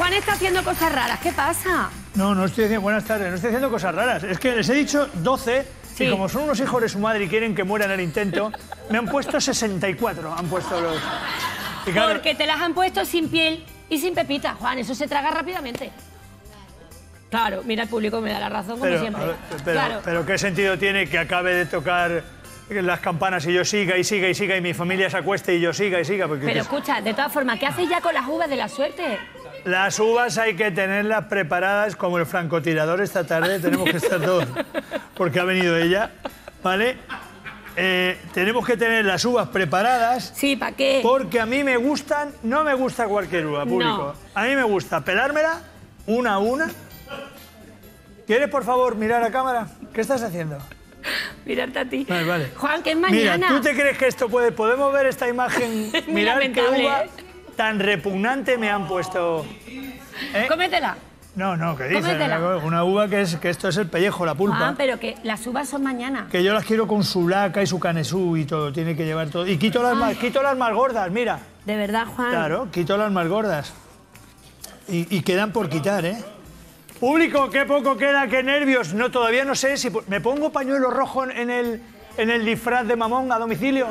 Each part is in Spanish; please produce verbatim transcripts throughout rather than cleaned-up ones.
Juan está haciendo cosas raras. ¿Qué pasa? No, no estoy haciendo... Buenas tardes, no estoy haciendo cosas raras. Es que les he dicho doce sí. Y como son unos hijos de su madre y quieren que mueran en el intento, me han puesto sesenta y cuatro. Han puesto los... Y claro... Porque te las han puesto sin piel y sin pepita, Juan. Eso se traga rápidamente. Claro, mira, el público me da la razón como pero, siempre. Ver, pero, claro. pero ¿qué sentido tiene que acabe de tocar las campanas y yo siga y siga y siga y mi familia se acueste y yo siga y siga? Porque pero escucha, de todas formas, ¿qué haces ya con las uvas de la suerte? Las uvas hay que tenerlas preparadas como el francotirador esta tarde. Tenemos que estar todos, porque ha venido ella, ¿vale? Eh, tenemos que tener las uvas preparadas. Sí, ¿para qué? Porque a mí me gustan, no me gusta cualquier uva, público. No. A mí me gusta pelármela una a una. ¿Quieres, por favor, mirar a cámara? ¿Qué estás haciendo? Mirarte a ti. Vale, vale. Juan, que es mañana. Mira, ¿tú te crees que esto puede...? ¿Podemos ver esta imagen? Mirar qué uva... ¿eh? Tan repugnante me han puesto... ¿Eh? Cómetela. No, no, ¿qué dices? Cómetela. Una uva que es que esto es el pellejo, la pulpa. Ah, pero que las uvas son mañana. Que yo las quiero con su laca y su canesú y todo, tiene que llevar todo. Y quito las, más, quito las más gordas, mira. De verdad, Juan. Claro, quito las más gordas. Y, y quedan por quitar, ¿eh? Público, qué poco queda, qué nervios. No, todavía no sé si... ¿Me pongo pañuelo rojo en el, en el disfraz de mamón a domicilio?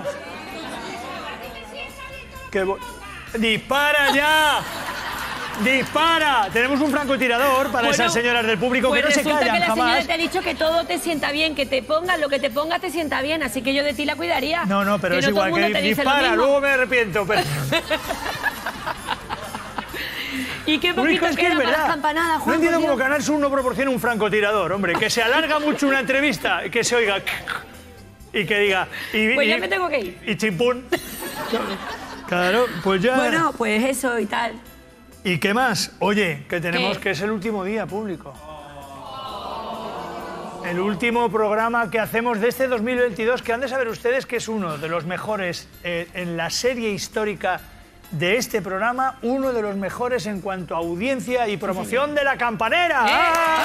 ¿Qué bo... ¡Dispara ya! ¡Dispara! Tenemos un francotirador para bueno, esas señoras del público pues que no se callan que la jamás. Señora te ha dicho que todo te sienta bien, que te pongas lo que te pongas te sienta bien, así que yo de ti la cuidaría. No, no, pero que es no igual, que dispara, luego me arrepiento. Pero... ¿Y qué poquito es que queda es para las campanadas, Juan? No entiendo cómo Canal Sur no proporciona un francotirador, hombre, que se alarga mucho una entrevista, que se oiga y que diga... Y, pues y, ya me tengo que ir. Y chimpún. Claro, pues ya... Bueno, pues eso y tal. ¿Y qué más? Oye, que tenemos ¿Qué? que es el último día, público. El último programa que hacemos de este dos mil veintidós, que han de saber ustedes que es uno de los mejores eh, en la serie histórica de este programa, uno de los mejores en cuanto a audiencia y promoción de La Campanera. ¿Eh? ¡Ah!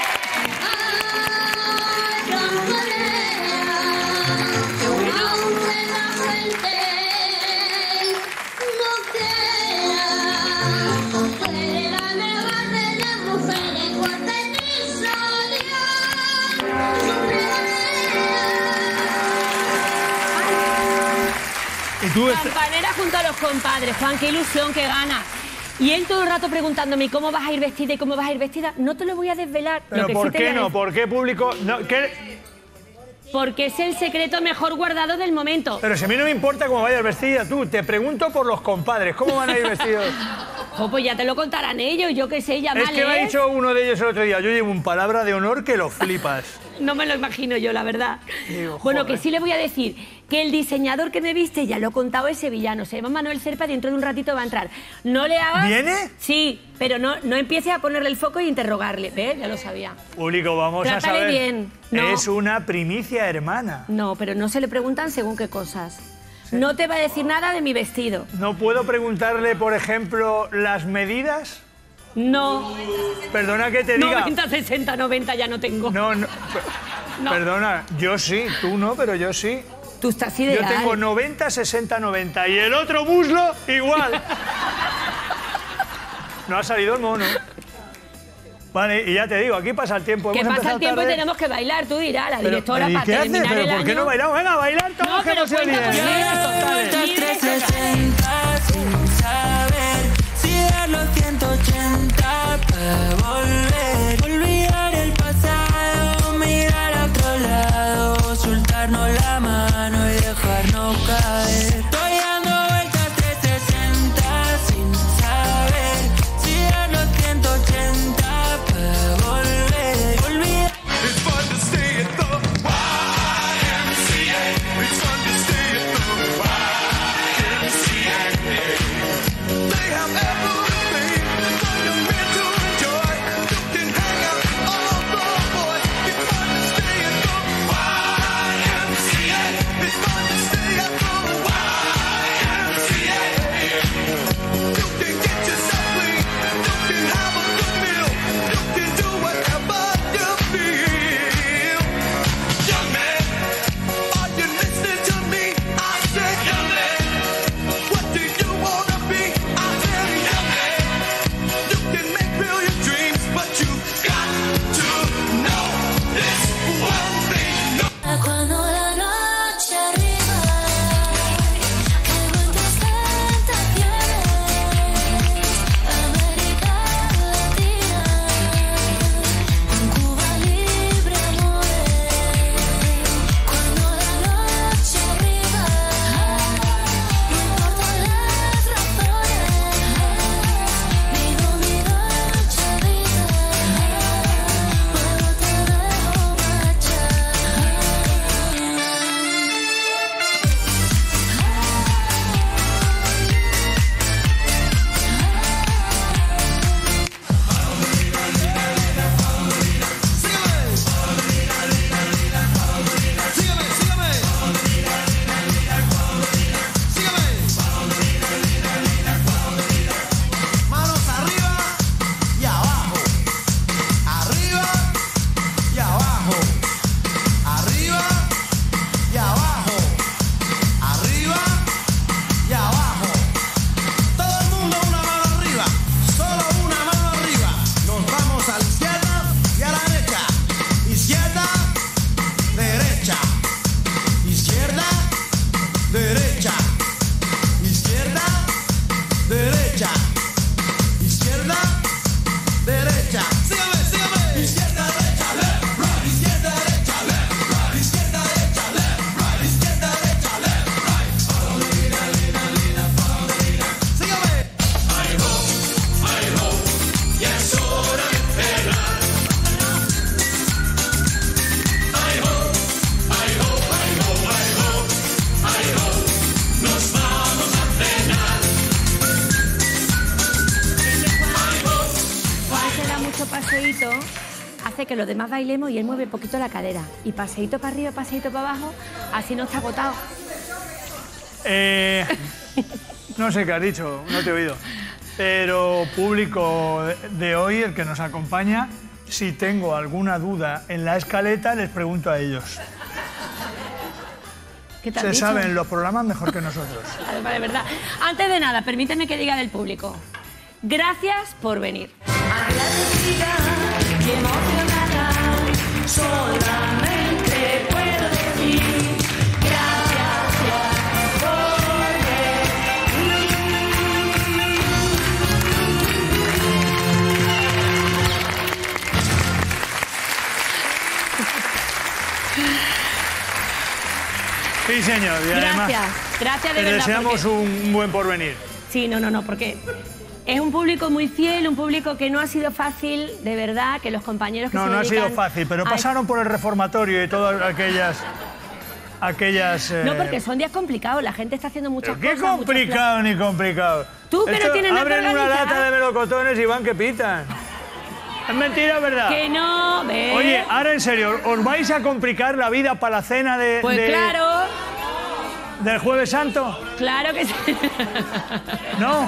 Campanera junto a los compadres, Juan, qué ilusión, qué gana. Y él todo el rato preguntándome cómo vas a ir vestida y cómo vas a ir vestida. No te lo voy a desvelar. ¿Pero lo que por sí te qué no? ¿Por qué, público? No, ¿qué? Porque es el secreto mejor guardado del momento. Pero si a mí no me importa cómo vayas vestida tú, te pregunto por los compadres, ¿cómo van a ir vestidos? Oh, pues ya te lo contarán ellos, yo qué sé, llámales. Es que me ha dicho uno de ellos el otro día, yo llevo un palabra de honor que lo flipas. No me lo imagino yo, la verdad. Digo, bueno, que sí le voy a decir que el diseñador que me viste, ya lo he contado, es sevillano. Se llama Manuel Cerpa y dentro de un ratito va a entrar. No le hagas... ¿Viene? Sí, pero no, no empieces a ponerle el foco y interrogarle. ¿Ves? Ya lo sabía. Público, vamos Trátale a saber. bien. No. Es una primicia, hermana. No, pero no se le preguntan según qué cosas. ¿Sí? No te va a decir nada de mi vestido. ¿No puedo preguntarle, por ejemplo, las medidas? No. Perdona que te diga... noventa, sesenta, noventa ya no tengo. No, no. no. Perdona, yo sí, tú no, pero yo sí. Tú estás ideal. Yo tengo noventa, sesenta, noventa y el otro muslo igual. No ha salido el mono. Vale, y ya te digo, aquí pasa el tiempo. Que pasa el tiempo tarde. Y tenemos que bailar, tú dirás, la directora, pero, para ¿qué terminar hace? ¿Pero el por año... qué no bailamos? Venga, a bailar todos, no, que no se olviden. trescientos sesenta sin saber si dar los ciento ochenta para volver. Olvidar el pasado, mirar a otro lado, soltarnos la mano y dejarnos caer. Estoy dando vueltas trescientos sesenta sin saber si dar los ciento ochenta para volver. Olvidar. It's fun to stay at the Y M C A. It's fun to stay at the Y M C A. They have everything for your men to enjoy. You can hang out with all the boys. It's fun to stay at the Y M C A. It's fun to stay at the Y M C A. hace que los demás bailemos y él mueve poquito la cadera. Y paseíto para arriba, paseíto para abajo, así no está agotado. Eh, no sé qué has dicho, no te he oído. Pero público de hoy, el que nos acompaña, si tengo alguna duda en la escaleta, les pregunto a ellos. ¿Qué te has Se dicho? saben los programas mejor que nosotros. Vale, vale, verdad. Antes de nada, permíteme que diga del público. Gracias por venir. Agradecida y emocionada, solamente puedo decir gracias por venir. Sí, señor. Y además, Gracias, gracias de les verdad. deseamos porque- un buen porvenir. Sí, no, no, no, porque es un público muy fiel, un público que no ha sido fácil, de verdad, que los compañeros que No, se no ha dedican sido fácil, pero a- pasaron por el reformatorio y todas aquellas... aquellas eh, No, porque son días complicados, la gente está haciendo muchas ¿Qué cosas. muchos complicado ni complicado? Tú que no Esto, tienes nada que abren una organizar. lata de melocotones y van que pitan. ¿Es mentira o verdad? planes. Que no, ¿ves? Oye, ahora en serio, ¿os vais a complicar la vida para la cena de, Pues de- claro, del Jueves Santo? claro que sí. No.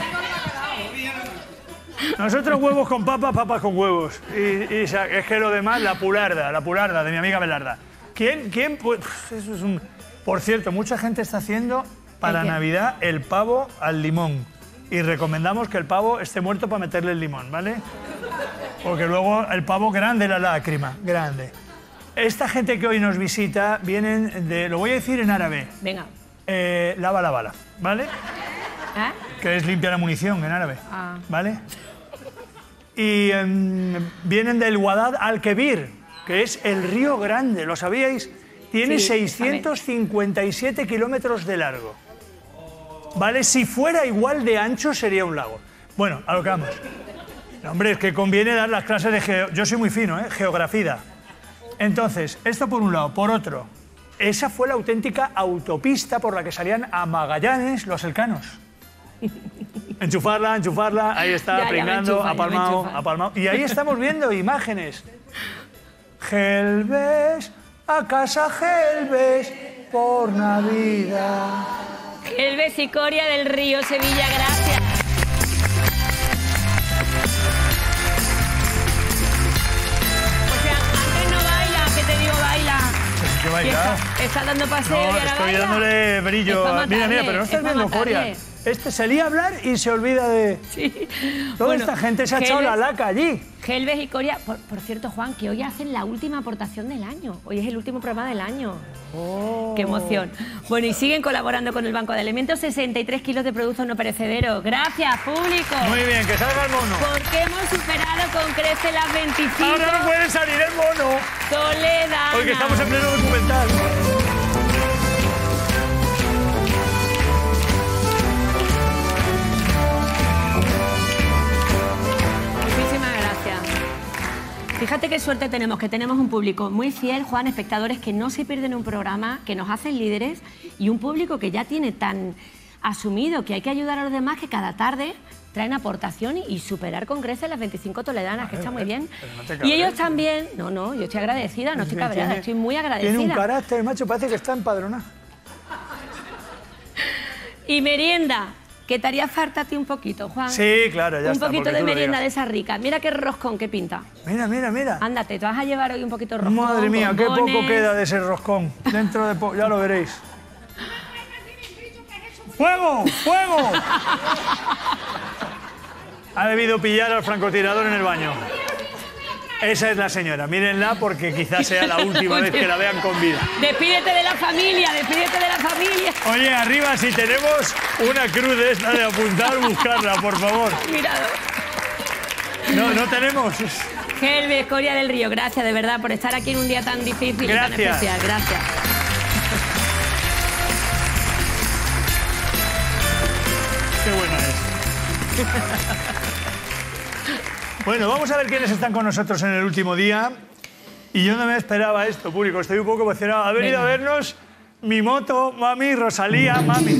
Nosotros huevos con papas, papas con huevos. Y, y sa- es que lo demás, la pularda, la pularda de mi amiga Belarda. ¿Quién, quién? Pues, eso es un... Por cierto, mucha gente está haciendo para ¿El qué? Navidad el pavo al limón. Y recomendamos que el pavo esté muerto para meterle el limón, ¿vale? Porque luego el pavo grande la lágrima, grande. Esta gente que hoy nos visita vienen de, lo voy a decir en árabe, Venga. eh, lava la bala, ¿vale? ¿Eh? Que es limpia la munición en árabe, Ah. ¿vale? Y em, vienen del Wadad al-Kebir, que es el río Grande, ¿lo sabíais? Tiene Sí, seiscientos cincuenta y siete kilómetros de largo. ¿Vale? Si fuera igual de ancho sería un lago. Bueno, a lo que vamos. No, hombre, es que conviene dar las clases de geo... Yo soy muy fino, ¿eh? Geografía. Entonces, esto por un lado. Por otro, esa fue la auténtica autopista por la que salían a Magallanes los elcanos. Enchufarla, enchufarla, ahí está, Ya, ya me pringando, enchufa, ya me apalmado, enchufa. apalmado. Y ahí estamos viendo imágenes. Gelbes, a casa Gelbes, por Navidad. El Besicoria del Río, Sevilla, gracias. O sea, antes no baila, que te digo baila. ¿Qué Y bailar? está, está dando paseo No, y ahora estoy baila. dándole brillo. Es pa' Mira, mira, matarle, pero no estás es pa' viendo Coria. matarle. Este salía a hablar y se olvida de... Sí. Toda Bueno, esta gente se ha echado Gelbes- la laca allí. Gelbes y Coria, por, por cierto, Juan, que hoy hacen la última aportación del año. Hoy es el último programa del año. Oh. ¡Qué emoción! Bueno, y siguen colaborando con el Banco de Alimentos, sesenta y tres kilos de productos no perecederos. Gracias, público. Muy bien, que salga el mono. Porque hemos superado con creces las veinticinco Ahora no puede salir el mono. Toledanas. Porque estamos en pleno documental. Muchísimas gracias. Fíjate qué suerte tenemos, que tenemos un público muy fiel, Juan, espectadores que no se pierden un programa, que nos hacen líderes y un público que ya tiene tan asumido que hay que ayudar a los demás que cada tarde traen aportación y superar con creces las veinticinco toledanas, que está muy bien. pero no te Y cabrees. ellos también, no, no, yo estoy agradecida, no estoy cabreada, Tiene- estoy muy agradecida. Tiene un carácter, macho, parece que está empadronado. Y merienda, que te haría falta a ti un poquito, Juan. Sí, claro, ya Un está, poquito porque de tú lo merienda digas. de esa rica. Mira qué roscón que pinta. Mira, mira, mira. Ándate, te vas a llevar hoy un poquito de roscón. Madre mía, qué poco bombones. queda de ese roscón. Dentro de poco, ya lo veréis. ¡Fuego! ¡Fuego! Ha debido pillar al francotirador en el baño. Esa es la señora. Mírenla porque quizás sea la última vez que la vean con vida. Despídete de la familia, despídete de la familia. Oye, arriba, si tenemos una cruz de esta de apuntar, buscarla, por favor. Mira, No, no tenemos. Gelbes, Coria del Río, gracias de verdad por estar aquí en un día tan difícil y tan Gracias. especial. Gracias. Qué buena es. Bueno, vamos a ver quiénes están con nosotros en el último día. Y yo no me esperaba esto, público. Estoy un poco emocionado. Ha venido Venga. a vernos mi moto, mami, Rosalía, mami.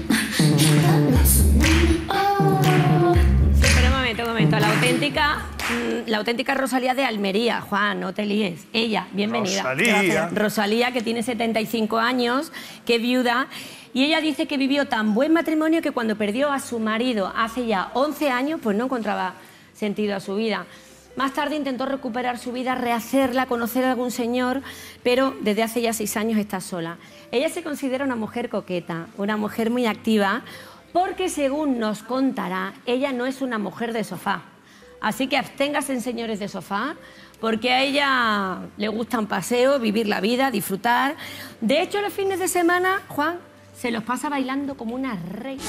Sí, pero un momento, un momento. La auténtica la auténtica Rosalía de Almería, Juan, no te líes. Ella, bienvenida. Rosalía. Gracias. Rosalía, que tiene setenta y cinco años, que es viuda, y ella dice que vivió tan buen matrimonio que cuando perdió a su marido hace ya once años, pues no encontraba sentido a su vida. Más tarde intentó recuperar su vida, rehacerla, conocer a algún señor, pero desde hace ya seis años está sola. Ella se considera una mujer coqueta, una mujer muy activa, porque según nos contará, ella no es una mujer de sofá. Así que absténgase en señores de sofá, porque a ella le gusta un paseo, vivir la vida, disfrutar. De hecho, los fines de semana, Juan, se los pasa bailando como una reina.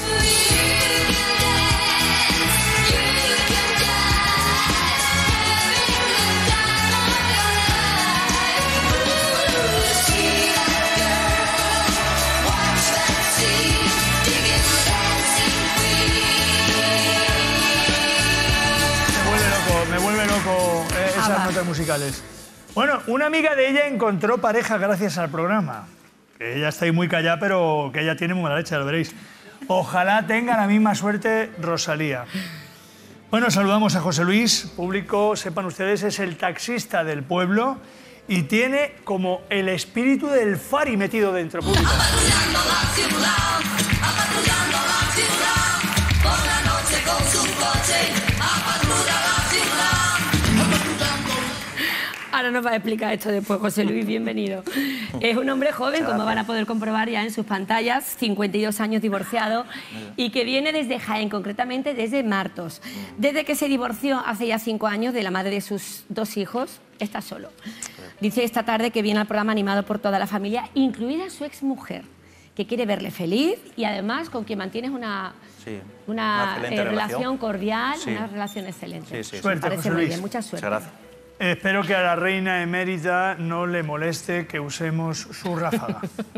Me vuelve loco eh, esas Ah, va. notas musicales. Bueno, una amiga de ella encontró pareja gracias al programa. Que ella está ahí muy callada, pero que ella tiene muy mala leche, lo veréis. Ojalá tenga la misma suerte Rosalía. Bueno, saludamos a José Luis. Público, sepan ustedes, es el taxista del pueblo y tiene como el espíritu del Fari metido dentro. Público. Ahora nos va a explicar esto después, José Luis, bienvenido. Es un hombre joven, como van a poder comprobar ya en sus pantallas, cincuenta y dos años divorciado, y que viene desde Jaén, concretamente desde Martos. Desde que se divorció hace ya cinco años de la madre de sus dos hijos, está solo. Dice esta tarde que viene al programa animado por toda la familia, incluida su exmujer, que quiere verle feliz y además con quien mantienes una, Sí, una, una excelente eh, relación. relación. cordial, Sí. una relación excelente. Sí, sí, sí. Suerte, Parece José muy Luis. bien, mucha suerte. Muchas gracias. Espero que a la reina emérita no le moleste que usemos su ráfaga.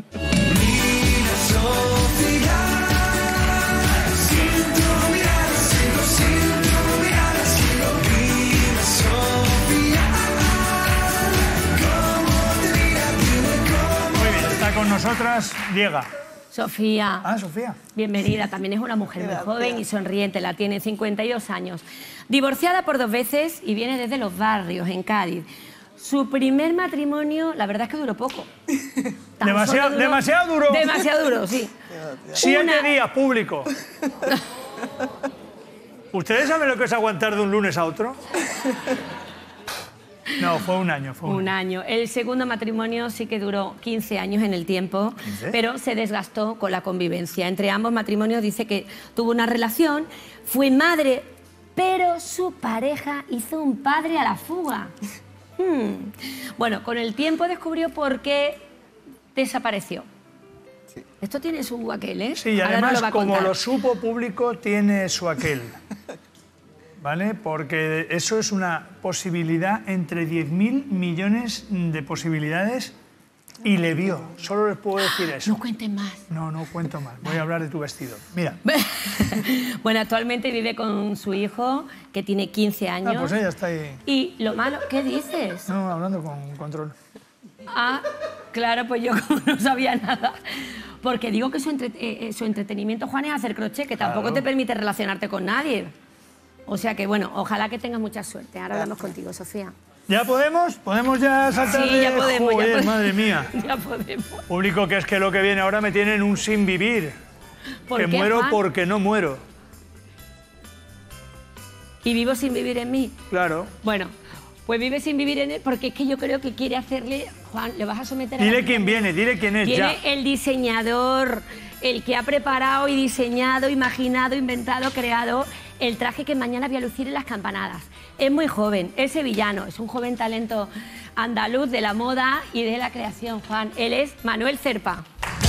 Muy bien, está con nosotras Diega. Sofía. Ah, Sofía. Bienvenida, también es una mujer muy joven y sonriente, la tiene cincuenta y dos años. Divorciada por dos veces y viene desde Los Barrios, en Cádiz. Su primer matrimonio, la verdad es que duró poco. Tan Demasiado- solo demasiado duro. Demasiado duro, sí. Siete Una- días, público. ¿Ustedes saben lo que es aguantar de un lunes a otro? No, fue un año, fue un, Un año. año. El segundo matrimonio sí que duró quince años en el tiempo, ¿quince? pero se desgastó con la convivencia. Entre ambos matrimonios dice que tuvo una relación, fue madre, pero su pareja hizo un padre a la fuga. Hmm. Bueno, con el tiempo descubrió por qué desapareció. Esto tiene su aquel, ¿eh? Sí, y Ahora nos además, lo va a como contar. lo supo público, tiene su aquel. ¿Vale? Porque eso es una posibilidad entre diez mil millones de posibilidades y le vio. Solo les puedo decir eso. No cuenten más. No, no cuento más. Voy a hablar de tu vestido. Mira. Bueno, actualmente vive con su hijo, que tiene quince años. Ah, pues ella está ahí. Y lo malo, ¿qué dices? No, hablando con control. Ah, claro, pues yo como no sabía nada. Porque digo que su, entre- eh, eh, su entretenimiento, Juan, es hacer crochet, que tampoco Claro. te permite relacionarte con nadie. O sea que, bueno, ojalá que tengas mucha suerte. Ahora hablamos contigo, Sofía. ¿Ya podemos? ¿Podemos ya saltar Sí, de... ya podemos. ya Joder, podemos. madre mía. Ya podemos. Público, que es que lo que viene ahora me tienen un sin vivir. ¿Por que qué, muero Juan? porque no muero. ¿Y vivo sin vivir en mí? Claro. Bueno, pues vive sin vivir en él porque es que yo creo que quiere hacerle... Juan, le vas a someter a... Dile la- quién viene, dile quién es Viene ya. el diseñador, el que ha preparado y diseñado, imaginado, inventado, creado el traje que mañana voy a lucir en las campanadas. Es muy joven, es sevillano, es un joven talento andaluz de la moda y de la creación, Juan. Él es Manuel Cerpa.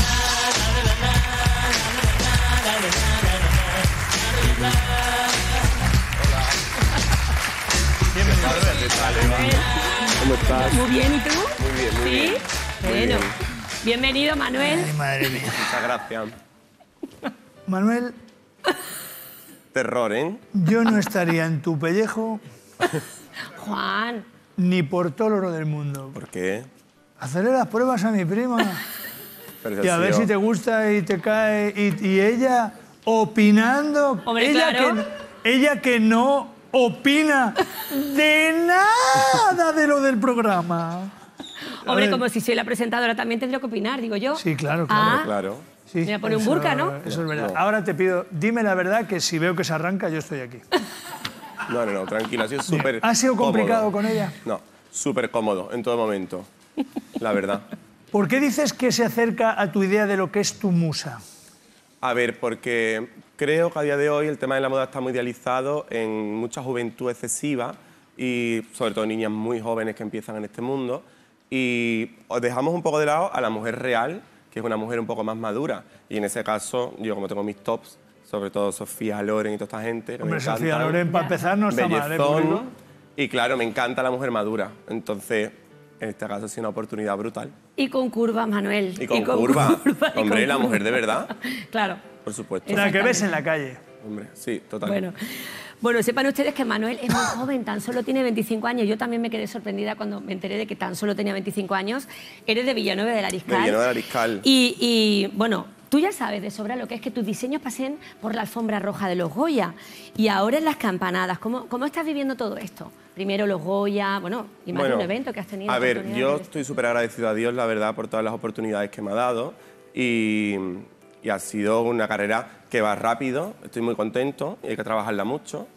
¿Cómo estás? Muy bien, ¿y tú? Muy bien, muy ¿Sí? bien. Bueno, bienvenido, Manuel. Ay, madre mía. Muchas gracias. Manuel, Terror, ¿eh? yo no estaría en tu pellejo Juan, ni por todo el oro del mundo. ¿Por qué? Hacerle las pruebas a mi prima Pero y a ha ver sido- si te gusta y te cae. Y, y ella opinando. Hombre, ella, claro. que, ella que no opina de nada de lo del programa. A Hombre, ver. como si soy la presentadora también tendría que opinar, digo yo. Sí, claro, claro. Ah, Claro. Sí, Me voy a poner un eso- burka, ¿no? Eso es verdad. No. Ahora te pido, dime la verdad, que si veo que se arranca, yo estoy aquí. No, no, no, tranquila, ha sido súper ¿Ha sido complicado cómodo. con ella? No, súper cómodo en todo momento, la verdad. ¿Por qué dices que se acerca a tu idea de lo que es tu musa? A ver, porque creo que a día de hoy el tema de la moda está muy idealizado en mucha juventud excesiva y sobre todo niñas muy jóvenes que empiezan en este mundo y os dejamos un poco de lado a la mujer real, que es una mujer un poco más madura. Y en ese caso, yo como tengo mis tops, sobre todo Sofía Loren y toda esta gente, que Hombre, me Sofía encantan, Loren, para empezar, no está mal, ¿eh, bellezón, público? y claro, me encanta la mujer madura. Entonces, en este caso ha sido una oportunidad brutal. Y con curvas, Manuel. Y con curva. curva, y Hombre, con la curva. mujer de verdad. Claro. Por supuesto. La que ves en la calle. Hombre, sí, total. Bueno. Bueno, sepan ustedes que Manuel es muy joven, tan solo tiene veinticinco años. Yo también me quedé sorprendida cuando me enteré de que tan solo tenía veinticinco años. Eres de Villanueva del Ariscal. De Villanueva del Ariscal. Y, y, bueno, tú ya sabes de sobra lo que es que tus diseños pasen por la alfombra roja de los Goya. Y ahora en las campanadas. ¿Cómo, cómo estás viviendo todo esto? Primero los Goya, bueno, y más de un evento que has tenido. A ver, oportunidad yo de- estoy súper agradecido a Dios, la verdad, por todas las oportunidades que me ha dado y, y ha sido una carrera que va rápido, estoy muy contento y hay que trabajarla mucho,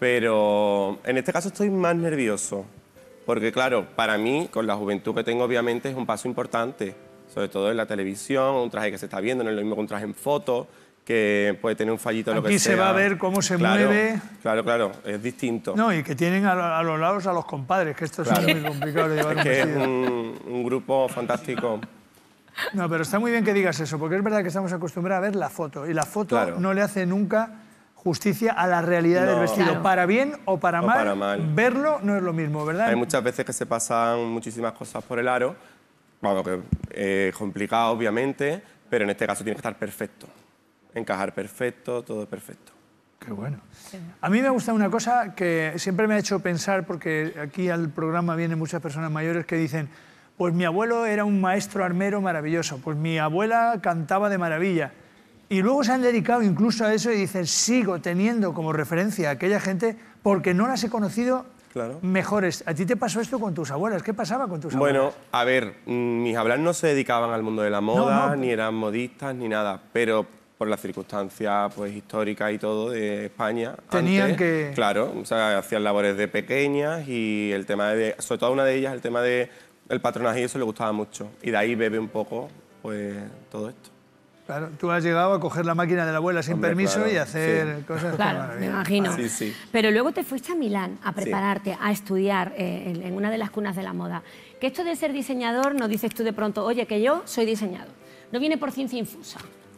pero en este caso estoy más nervioso, porque claro, para mí, con la juventud que tengo, obviamente es un paso importante, sobre todo en la televisión, un traje que se está viendo, no es lo mismo que un traje en foto, que puede tener un fallito, lo que Aquí sea. se va a ver cómo se Claro, mueve. Claro, claro, es distinto. No, y que tienen a, lo- a los lados a los compadres, que esto Claro. es muy complicado de llevar Es un que es vestido. un, un grupo fantástico. No, pero está muy bien que digas eso, porque es verdad que estamos acostumbrados a ver la foto, y la foto Claro. no le hace nunca justicia a la realidad del No. vestido. Claro. Para bien o para, O mal, para mal. verlo no es lo mismo, ¿verdad? Hay muchas veces que se pasan muchísimas cosas por el aro, bueno, que eh, es complicado obviamente, pero en este caso tiene que estar perfecto, encajar perfecto, todo perfecto. Qué bueno. A mí me gusta una cosa que siempre me ha hecho pensar, porque aquí al programa vienen muchas personas mayores que dicen, pues mi abuelo era un maestro armero maravilloso, pues mi abuela cantaba de maravilla. Y luego se han dedicado incluso a eso y dicen, sigo teniendo como referencia a aquella gente porque no las he conocido Claro. mejores. ¿A ti te pasó esto con tus abuelas? ¿Qué pasaba con tus Bueno, abuelas? a ver, mm, mis abuelas no se dedicaban al mundo de la moda, no. ni eran modistas, ni nada, pero por las circunstancias pues, históricas y todo de España. Tenían antes, que- Claro, o sea, hacían labores de pequeñas y el tema de, sobre todo a una de ellas, el tema de el patronaje y eso le gustaba mucho. Y de ahí bebe un poco pues todo esto. Claro, tú has llegado a coger la máquina de la abuela sin Hombre, permiso claro, y hacer sí. cosas. Claro, Qué me maravilla. imagino. Sí, sí. Pero luego te fuiste a Milán a prepararte, a estudiar eh, en, en una de las cunas de la moda. Que esto de ser diseñador, no dices tú de pronto, oye, que yo soy diseñador. No viene por ciencia infusa.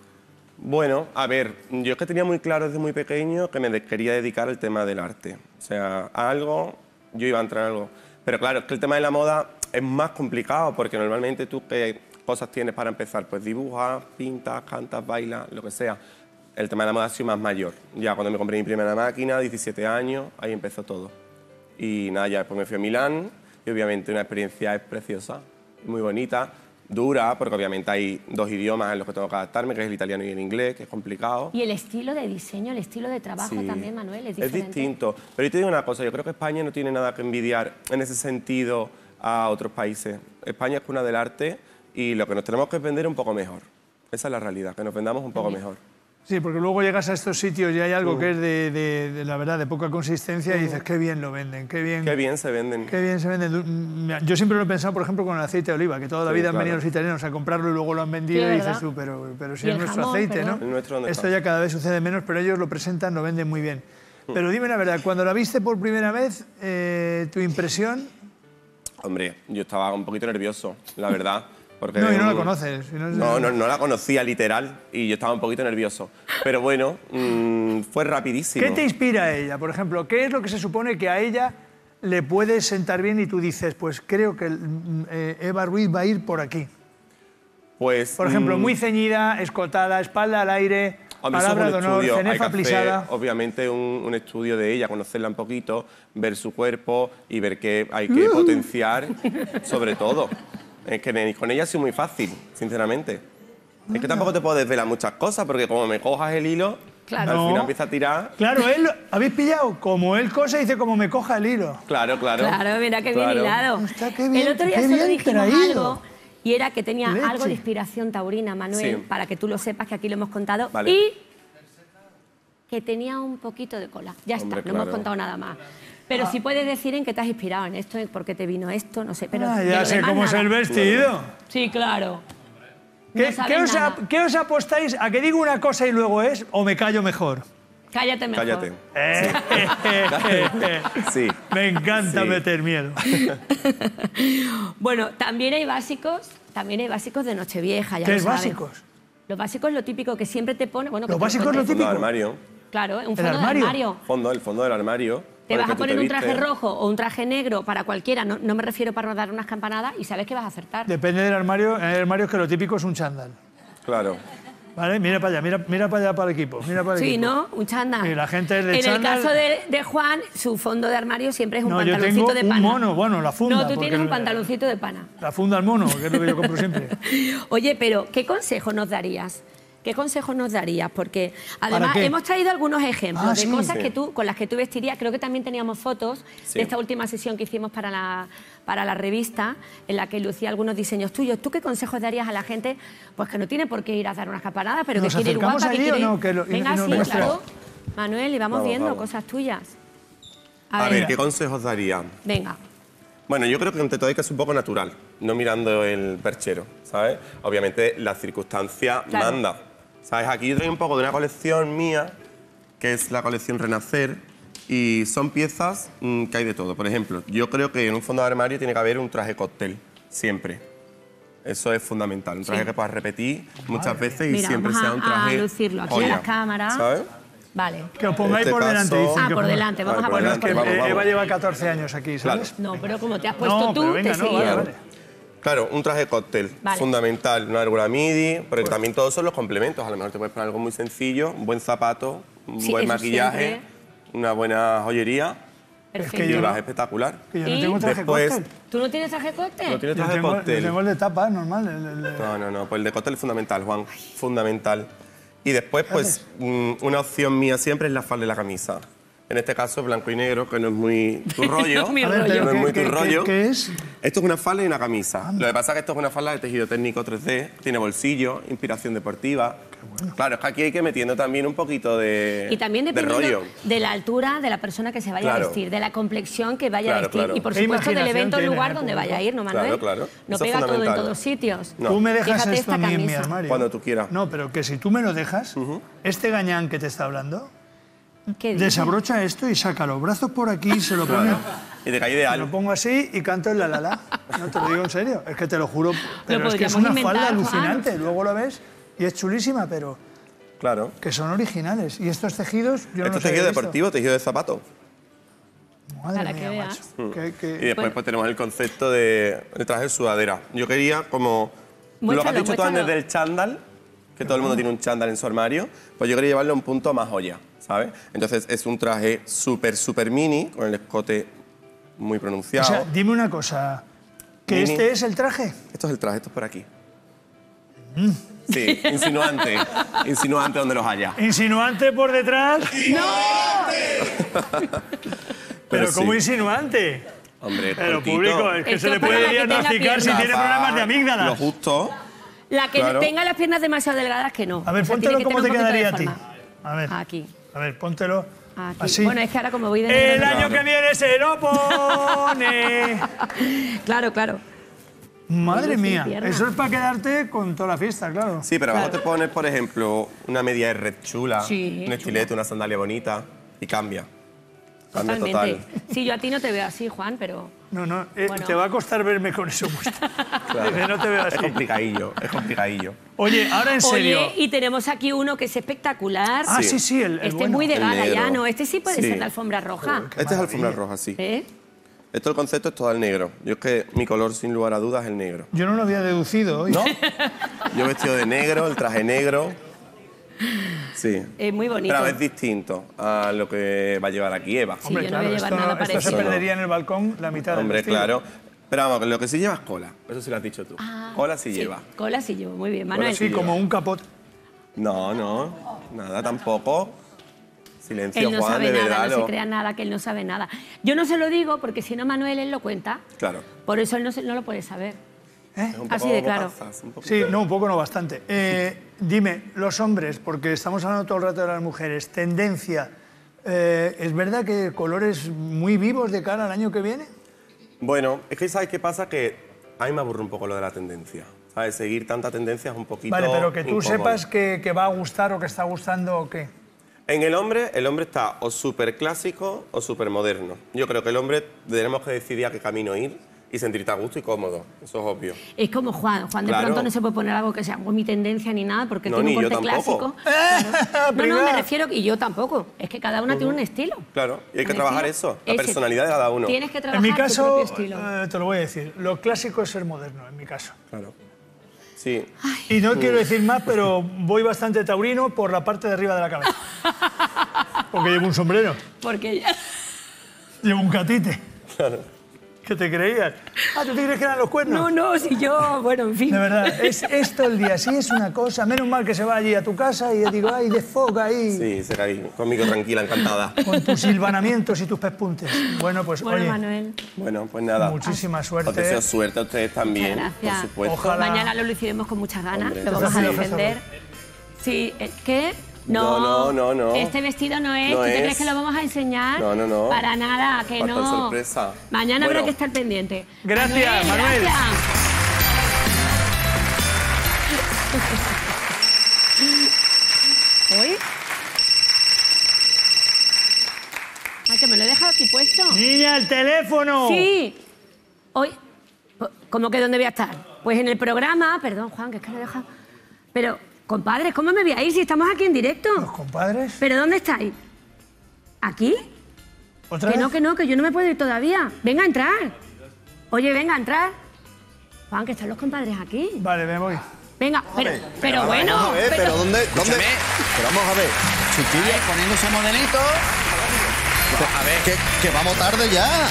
Bueno, a ver, yo es que tenía muy claro desde muy pequeño que me de- quería dedicar al tema del arte. O sea, a algo, yo iba a entrar en algo. Pero claro, es que el tema de la moda es más complicado porque normalmente tú qué cosas tienes para empezar, pues dibujas, pintas, cantas, bailas, lo que sea. El tema de la moda ha sido más mayor. Ya cuando me compré mi primera máquina, diecisiete años, ahí empezó todo. Y nada, ya después me fui a Milán y obviamente una experiencia es preciosa, muy bonita, dura, porque obviamente hay dos idiomas en los que tengo que adaptarme, que es el italiano y el inglés, que es complicado. Y el estilo de diseño, el estilo de trabajo Sí. también, Manuel, es Es diferente. distinto. Pero yo te digo una cosa, yo creo que España no tiene nada que envidiar en ese sentido a otros países. España es cuna del arte y lo que nos tenemos que es vender un poco mejor. Esa es la realidad, que nos vendamos un poco mejor. Sí, porque luego llegas a estos sitios y hay Mm. algo que es de, de- de, la verdad, de poca consistencia y dices, qué bien lo venden, qué bien, Qué bien se venden. qué bien se venden. Mm, Yo siempre lo he pensado, por ejemplo, con el aceite de oliva, que toda la Sí, vida han claro. venido los italianos a comprarlo y luego lo han vendido Sí, y dices ¿verdad? tú, pero, pero si Y es el nuestro jamón, aceite, perdón. ¿no? ¿El nuestro dónde Esto está? ya cada vez sucede menos, pero ellos lo presentan, lo venden muy bien. Pero dime la verdad, cuando la viste por primera vez, eh, tu impresión... Hombre, yo estaba un poquito nervioso, la verdad. Porque, No, y no la mm, conoces. y no es- No, no, no la conocía literal y yo estaba un poquito nervioso. Pero bueno, mm, fue rapidísimo. ¿Qué te inspira a ella? Por ejemplo, ¿qué es lo que se supone que a ella le puede sentar bien y tú dices, pues creo que mm, eh, Eva Ruiz va a ir por aquí? Pues, Por ejemplo, mm, muy ceñida, escotada, espalda al aire, Hombre, eso es palabra un de honor, estudio, hay que cenefa hacer, plisada. obviamente un, un estudio de ella, conocerla un poquito, ver su cuerpo y ver qué hay que potenciar, sobre todo. Es que ne- con ella ha sido muy fácil, sinceramente. Es que tampoco te puedo desvelar muchas cosas, porque como me cojas el hilo, Claro. Al No. final empieza a tirar. Claro, él, ¿habéis pillado? Como él cosa, dice como me coja el hilo. Claro, claro. Claro, mira qué bien Claro. hilado. Está qué bien- el otro día qué solo bien dijimos traído. algo y era que tenía Leche. algo de inspiración taurina, Manuel, Sí. para que tú lo sepas, que aquí lo hemos contado. Vale. Y que tenía un poquito de cola. Ya Hombre, está, no hemos claro. contado nada más. Pero si puedes decir en qué te has inspirado en esto, por qué te vino esto, no sé. Pero Ah, de ya lo sé demás, cómo es nada. el vestido. Sí, claro. ¿Qué, No sabes qué os, nada. ap- qué os apostáis? ¿A que digo una cosa y luego es o me callo mejor? Cállate mejor. Cállate. Eh, Sí. Me encanta Sí. meter miedo. Bueno, también hay básicos, también hay básicos de Nochevieja, ya ¿Qué lo es sabes. básicos? Los básicos es lo típico que siempre te pone, bueno, que Lo te lo básico es lo cuente. Fondo de típico. armario. Claro, un ¿El fondo de armario? armario. Fondo, el fondo del armario. Te con el vas que a tú poner te un traje vistes. rojo o un traje negro para cualquiera, no, no me refiero para no dar unas campanadas y sabes que vas a acertar. Depende del armario. En el armario es que lo típico es un chándal. Claro. ¿Vale? Mira para allá, mira, mira para allá para el equipo. Mira para el Sí, equipo. ¿no? Un chándal. Y la gente es de En el chándal. caso de, de Juan, su fondo de armario siempre es un No, yo pantaloncito tengo de un pana. mono, bueno, la funda, No, tú porque tienes un el- pantaloncito de pana. La funda al mono, que es lo que yo compro siempre. Oye, pero ¿qué consejo nos darías? ¿Qué consejos nos darías? Porque además qué? hemos traído algunos ejemplos Ah, de sí. cosas Sí. que tú, con las que tú vestirías. Creo que también teníamos fotos Sí. de esta última sesión que hicimos para la, para la revista, en la que lucía algunos diseños tuyos. ¿Tú qué consejos darías a la gente? Pues que no tiene por qué ir a dar unas campanadas, pero ¿Nos que quiere ir acercamos guapa, que allí o quiere ir... no? Que lo- y- y Venga, nos sí, muestra. claro. Manuel, y vamos, Vamos, viendo vamos. cosas tuyas. A ver, ¿qué consejos daría? Venga. Bueno, yo creo que ante todo hay que ser un poco natural, no mirando el perchero, ¿sabes? Obviamente la circunstancia Claro. manda. ¿Sabes? Aquí yo traigo un poco de una colección mía, que es la colección Renacer, y son piezas mm, que hay de todo. Por ejemplo, yo creo que en un fondo de armario tiene que haber un traje cóctel, siempre. Eso es fundamental, un traje Sí. que puedas repetir muchas veces y Mira, siempre vamos sea a- un a traje lucirlo aquí en joya, la cámara. ¿sabes? Vale. Que os pongáis este por delante, caso- dicen. Ah, que por ponga- delante, vamos Vale, a por ponernos delante, por vamos, delante. vamos. Eva lleva catorce años aquí, ¿sabes? No, pero como te has puesto No, tú, pero venga, te no, seguía. vale, vale. Claro, un traje cóctel, Vale. fundamental, una largura midi, porque también todos son los complementos. A lo mejor te puedes poner algo muy sencillo, un buen zapato, un Sí, buen eso maquillaje, siempre. una buena joyería Perfecto. y yo no- vas espectacular. Que yo no ¿Y? tengo traje Después- cóctel. ¿Tú no tienes traje cóctel? ¿No tienes Yo traje tengo, yo cóctel? tengo el de tapa, normal. el- el- el- No, no, no, pues el de cóctel es fundamental, Juan, fundamental. Y después, pues, mm, una opción mía siempre es la falda de la camisa. En este caso, blanco y negro, que no es muy tu rollo. Mi A ver, rollo. pero No es ¿qué- muy qué- tu qué- rollo. qué es? Esto es una falda y una camisa. Lo que pasa es que esto es una falda de tejido técnico tres D, tiene bolsillo, inspiración deportiva. Claro, es que aquí hay que ir metiendo también un poquito de, Y también de dependiendo rollo. de la altura de la persona que se vaya a Claro. vestir, de la complexión que vaya a Claro, vestir claro. y por Qué supuesto del imaginación evento o tiene lugar el donde público. vaya a ir, ¿no, Manuel? Claro, claro. No Eso es pega todo en fundamental. todos sitios. No. Tú me dejas Fíjate esto a esta mí en mi camisa. armario. Cuando tú quieras. No, pero que si tú me lo dejas, este gañán que te está hablando, ¿Qué dices? desabrocha esto y saca los brazos por aquí, se lo pone... Y te cae Lo ideal. pongo así y canto el la la la. No te lo digo en serio, es que te lo juro. Pero es que es podríamos una inventar, falda Juan. alucinante. Luego lo ves y es chulísima, pero Claro. que son originales. Y estos tejidos, yo no Esto los es tejido había visto. deportivo, tejido de zapato. Madre Para que mía, veas. macho. Que- que- Y después Bueno. pues tenemos el concepto de, de traje de sudadera. Yo quería como... lo que has Muéstralo, dicho tú antes muéstralo. del chándal, que todo el mundo tiene un chándal en su armario, pues yo quería llevarle a un punto más joya, ¿sabes? Entonces es un traje súper, súper mini, con el escote muy O pronunciado. sea, dime una cosa. ¿Que Mini. este es el traje? Esto es el traje, esto es por aquí. Mm. Sí, insinuante. Insinuante donde los haya. Insinuante por detrás. Pero Pero ¿cómo sí. insinuante? Hombre, Pero cortito. público, es que Esto se le es para puede la que tenga diagnosticar si piernas. tiene problemas de Lo amígdalas. justo. La que Claro. tenga las piernas demasiado delgadas que no. A ver, O sea, póntelo tiene que cómo te tener un poquito quedaría a de ti. forma. A ver. Aquí. A ver, póntelo Aquí. así. Bueno, es que ahora como voy de negro... El no- año que viene se lo pone. Claro, claro. Madre Lucir mía, pierna. eso es para quedarte con toda la fiesta, claro. Sí, pero abajo Claro. te pones, por ejemplo, una media de red chula, Sí, un estilete, una sandalia bonita y cambia. Cambia Totalmente. total. Sí, yo a ti no te veo así, Juan, pero... No, no, eh, Bueno. te va a costar verme con eso puesto. Claro. Dice, no te veo Es así. complicadillo, es complicadillo. Oye, ahora en serio. Oye, y tenemos aquí uno que es espectacular. Ah, Sí. sí, sí, el, el Este bueno. es muy de El gala ya, negro. ¿no? Este sí puede Sí. ser de alfombra roja. Qué Este es alfombra maravilla. roja, sí. ¿Eh? Esto el concepto es todo el negro. Yo es que mi color, sin lugar a dudas, es el negro. Yo no lo había deducido hoy. ¿No? Yo vestido de negro, el traje negro. Sí. Es muy bonito. Pero es distinto a lo que va a llevar aquí Eva. Sí, yo no voy a llevar esto, nada esto se parecido. perdería en el balcón la mitad del Hombre, vestido. claro. Pero vamos, lo que sí lleva es cola. Eso sí lo has dicho tú. Cola sí, Sí, lleva. Cola sí llevo, muy bien. Manuel, Sí, como un capot. No, no, nada tampoco. Silencio, él no Juan, sabe de nada, verdad, no se lo- crea nada, que él no sabe nada. Yo no se lo digo porque si no Manuel él lo cuenta. Claro. Por eso él no, se- no lo puede saber. Es un Así poco de claro. bocazas, un poquito. Sí, no, un poco no, bastante. Eh, dime, los hombres, porque estamos hablando todo el rato de las mujeres, tendencia, eh, ¿es verdad que colores muy vivos de cara al año que viene? Bueno, es que ¿sabes qué pasa? Que a mí me aburre un poco lo de la tendencia. ¿Sabes? Seguir tanta tendencia es un poquito Vale, pero que tú incómodo. sepas que, que va a gustar o que está gustando o qué. En el hombre, el hombre está o súper clásico o súper moderno. Yo creo que el hombre tenemos que decidir a qué camino ir y sentirte a gusto y cómodo. Eso es obvio. Es como Juan. Juan de Claro. pronto no se puede poner algo que sea mi tendencia ni nada porque No, tiene ni un yo corte tampoco. clásico. Claro. No, no, Privada. me refiero, y yo tampoco. Es que cada una tiene un estilo. Claro, y hay que ¿Me trabajar refiero? eso, la Ese. personalidad de cada uno. Tienes que En trabajar mi tu caso, propio estilo. eh, te lo voy a decir, lo clásico es ser moderno, en mi caso. Claro. Sí. Y no quiero decir más, pero voy bastante taurino por la parte de arriba de la cabeza. Porque llevo un sombrero, Porque ya... llevo un catite. ¿Qué te creías? Ah, ¿tú te crees que eran los cuernos? No, no, si yo... Bueno, en fin. De verdad, es esto el día, sí es una cosa. Menos mal que se va allí a tu casa y yo digo, ay, desfoga ahí, Sí, será ahí, conmigo tranquila, encantada. con tus silvanamientos y tus pespuntes. Bueno, pues Bueno, oye, Manuel, Bueno, pues nada. muchísima Os suerte. deseo suerte a ustedes también, muchas gracias. por supuesto. Ojalá. Mañana lo luciremos con muchas ganas, Hombre, lo vamos a entonces- defender. Sí, ¿eh? ¿qué? No, no, no, no. Este vestido no es. No ¿Tú te es. crees que lo vamos a enseñar? No, no, no. Para nada, que Falta no. sorpresa. Mañana habrá Bueno. que estar pendiente. Gracias, Manuel. Gracias. ¿Hoy? Ah, que me lo he dejado aquí puesto. Niña, el teléfono. Sí. Hoy. ¿Cómo que dónde voy a estar? Pues en el programa. Perdón, Juan, que es que lo he dejado. Pero, compadres, ¿cómo me voy a ir si estamos aquí en directo? Los compadres. ¿Pero dónde estáis? ¿Aquí? ¿Otra Que vez? no, que no, que yo no me puedo ir todavía. Venga a entrar. Oye, venga a entrar. Juan, que están los compadres aquí. Vale, me voy. Venga, pero, pero bueno. Vamos a ver, pero, ¿dónde? ¿Dónde? Escúchame. Pero vamos a ver, chiquillos, Poniéndose modelito. A ver, que, que vamos tarde ya.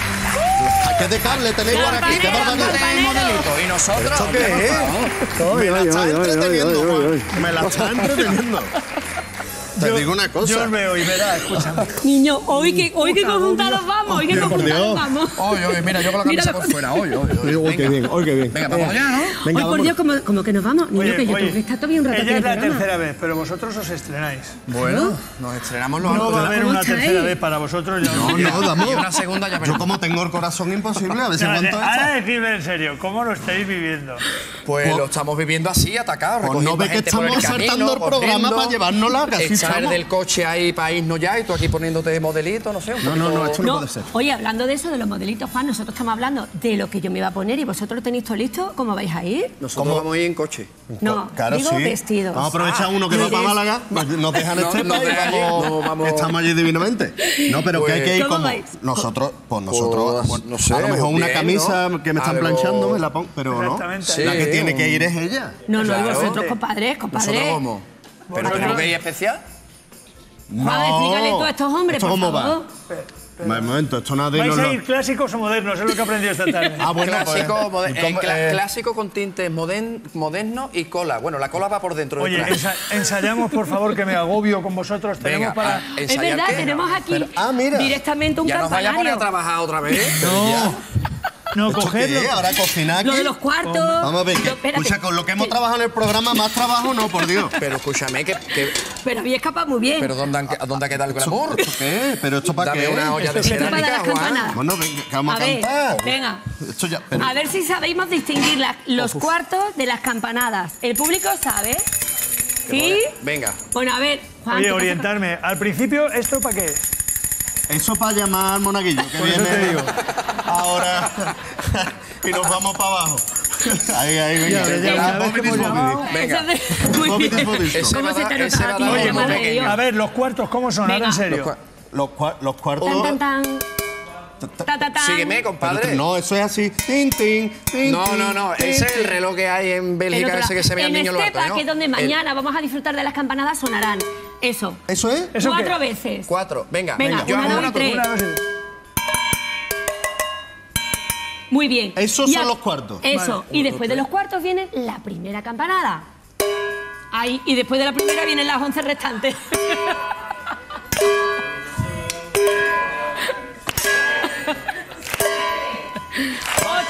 ¿A qué de cable tenéis por aquí? ¿Qué Campanero, barbaridad? campanero. modelito. ¿Y nosotros? ¿Esto qué es? Me la está entreteniendo, Juan. Me la está entreteniendo. Te Yo- digo una cosa. Yo os veo y verá, escúchame. Niño, hoy que, hoy que conjuntados vamos, hoy que Por conjuntados Dios. vamos. Oye, oye, mira, yo con la Mira camisa la por cosa. fuera. Oye, oye, oye. Uy, qué bien, uy, qué bien. Venga, vamos allá, ¿no? Venga, Hoy, por vamos. Dios, como, como que nos vamos. Niño, Oye, que yo oye, tengo que estar todavía un rato aquí ella en es el la programa. tercera vez, pero vosotros os estrenáis. Bueno, nos estrenamos los No va a haber ¿Cómo una estáis? tercera vez para vosotros. Ya No, no, damos. Y una segunda ya Yo veremos. como tengo el corazón imposible, a ver si Ahora, aguanto ahora esto. decidme en serio, ¿cómo lo estáis viviendo? Pues Pues- lo estamos viviendo así, atacados, Pues recogiendo no ve que gente por el estamos camino, saltando el programa corriendo, para llevárnosla, que así echar estamos. del coche ahí para irnos ya y tú aquí poniéndote modelito, no sé. un No, no, poquito- no, esto no, No, puede ser. oye, hablando de eso, de los modelitos, Juan, nosotros estamos hablando de lo que yo me iba a poner y vosotros lo tenéis todo listo. ¿Cómo vais a ir? Nosotros vamos a ir en coche. No, Claro, digo sí. vestidos. Vamos a aprovechar uno que no va para iréis. Málaga, nos- nos dejan No, este nos y dejan allí, vamos, no, vamos- estamos allí divinamente. No, pero que hay que ir ¿Cómo como vais? nosotros, pues nosotros, Pues, bueno, no sé, a lo mejor una bien, camisa ¿no? que me están Algo- planchando me la pongo, pero no. Exactamente. Sí. La que tiene un- que ir es ella. No, no, y Claro. vosotros, compadres, compadres. ¿Nosotros cómo? ¿Pero Vosotros- tenemos que ir especial? Juan, explícale tú a estos hombres, ¿Esto por cómo favor. va? Un momento, esto nada de ¿Vais no a lo- ir clásicos o modernos? Es lo que he aprendido esta tarde. Ah, bueno, clásico, pues, moder- ¿y cómo- eh, cla- eh, clásico con tintes moden- modernos y cola. Bueno, la cola va por dentro del Oye, traje. ensa- ensayamos, por favor, que me agobio con vosotros. Tenemos Venga, para... a- Es ensayar verdad, qué. tenemos aquí Pero- ah, mira. directamente un Ya nos vaya a poner a campanario. trabajar otra vez. No, No, ¿esto cogerlo. qué es? ¿Ahora cocinar aquí? Lo de los cuartos. Vamos a ver, que- Lo- espérate. escucha, con lo que hemos trabajado en el programa, más trabajo no, por Dios. Pero escúchame, que, que- Pero había escapado muy bien. pero ¿dónde, han- ¿dónde ha quedado el glamour? ¿Esto qué es? ¿Pero esto para Dame qué? una olla de Esto para cerámica, las Juan. campanadas. Bueno, venga, que vamos a, A ver, cantar. venga. Esto ya, pero- A ver si sabéis distinguir la- los cuartos de las campanadas. ¿El público sabe? ¿Sí? Venga. Bueno, a ver, Juan. Oye, ¿qué pasa? orientarme. Al principio, ¿esto para qué es? Eso para llamar al monaguillo, que Por eso viene te digo. ahora y nos vamos para abajo. Ahí, ahí, venga. Ya, ya, Ah, una vez que Bobby hemos dis llamado- Bobby. Venga. Eso de- Muy Bobby dis bien. Bobby. Ese ¿Cómo va se a te dar- nota ese va a a ti, dar Oye, como madre de pequeño. Dios? a ver, los cuartos, ¿cómo son? Ahora Venga. en serio. Los, cua- los, cua- los cuartos... Tan, tan, tan. Ta, ta, tan. Sígueme, Pero compadre. no, eso es así. Tin, tin, tin, No, tin, no, no. tin, Ese es el tin. reloj que hay en El Bélgica, otro ese lado. que se ve al en niño en lo alto, Estepa, ¿no? que es donde El- mañana vamos a disfrutar de las campanadas, sonarán. Eso. ¿Eso es? ¿Eso qué? Cuatro veces. Cuatro. Venga, Venga, yo una, hago dos una y tú. tres. Una, dos y- Muy bien. Esos Y son a- los cuartos. Eso. Y después de los cuartos viene la primera campanada. Ahí. Y después de la primera vienen las once restantes.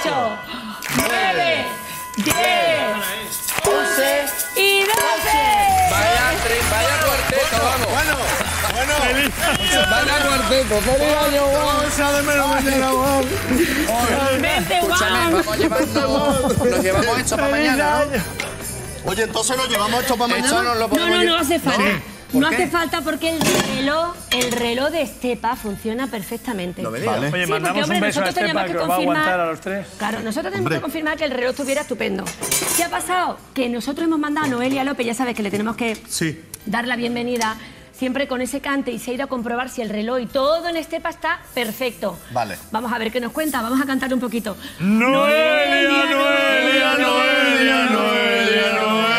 ocho, nueve, diez, once y doce. Vaya, tri- vaya cuarteto, vamos. Bueno, bueno. Vaya cuarteto, feliz año, Juan. Vamos a de menos mañana, Juan. Vente, Escúchame, Juan. vamos llevando, nos llevamos esto para mañana, ¿no? Oye, entonces nos llevamos esto para mañana. Esto nos lo No, podemos no, no llevar. hace falta. ¿Por No qué? hace falta porque el reloj, el reloj de Estepa funciona perfectamente. No me digas. Vale. Oye, Sí, mandamos porque, hombre, un beso a nosotros teníamos Estepa que que os va a confirmar- aguantar a los tres. Claro, nosotros tenemos Hombre. que confirmar que el reloj estuviera estupendo. ¿Qué ha pasado? Que nosotros hemos mandado a Noelia López, ya sabes que le tenemos que Sí. dar la bienvenida siempre con ese cante y se ha ido a comprobar si el reloj y todo en Estepa está perfecto. Vale. Vamos a ver qué nos cuenta, vamos a cantar un poquito. Noelia, Noelia, Noelia, Noelia, Noelia.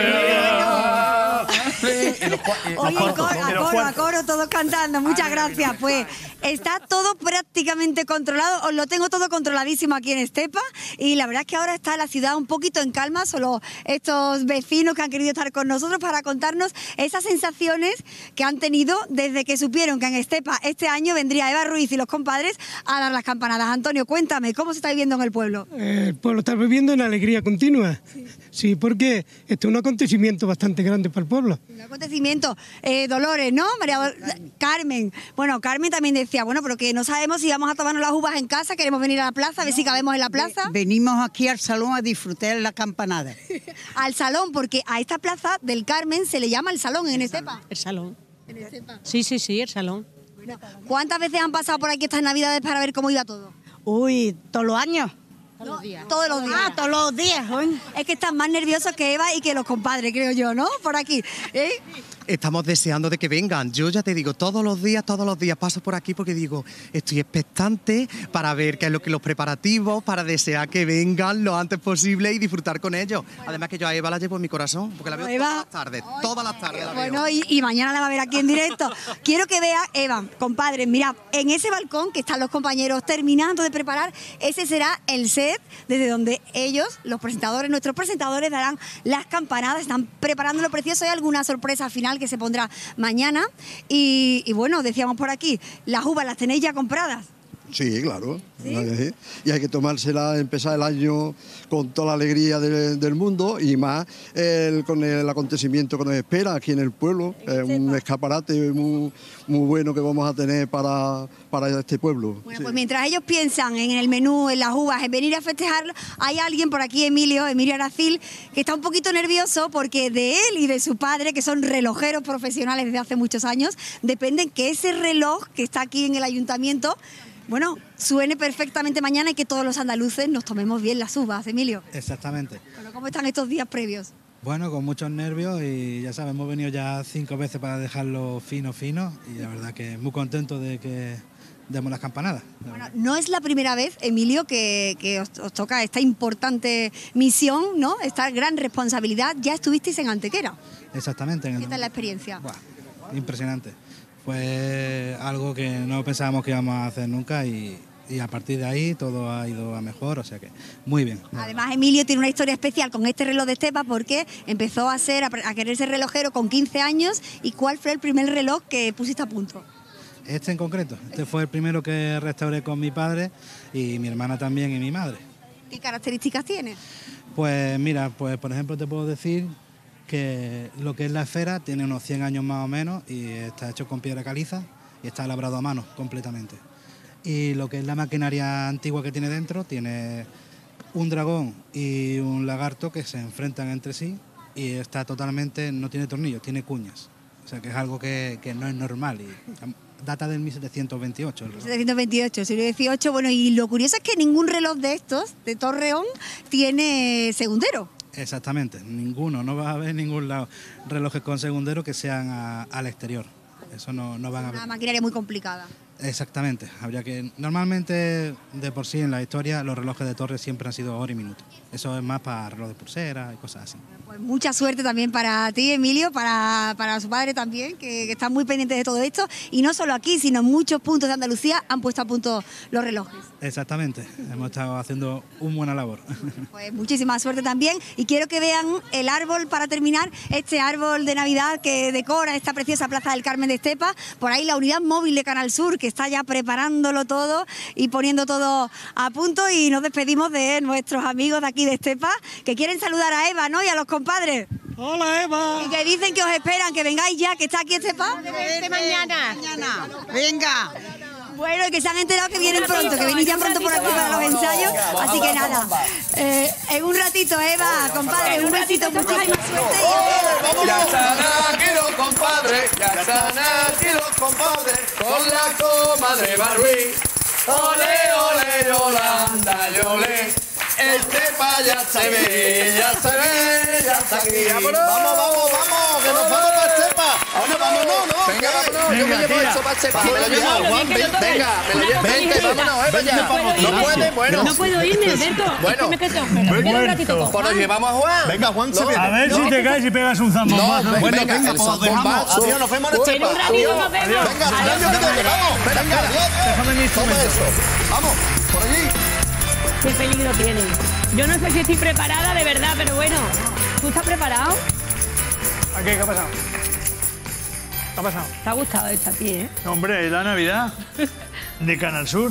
Y los cua- y- Oye, corto, coro, a pero coro, a fuerte. coro, todos cantando. Muchas gracias. Pues está todo prácticamente controlado. Os lo tengo todo controladísimo aquí en Estepa. Y la verdad es que ahora está la ciudad un poquito en calma. Solo estos vecinos que han querido estar con nosotros para contarnos esas sensaciones que han tenido desde que supieron que en Estepa este año vendría Eva Ruiz y los compadres a dar las campanadas. Antonio, cuéntame, ¿cómo se está viviendo en el pueblo? Eh, El pueblo está viviendo en alegría continua. Sí, porque este es un acontecimiento bastante grande para el pueblo. Un acontecimiento. Eh, Dolores, ¿no? María Dol- Carmen. Bueno, Carmen también decía, bueno, pero que no sabemos si vamos a tomarnos las uvas en casa, queremos venir a la plaza, a ver si cabemos en la plaza. Venimos aquí al salón a disfrutar la campanada. Al salón, porque a esta plaza del Carmen se le llama el salón en Estepa. El salón. En Estepa. Sí, sí, sí, el salón. Bueno, ¿cuántas veces han pasado por aquí estas navidades para ver cómo iba todo? Uy, todos los años. Todos los días. Todos los días. Ah, todos los días, joven. Es que están más nerviosos que Eva y que los compadres, creo yo, ¿no? Por aquí. ¿eh? Estamos deseando de que vengan. Yo ya te digo, todos los días, todos los días paso por aquí porque digo, estoy expectante para ver qué es lo que los preparativos, para desear que vengan lo antes posible y disfrutar con ellos. Además que yo a Eva la llevo en mi corazón, porque la veo Eva. todas las tardes, todas las tardes la veo. Bueno, y, y mañana la va a ver aquí en directo. Quiero que vea, Eva, compadre, mira, en ese balcón que están los compañeros terminando de preparar, ese será el set desde donde ellos, los presentadores, nuestros presentadores, darán las campanadas, están preparando lo precioso. Hay alguna sorpresa final que se pondrá mañana. Y, y bueno, decíamos por aquí, las uvas las tenéis ya compradas. Sí, claro. ¿Sí? Y hay que tomársela, empezar el año con toda la alegría de- del mundo y más el- con el acontecimiento que nos espera aquí en el pueblo. Es un escaparate muy, muy bueno que vamos a tener para, para este pueblo. Bueno, Sí. pues mientras ellos piensan en el menú, en las uvas, en venir a festejarlo, hay alguien por aquí, Emilio, Emilio Aracil, que está un poquito nervioso porque de él y de su padre, que son relojeros profesionales desde hace muchos años, dependen que ese reloj que está aquí en el ayuntamiento, bueno, suene perfectamente mañana y que todos los andaluces nos tomemos bien las uvas, Emilio. Exactamente. Bueno, ¿cómo están estos días previos? Bueno, con muchos nervios y ya sabes, hemos venido ya cinco veces para dejarlo fino, fino y la verdad que muy contento de que demos las campanadas. Bueno, no es la primera vez, Emilio, que, que os, os toca esta importante misión, ¿no? Esta gran responsabilidad. Ya estuvisteis en Antequera. Exactamente. en el- ¿Qué tal la experiencia? Buah, impresionante. Fue algo que no pensábamos que íbamos a hacer nunca y, y a partir de ahí todo ha ido a mejor, o sea que muy bien. Además, Emilio tiene una historia especial con este reloj de Estepa porque empezó a ser, a, pre- a querer ser relojero con quince años. ¿Y cuál fue el primer reloj que pusiste a punto? Este en concreto, este fue el primero que restauré con mi padre y mi hermana también y mi madre. ¿Qué características tiene? Pues mira, pues por ejemplo te puedo decir que lo que es la esfera tiene unos cien años más o menos y está hecho con piedra caliza y está labrado a mano completamente. Y lo que es la maquinaria antigua que tiene dentro tiene un dragón y un lagarto que se enfrentan entre sí y está totalmente, no tiene tornillos, tiene cuñas. O sea que es algo que, que no es normal y data del mil setecientos veintiocho. el reloj. setecientos veintiocho, siglo dieciocho. Bueno, y lo curioso es que ningún reloj de estos, de Torreón, tiene segundero. Exactamente, ninguno, no vas a ver en ningún lado relojes con segundero que sean a- al exterior. Eso no, no van a ver. Una maquinaria muy complicada. Exactamente, habría que. Normalmente, de por sí en la historia, los relojes de torre siempre han sido hora y minuto. Eso es más para reloj de pulsera y cosas así. Pues mucha suerte también para ti, Emilio, para, para su padre también, que, que están muy pendientes de todo esto. Y no solo aquí, sino en muchos puntos de Andalucía han puesto a punto los relojes. Exactamente, hemos estado haciendo una buena labor. Pues muchísima suerte también. Y quiero que vean el árbol, para terminar, este árbol de Navidad que decora esta preciosa Plaza del Carmen de Estepa. Por ahí la unidad móvil de Canal Sur, que está ya preparándolo todo y poniendo todo a punto. Y nos despedimos de nuestros amigos de aquí de Estepa, que quieren saludar a Eva, ¿no? Y a los compadres. Hola, Eva. Y que dicen que os esperan, que vengáis ya, que está aquí Estepa. Verte mañana. Mañana. Venga. Bueno, y que se han enterado que vienen pronto, que venís ya pronto por aquí para los ensayos. Así que nada, eh, en un ratito, Eva, compadre, un besito, muchísima suerte. Y ya están aquí los compadres, ya están aquí los compadres, con la comadre Barbie. Ole, ole, Yolanda, yole. Estepa ya se ve, ya se ve, ya está aquí. Vamos, vamos, vamos, que nos vamos para Estepa. Ahora vamos, no, no. Venga, vámonos, yo me llevo eso para Estepa. Me lo llevo, Juan, ven, venga, me lo llevo. Vente, vámonos, Eva, ya. No puede, bueno. No puedo irme, Alberto. Bueno, me quedo, me quedo un ratito con pues nos llevamos a Juan. Venga, Juan, se viene. A ver si te caes y pegas un zambombazo. No, venga, venga, pues nos dejamos. Adiós, nos vemos en Estepa. En un ratito nos vemos. Venga, adiós, vamos. Venga, adiós. Déjame mi Toma instrumento. eso. Vamos, por allí. Qué peligro tiene. Yo no sé si estoy preparada de verdad, pero bueno. ¿Tú estás preparado? ¿A qué? ¿Qué ha pasado? ¿Qué ha pasado? ¿Te ha gustado esta a ti, eh? Hombre, la Navidad de Canal Sur.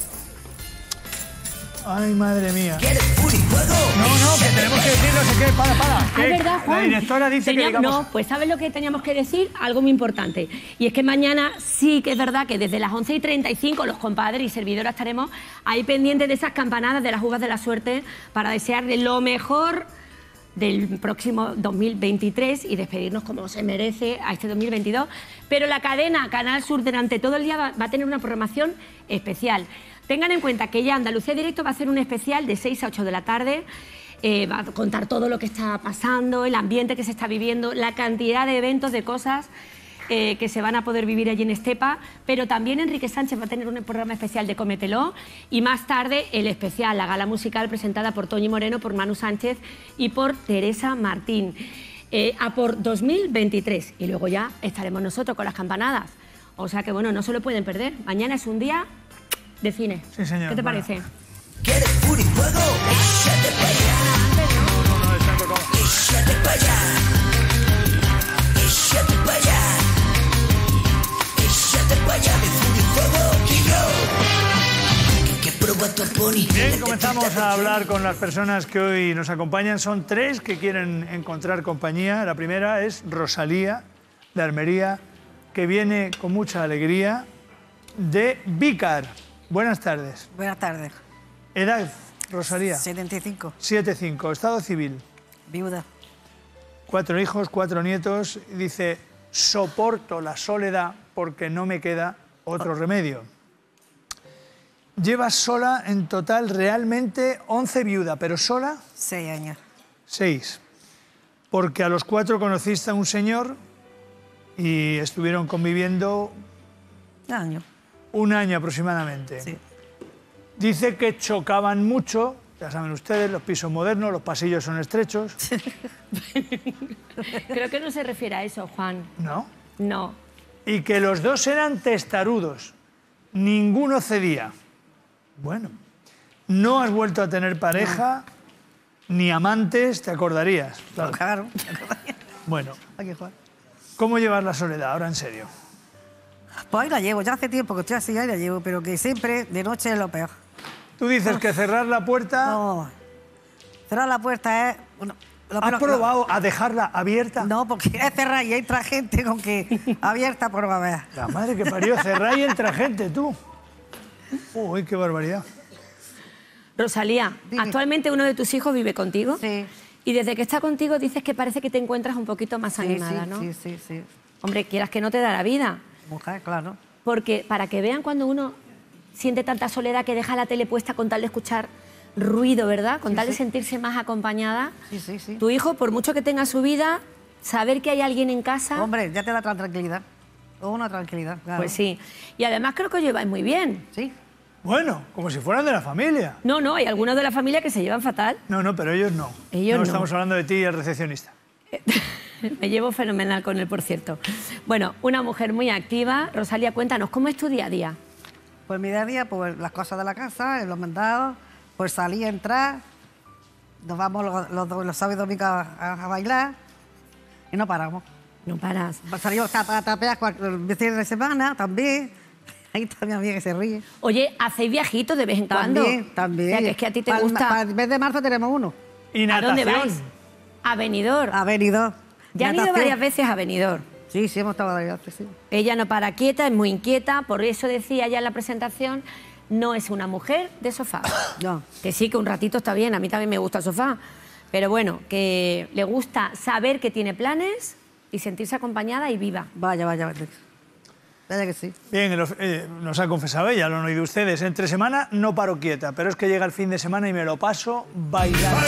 Ay, madre mía. No, no, que tenemos que decir no sé qué. Para, para. Ah, ¿Qué? es verdad, Juan. La directora dice Tenía- que digamos... No, pues ¿sabes lo que teníamos que decir? Algo muy importante. Y es que mañana sí que es verdad que desde las once y treinta y cinco los compadres y servidoras estaremos ahí pendientes de esas campanadas de las uvas de la suerte para desearle lo mejor del próximo dos mil veintitrés y despedirnos como se merece a este dos mil veintidós. Pero la cadena Canal Sur durante todo el día va, va a tener una programación especial. Tengan en cuenta que ya Andalucía Directo va a hacer un especial de seis a ocho de la tarde. Eh, va a contar todo lo que está pasando, el ambiente que se está viviendo, la cantidad de eventos, de cosas eh, que se van a poder vivir allí en Estepa. Pero también Enrique Sánchez va a tener un programa especial de Cómetelo. Y más tarde el especial, la gala musical presentada por Toñi Moreno, por Manu Sánchez y por Teresa Martín. Eh, a por dos mil veintitrés. Y luego ya estaremos nosotros con las campanadas. O sea que bueno, no se lo pueden perder. Mañana es un día de cine. Sí, señor. ¿Qué te Bueno. parece? ¿Quieres puri fuego? Échate pa' allá. No, no, está tocado. Échate pa' allá. Échate pa' allá. Échate pa' allá de puri fuego. Kilo. Que prueba tu pony. Bien, comenzamos a hablar con las personas que hoy nos acompañan. Son tres que quieren encontrar compañía. La primera es Rosalía, de Almería, que viene con mucha alegría de Vícar. Buenas tardes. Buenas tardes. Edad, Rosalía. setenta y cinco. setenta y cinco. Estado civil. Viuda. Cuatro hijos, cuatro nietos. Y dice, soporto la soledad porque no me queda otro remedio. Llevas sola en total realmente once viuda, pero sola Seis años. seis. Porque a los cuatro conociste a un señor y estuvieron conviviendo Un año. un año aproximadamente. Sí. Dice que chocaban mucho, ya saben ustedes, los pisos modernos, los pasillos son estrechos. Creo que no se refiere a eso, Juan. ¿No? No. Y que los dos eran testarudos. Ninguno cedía. Bueno, no has vuelto a tener pareja, ni amantes, te acordarías. Claro. Claro. Bueno, Aquí, Juan. ¿cómo llevas la soledad ahora en serio? Pues ahí la llevo, ya hace tiempo que estoy así, ahí la llevo, pero que siempre de noche es lo peor. Tú dices que cerrar la puerta... No, cerrar la puerta es... Bueno, lo ¿Has peor- probado a dejarla abierta? No, porque es cerrar y entra gente con que abierta por va a ver. La madre que parió, cerrar y entra gente, tú. Uy, qué barbaridad. Rosalía, Dime. actualmente uno de tus hijos vive contigo. Sí. Y desde que está contigo dices que parece que te encuentras un poquito más Sí, animada, sí, ¿no? sí, sí, sí. Hombre, quieras que no te da la vida. Mujer, claro. Porque para que vean cuando uno siente tanta soledad que deja la tele puesta con tal de escuchar ruido, ¿verdad? Con Sí, tal de sí. sentirse más acompañada. Sí, sí, sí. Tu hijo, por mucho que tenga su vida, saber que hay alguien en casa... Hombre, ya te da tra- tranquilidad. O una tranquilidad, claro. Pues sí. Y además creo que os lleváis muy bien. Sí. Bueno, como si fueran de la familia. No, no, hay algunos de la familia que se llevan fatal. No, no, pero ellos no. Ellos no. estamos hablando de ti y el recepcionista. Me llevo fenomenal con él, por cierto. Bueno, una mujer muy activa. Rosalía, cuéntanos, ¿cómo es tu día a día? Pues mi día a día, pues las cosas de la casa, los mandados, pues salir, entrar, nos vamos los, los, los sábados y domingos a, a bailar y no paramos. No paras. Salimos a tapear el fin de semana también. Ahí está mi amiga que se ríe. Oye, ¿hacéis viajitos de vez en cuando? También, también. O sea, que es que a ti te Para el- gusta... Para el mes de marzo tenemos uno. ¿Y ¿A dónde natación? vais? A Benidorm. A Benidorm. Ya han ido Natación. varias veces a Benidorm. Sí, sí, hemos estado varias veces, sí. Ella no para quieta, es muy inquieta, por eso decía ya en la presentación, no es una mujer de sofá. No. Que sí, que un ratito está bien, a mí también me gusta el sofá, pero bueno, que le gusta saber que tiene planes y sentirse acompañada y viva. Vaya, vaya, vaya. Vaya que sí. Bien, lo- eh, nos ha confesado ella, lo han oído ustedes. Entre semana no paro quieta, pero es que llega el fin de semana y me lo paso bailando.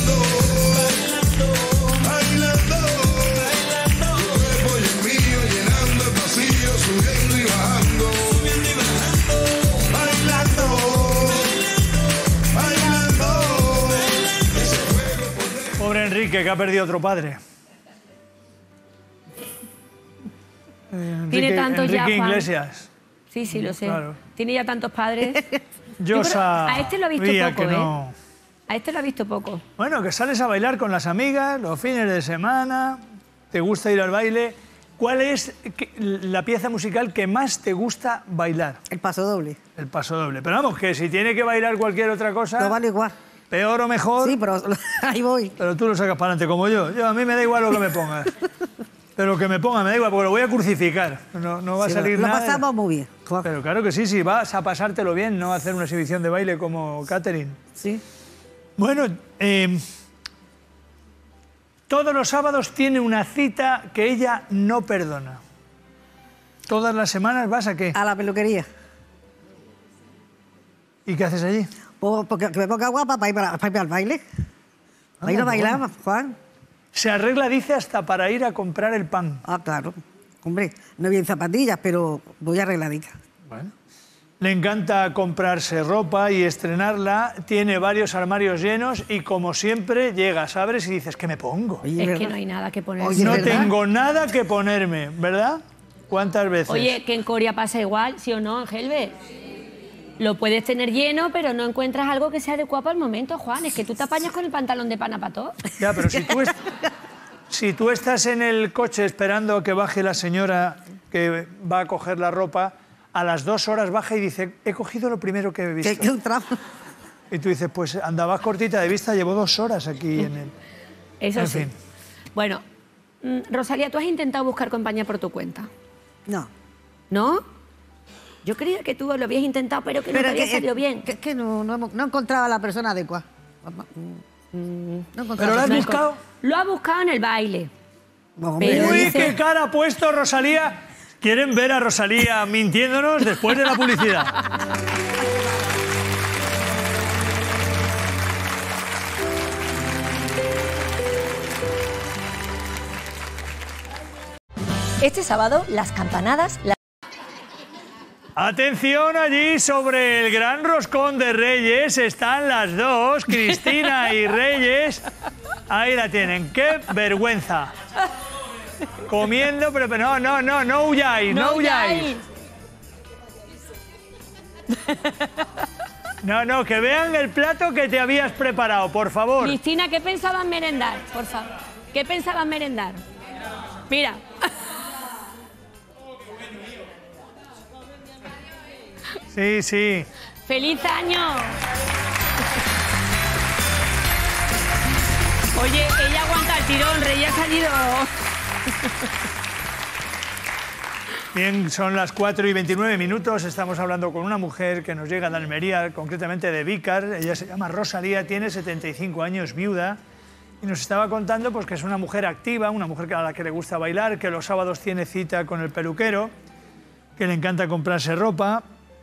Voy el mío llenando el pasillo, subiendo y bajando. Bailando, bailando. Pobre Enrique, que ha perdido otro padre. Eh, Tiene Enrique- tantos ya, Enrique Juan. Iglesias. Sí, sí, lo sé. Claro. Tiene ya tantos padres. Yo Yo creo- a este lo ha visto sabía poco, que ¿eh? no. A este lo ha visto poco. Bueno, que sales a bailar con las amigas los fines de semana, te gusta ir al baile. ¿Cuál es que- la pieza musical que más te gusta bailar? El paso doble. El paso doble. Pero vamos, que si tiene que bailar cualquier otra cosa, No vale igual. peor o mejor, Sí, pero ahí voy. pero tú lo sacas para adelante como yo. Yo a mí me da igual lo que me pongas. Pero lo que me ponga me da igual, porque lo voy a crucificar. No, no va a Sí, salir lo nada. pasamos muy bien. Juan. Pero claro que sí, sí, vas a pasártelo bien, no a hacer una exhibición de baile como Catherine. Sí. Bueno, eh, todos los sábados tiene una cita que ella no perdona. ¿Todas las semanas vas a qué? A la peluquería. ¿Y qué haces allí? Pues porque que me ponga guapa para ir, para, para ir al baile. Para ir a Anda, qué bailar, bueno. Juan. Se arregla, dice, hasta para ir a comprar el pan. Ah, claro. Hombre, no voy en zapatillas, pero voy arregladita. Bueno. Le encanta comprarse ropa y estrenarla, tiene varios armarios llenos y como siempre llegas, abres y dices, ¿qué me pongo? Oye, Es ¿verdad? que no hay nada que poner. Oye, no ¿verdad? tengo nada que ponerme, ¿verdad? ¿Cuántas veces? Oye, que en Corea pasa igual, ¿sí o no, Angelbe? Lo puedes tener lleno, pero no encuentras algo que sea adecuado al momento, Juan. Es que tú te apañas con el pantalón de pana para todo. Ya, pero si tú, est- si tú estás en el coche esperando que baje la señora que va a coger la ropa, a las dos horas baja y dice, he cogido lo primero que he visto. Que, que un trapo. Y tú dices, pues andabas cortita de vista, llevo dos horas aquí en el... Eso En sí. fin. Bueno, mm, Rosalía, ¿tú has intentado buscar compañía por tu cuenta? No. ¿No? Yo creía que tú lo habías intentado, pero que no te había que, salido bien. Que, que no, no, hemos- no encontraba a la persona adecuada. No encontraba ¿Pero lo has la persona buscado? Lo ha buscado en el baile. Hombre, Pero Uy, dice- qué cara ha puesto Rosalía. ¿Quieren ver a Rosalía mintiéndonos después de la publicidad? Este sábado, las campanadas... la- Atención allí sobre el gran roscón de Reyes. Están las dos, Cristina y Reyes. Ahí la tienen. ¡Qué vergüenza! Comiendo, pero pero no, no, no, no huyáis, no, huyáis. No, no, que vean el plato que te habías preparado, por favor. Cristina, ¿qué pensabas merendar? Por favor. ¿Qué pensabas merendar? Mira. Sí, sí. ¡Feliz año! Oye, ella aguanta el tirón, Rey ha salido... Bien, son las cuatro y veintinueve minutos. Estamos hablando con una mujer que nos llega de Almería, concretamente de Vícar. Ella se llama Rosalía, tiene setenta y cinco años, viuda. Y nos estaba contando pues, que es una mujer activa, una mujer a la que le gusta bailar, que los sábados tiene cita con el peluquero, que le encanta comprarse ropa.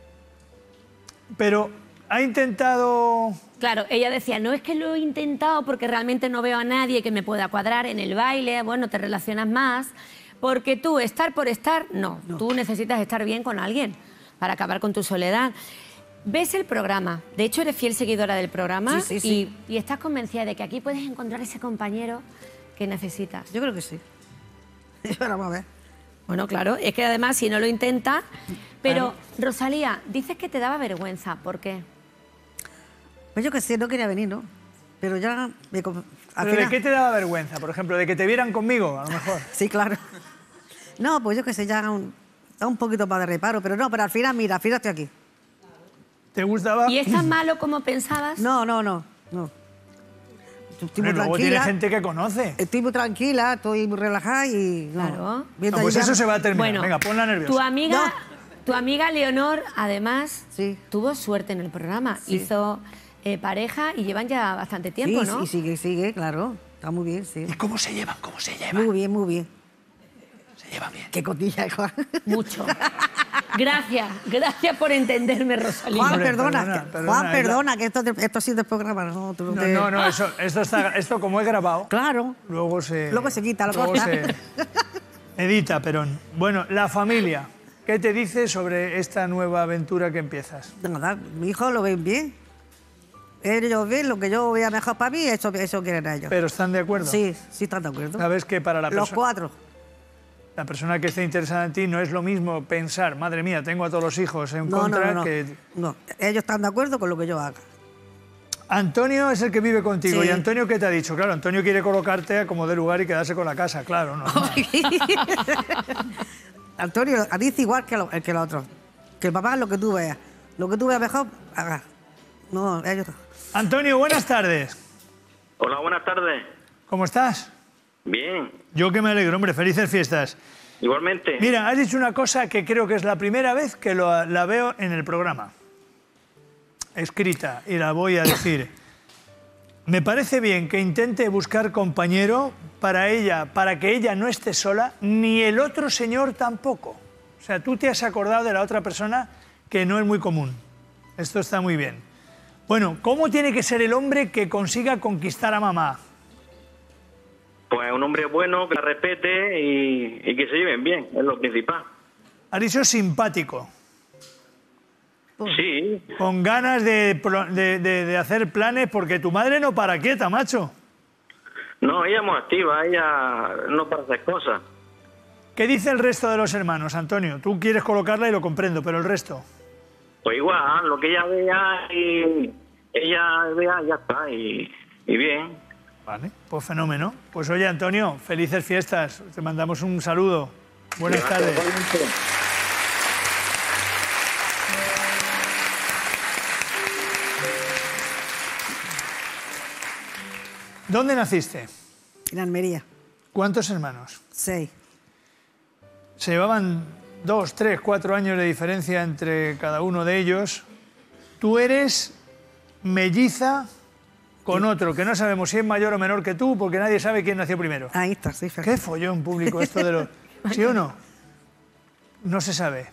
Pero ha intentado... Claro, ella decía, no es que lo he intentado porque realmente no veo a nadie que me pueda cuadrar en el baile, bueno, te relacionas más, porque tú, estar por estar, no, no. Tú necesitas estar bien con alguien para acabar con tu soledad. Ves el programa, de hecho eres fiel seguidora del programa Sí, sí, sí. Y, y estás convencida de que aquí puedes encontrar ese compañero que necesitas. Yo creo que sí. Vamos a ver. Bueno, claro, es que además si no lo intentas... Pero, Rosalía, dices que te daba vergüenza, ¿por qué? Pues yo que sé, no quería venir, ¿no? Pero ya... Me, al ¿Pero final... de qué te daba vergüenza? Por ejemplo, ¿de que te vieran conmigo, a lo mejor? Sí, claro. No, pues yo que sé, ya un, da un poquito más de reparo, pero no, pero al final, mira, al final estoy aquí. ¿Te gustaba? ¿Y es tan malo como pensabas? No, no, no, no. Estoy muy Pero luego tranquila. tiene gente que conoce. Estoy muy tranquila, estoy muy relajada y... No. Claro. Viendo No, pues ahí eso ya- se va a terminar. Bueno, Venga, ponla nerviosa. Tu amiga, No. tu amiga Leonor, además, Sí. tuvo suerte en el programa. Sí. Hizo eh, pareja y llevan ya bastante tiempo, sí, ¿no? Sí, sigue, sigue, claro. Está muy bien, sí. ¿Y cómo se llevan? ¿Cómo se llevan? Muy bien, muy bien. Se llevan bien. Qué cotilla, Juan. Mucho. Gracias, gracias por entenderme, Rosalía. Juan, Hombre, perdona, perdona, que- perdona, Juan, es perdona, que esto, te- esto ha sido el programa, no, tú no, No, te- no, no, eso, esto, está, esto como es grabado, Claro, luego se... luego se quita, luego luego se edita, Perón. Bueno, la familia, ¿qué te dice sobre esta nueva aventura que empiezas? nada, mi hijo lo ven bien. Ellos ven lo que yo vea mejor para mí, eso, eso quieren ellos. ¿Pero están de acuerdo? Sí, sí están de acuerdo. Sabes que para la, Los perso- cuatro. la persona que esté interesada en ti no es lo mismo pensar, madre mía, tengo a todos los hijos en No, no, contra, no, no. que... No, ellos están de acuerdo con lo que yo haga. Antonio es el que vive contigo. Sí. ¿Y Antonio qué te ha dicho? Claro, Antonio quiere colocarte como de lugar y quedarse con la casa, claro. No, Antonio, a ti es igual que, lo, que el otro. Que el papá es lo que tú veas. Lo que tú veas mejor, haga. No, ellos no. Antonio, buenas tardes. Hola, buenas tardes. ¿Cómo estás? Bien, Yo que me alegro, hombre, felices fiestas. igualmente. Mira, has dicho una cosa que creo que es la primera vez que lo- la veo en el programa. Escrita, y la voy a decir. Me parece bien que intente buscar compañero para ella, para que ella no esté sola, ni el otro señor tampoco. O sea, tú te has acordado de la otra persona que no es muy común. Esto está muy bien. Bueno, ¿cómo tiene que ser el hombre que consiga conquistar a mamá? Pues un hombre bueno, que la respete y, y que se lleven bien, es lo principal. Has dicho simpático, Sí, con ganas de, pro- de- de- de hacer planes, porque tu madre no para quieta, macho. no, ella es muy activa, ella no para hacer cosas. ¿Qué dice el resto de los hermanos, Antonio? Tú quieres colocarla y lo comprendo, pero el resto. Pues igual, lo que ella vea y ella vea, ya está, y, y bien. Vale, pues fenómeno. Pues oye, Antonio, felices fiestas. Te mandamos un saludo. Buenas tardes. ¿Dónde naciste? En Almería. ¿Cuántos hermanos? Seis. Se llevaban dos, tres, cuatro años de diferencia entre cada uno de ellos. Tú eres melliza con otro, que no sabemos si es mayor o menor que tú, porque nadie sabe quién nació primero. Ahí está, sí, Fer. ¿Qué follón público esto de los... ¿Sí o no? No se sabe.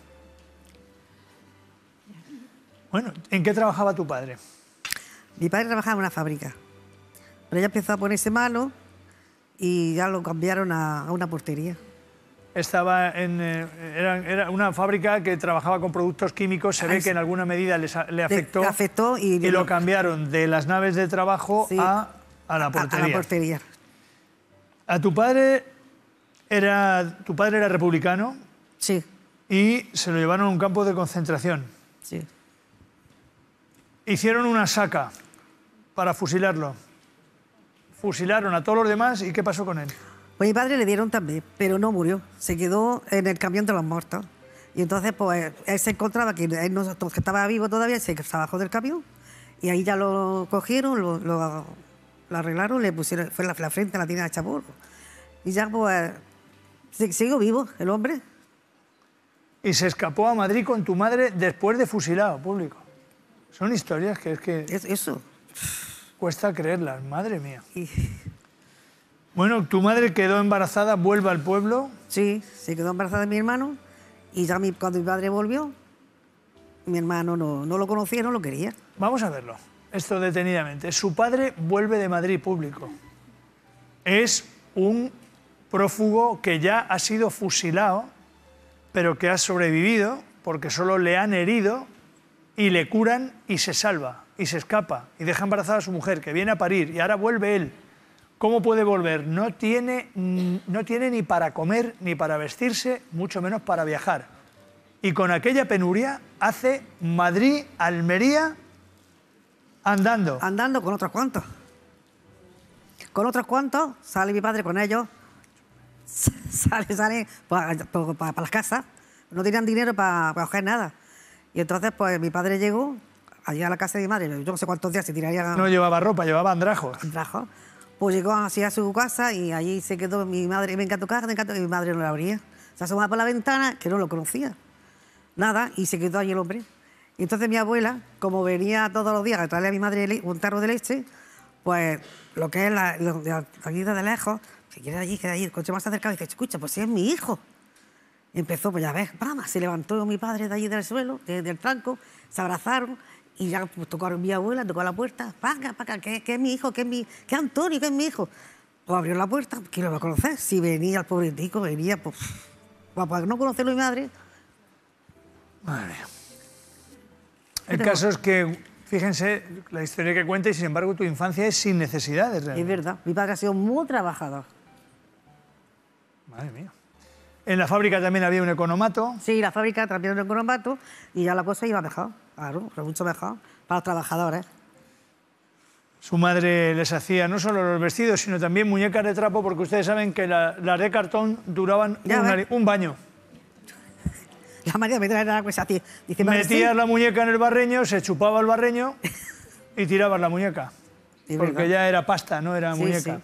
Bueno, ¿en qué trabajaba tu padre? Mi padre trabajaba en una fábrica, pero ella empezó a ponerse malo y ya lo cambiaron a, a una portería. Estaba en... eh, era, era una fábrica que trabajaba con productos químicos. Se Ah, ve sí. que en alguna medida les a- le afectó. Le afectó y- y lo cambiaron de las naves de trabajo Sí. a, a la A, a portería. la portería. A tu padre era... Tu padre era republicano. Sí. Y se lo llevaron a un campo de concentración. Sí. Hicieron una saca para fusilarlo. Fusilaron a todos los demás y ¿qué pasó con él? Pues mi padre le dieron también, pero no murió. Se quedó en el camión de los muertos. Y entonces, pues, él se encontraba que él no, que estaba vivo todavía, se bajó del camión. Y ahí ya lo cogieron, lo, lo- lo arreglaron, le pusieron, fue la, la frente, la tiene de Chapurro. Y ya, pues, se- siguió vivo el hombre. Y se escapó a Madrid con tu madre después de fusilado, público. Son historias que es que... Es, eso. Cuesta creerlas, madre mía. Bueno, tu madre quedó embarazada, vuelve al pueblo. Sí, se quedó embarazada de mi hermano. Y ya mi- cuando mi padre volvió, mi hermano no, no lo conocía, no lo quería. Vamos a verlo, esto detenidamente. Su padre vuelve de Madrid, público. Es un prófugo que ya ha sido fusilado, pero que ha sobrevivido porque solo le han herido y le curan y se salva y se escapa y deja embarazada a su mujer, que viene a parir, y ahora vuelve él ¿Cómo puede volver? No tiene, no tiene ni para comer, ni para vestirse, mucho menos para viajar. Y con aquella penuria hace Madrid-Almería andando. Andando con otros cuantos. Con otros cuantos, sale mi padre con ellos, sale, sale para, para, para las casas, no tenían dinero para, para coger nada. Y entonces, pues mi padre llegó allí a la casa de mi madre, yo no sé cuántos días se tiraría... No llevaba ropa, llevaba andrajos. Andrajos. Pues llegó así a su casa y allí se quedó mi madre, venga a tu casa, venga a tu... y mi madre no la abría. Se asomaba por la ventana, que no lo conocía. Nada, y se quedó allí el hombre. Y entonces mi abuela, como venía todos los días a traerle a mi madre un tarro de leche, pues lo que es la, lo, de aquí de lejos, se quiere allí, queda allí, el coche más acercado y dice, escucha, pues si es mi hijo. Y empezó, pues ya ves, vamos, se levantó mi padre de allí del suelo, de, del tranco, se abrazaron y ya pues, tocó a mi abuela, tocó a la puerta, paga, paga, que, que es mi hijo, que es mi, que es Antonio, que es mi hijo. Pues abrió la puerta, ¿quién lo va a conocer? Si venía el pobre tico, venía, pues, pues para no conocerlo mi madre. Madre mía. El caso es que, fíjense, la historia que cuenta y sin embargo tu infancia es sin necesidades. Es verdad, mi padre ha sido muy trabajador. Madre mía. En la fábrica también había un economato. Sí, la fábrica también era un economato y ya la cosa iba mejor, claro, pero mucho mejor para los trabajadores. Su madre les hacía no solo los vestidos, sino también muñecas de trapo, porque ustedes saben que la, las de cartón duraban un, un baño. La María me trae la cosa así. Dice, Metías sí. la muñeca en el barreño, se chupaba el barreño y tirabas la muñeca. Sí, porque verdad. Ya era pasta, no era sí, muñeca. Sí.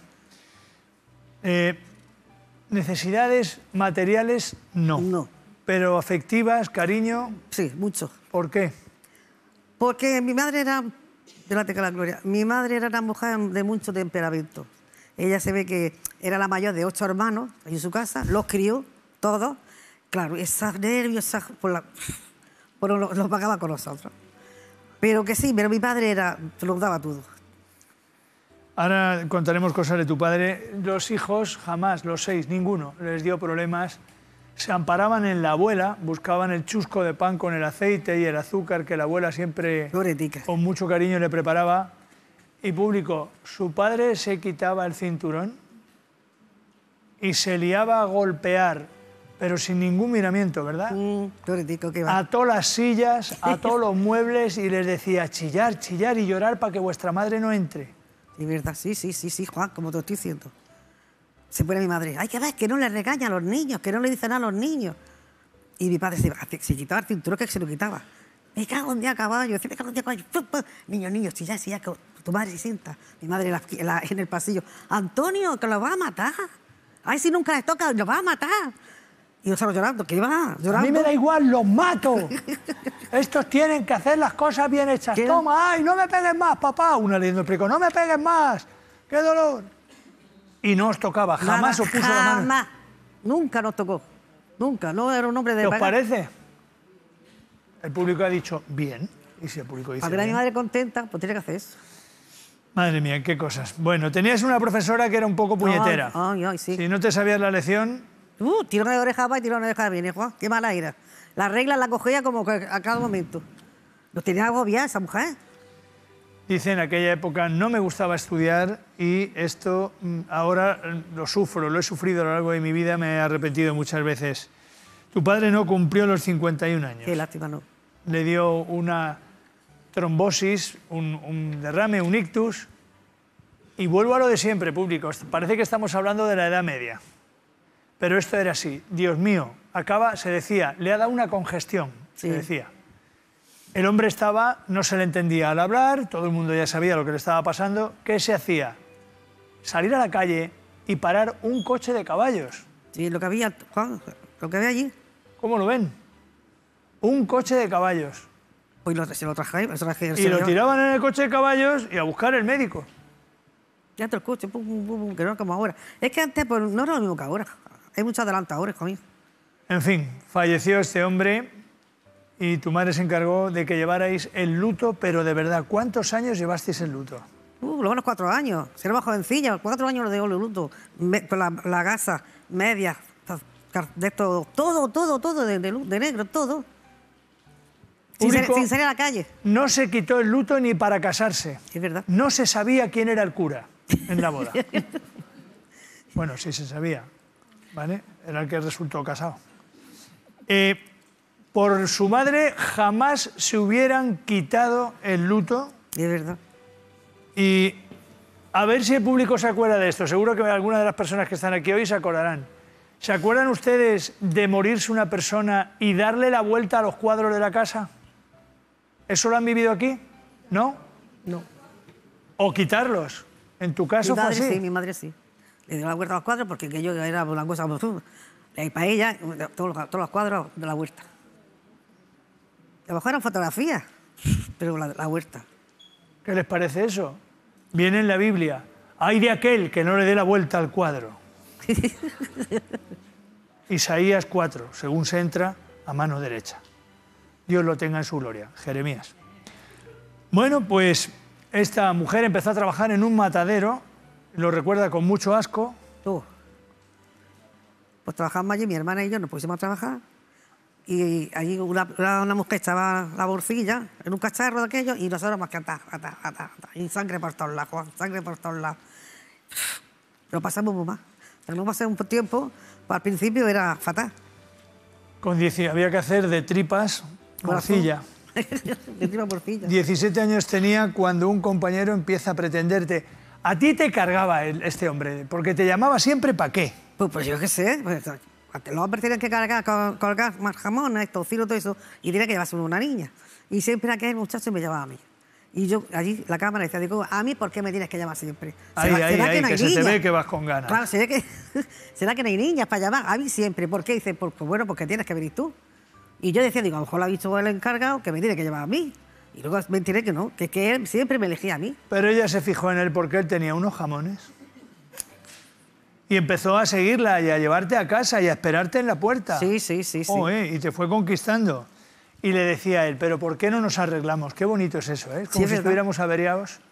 Eh, necesidades materiales, no. No. Pero afectivas, cariño... Sí, mucho. ¿Por qué? Porque mi madre era... Delante que la gloria. Mi madre era una mujer de mucho temperamento. Ella se ve que era la mayor de ocho hermanos en su casa, los crió, todos. Claro, esas nervios, esas, por la, por lo, lo pagaba con nosotros. Pero que sí, pero mi padre era, lo daba todo. Ahora contaremos cosas de tu padre. Los hijos, jamás, los seis, ninguno, les dio problemas. Se amparaban en la abuela, buscaban el chusco de pan con el aceite y el azúcar que la abuela siempre, Loretica. con mucho cariño, le preparaba. Y público, su padre se quitaba el cinturón y se liaba a golpear, pero sin ningún miramiento, ¿verdad? Mm, Loretica, ¿qué va? Ató las sillas, ató los muebles y les decía chillar, chillar y llorar para que vuestra madre no entre. Sí, verdad, sí, sí, sí, sí, Juan, como te estoy diciendo. Se pone mi madre, hay que ver que no le regaña a los niños, que no le dicen a los niños. Y mi padre se, se quitaba el cinturón, que se lo quitaba. Me cago en día caballo, me cago en día caballo. Niños, niños, chillar, chillar, que tu madre se sienta. Mi madre en, la, en, la, en el pasillo, Antonio, que lo va a matar. Ay, si nunca les toca, lo va a matar. Y nosotros llorando, ¿qué va? Llorando. A mí me da igual, los mato. Estos tienen que hacer las cosas bien hechas. ¿Qué? Toma, ay, no me pegues más, papá. Una le explicó, no me pegues más. ¡Qué dolor! Y no os tocaba, jamás Nada, os puso jamás. la mano. Jamás, nunca nos tocó. Nunca, no era un hombre de... ¿Qué os pagar. parece? El público ha dicho, bien. Y si el público dice Para ver a mi bien. madre contenta, pues tiene que hacer eso. Madre mía, qué cosas. Bueno, tenías una profesora que era un poco puñetera. Ay, ay, ay, sí. Si no te sabías la lección... Uh, tirón de oreja va y tirón de oreja viene, Juan. Qué mala era. Las reglas las cogía como que a cada momento. Nos tenía agobiada esa mujer. Dice, en aquella época no me gustaba estudiar y esto mm, ahora lo sufro, lo he sufrido a lo largo de mi vida, me he arrepentido muchas veces. Tu padre no cumplió los cincuenta y un años. Qué lástima, no. Le dio una trombosis, un, un derrame, un ictus. Y vuelvo a lo de siempre, público. Parece que estamos hablando de la Edad Media. Pero esto era así. Dios mío, acaba, se decía, le ha dado una congestión, sí. se decía. El hombre estaba, no se le entendía al hablar, todo el mundo ya sabía lo que le estaba pasando. ¿Qué se hacía? Salir a la calle y parar un coche de caballos. Sí, lo que había, Juan, lo que había allí. ¿Cómo lo ven? Un coche de caballos. Pues lo, se lo traje, se lo traje y lo tiraban en el coche de caballos y a buscar el médico. Ya el coche, pum, pum, pum, que no como ahora. Es que antes pues, no era lo mismo que ahora. Hay muchos adelantadores conmigo. En fin, falleció este hombre y tu madre se encargó de que llevarais el luto, pero de verdad, ¿cuántos años llevasteis el luto? Uh, lo menos cuatro años. Si era más jovencilla, cuatro años lo dejó el luto. Me, la, la gasa, medias, de esto, todo, todo, todo, de, de, de negro, todo. Sin, ser, sin salir a la calle. No se quitó el luto ni para casarse. Es verdad. No se sabía quién era el cura en la boda. Bueno, sí se sabía, ¿vale? Era el que resultó casado. Eh, por su madre jamás se hubieran quitado el luto. Es verdad. Y a ver si el público se acuerda de esto. Seguro que algunas de las personas que están aquí hoy se acordarán. ¿Se acuerdan ustedes de morirse una persona y darle la vuelta a los cuadros de la casa? ¿Eso lo han vivido aquí? ¿No? No. ¿O quitarlos? ¿En tu caso Mi fue madre así? sí, mi madre sí. Le dio la vuelta a los cuadros porque aquello era una cosa... Y para ella, todos los, todos los cuadros de la huerta. A lo mejor eran fotografías, pero la, la huerta. ¿Qué les parece eso? Viene en la Biblia. Hay de aquel que no le dé la vuelta al cuadro. Isaías cuatro, según se entra a mano derecha. Dios lo tenga en su gloria. Jeremías. Bueno, pues esta mujer empezó a trabajar en un matadero, lo recuerda con mucho asco. Tú. Pues trabajamos allí, mi hermana y yo nos pusimos a trabajar y allí una, una mujer echaba la bolsilla en un cacharro de aquello y nosotros más que ata, ata, ata, ata, y sangre por todos lados, Juan, sangre por todos lados. Lo pasamos muy mal. No pasé un tiempo, pues al principio era fatal. Con diez, había que hacer de tripas morcilla. De tripas morcilla. diecisiete años tenía cuando un compañero empieza a pretenderte. A ti te cargaba el, este hombre, porque te llamaba siempre ¿para qué? Pues, pues yo qué sé. Pues, los hombres tenían que cargar, col, colgar más jamón, tocino, todo eso, y tenía que llevarse una niña. Y siempre aquel muchacho me llamaba a mí. Y yo allí, la cámara decía, digo, ¿a mí por qué me tienes que llamar siempre? Ahí, ¿Será, ahí, ¿será ahí, que no hay que niñas? se te ve que vas con ganas. Claro, ¿será que, ¿será que no hay niñas para llamar? A mí siempre. ¿Por qué? Dice, pues, pues bueno, porque tienes que venir tú. Y yo decía, digo, a lo mejor lo ha visto el encargado que me tiene que llamar a mí. Y luego me enteré que no, que, que él siempre me elegía a mí. Pero ella se fijó en él porque él tenía unos jamones. Y empezó a seguirla y a llevarte a casa y a esperarte en la puerta. Sí, sí, sí. sí. Oh, eh, y te fue conquistando. Y le decía a él, pero ¿por qué no nos arreglamos? Qué bonito es eso, ¿eh? Es como Sí, si es estuviéramos averiados.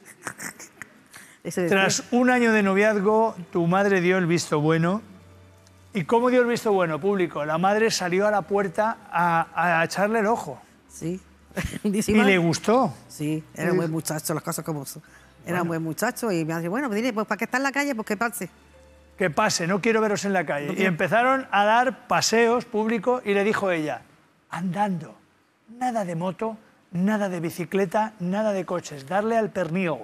Eso Tras un año de noviazgo, tu madre dio el visto bueno. ¿Y cómo dio el visto bueno, público? La madre salió a la puerta a, a echarle el ojo. Sí. ¿Y le gustó? Sí, era un buen muchacho, las cosas como son. Era Bueno. un buen muchacho y me dice, bueno, pues dile, pues para que está en la calle, pues que pase. Que pase, no quiero veros en la calle. Y empezaron a dar paseos públicos y le dijo ella, andando, nada de moto, nada de bicicleta, nada de coches, darle al pernil.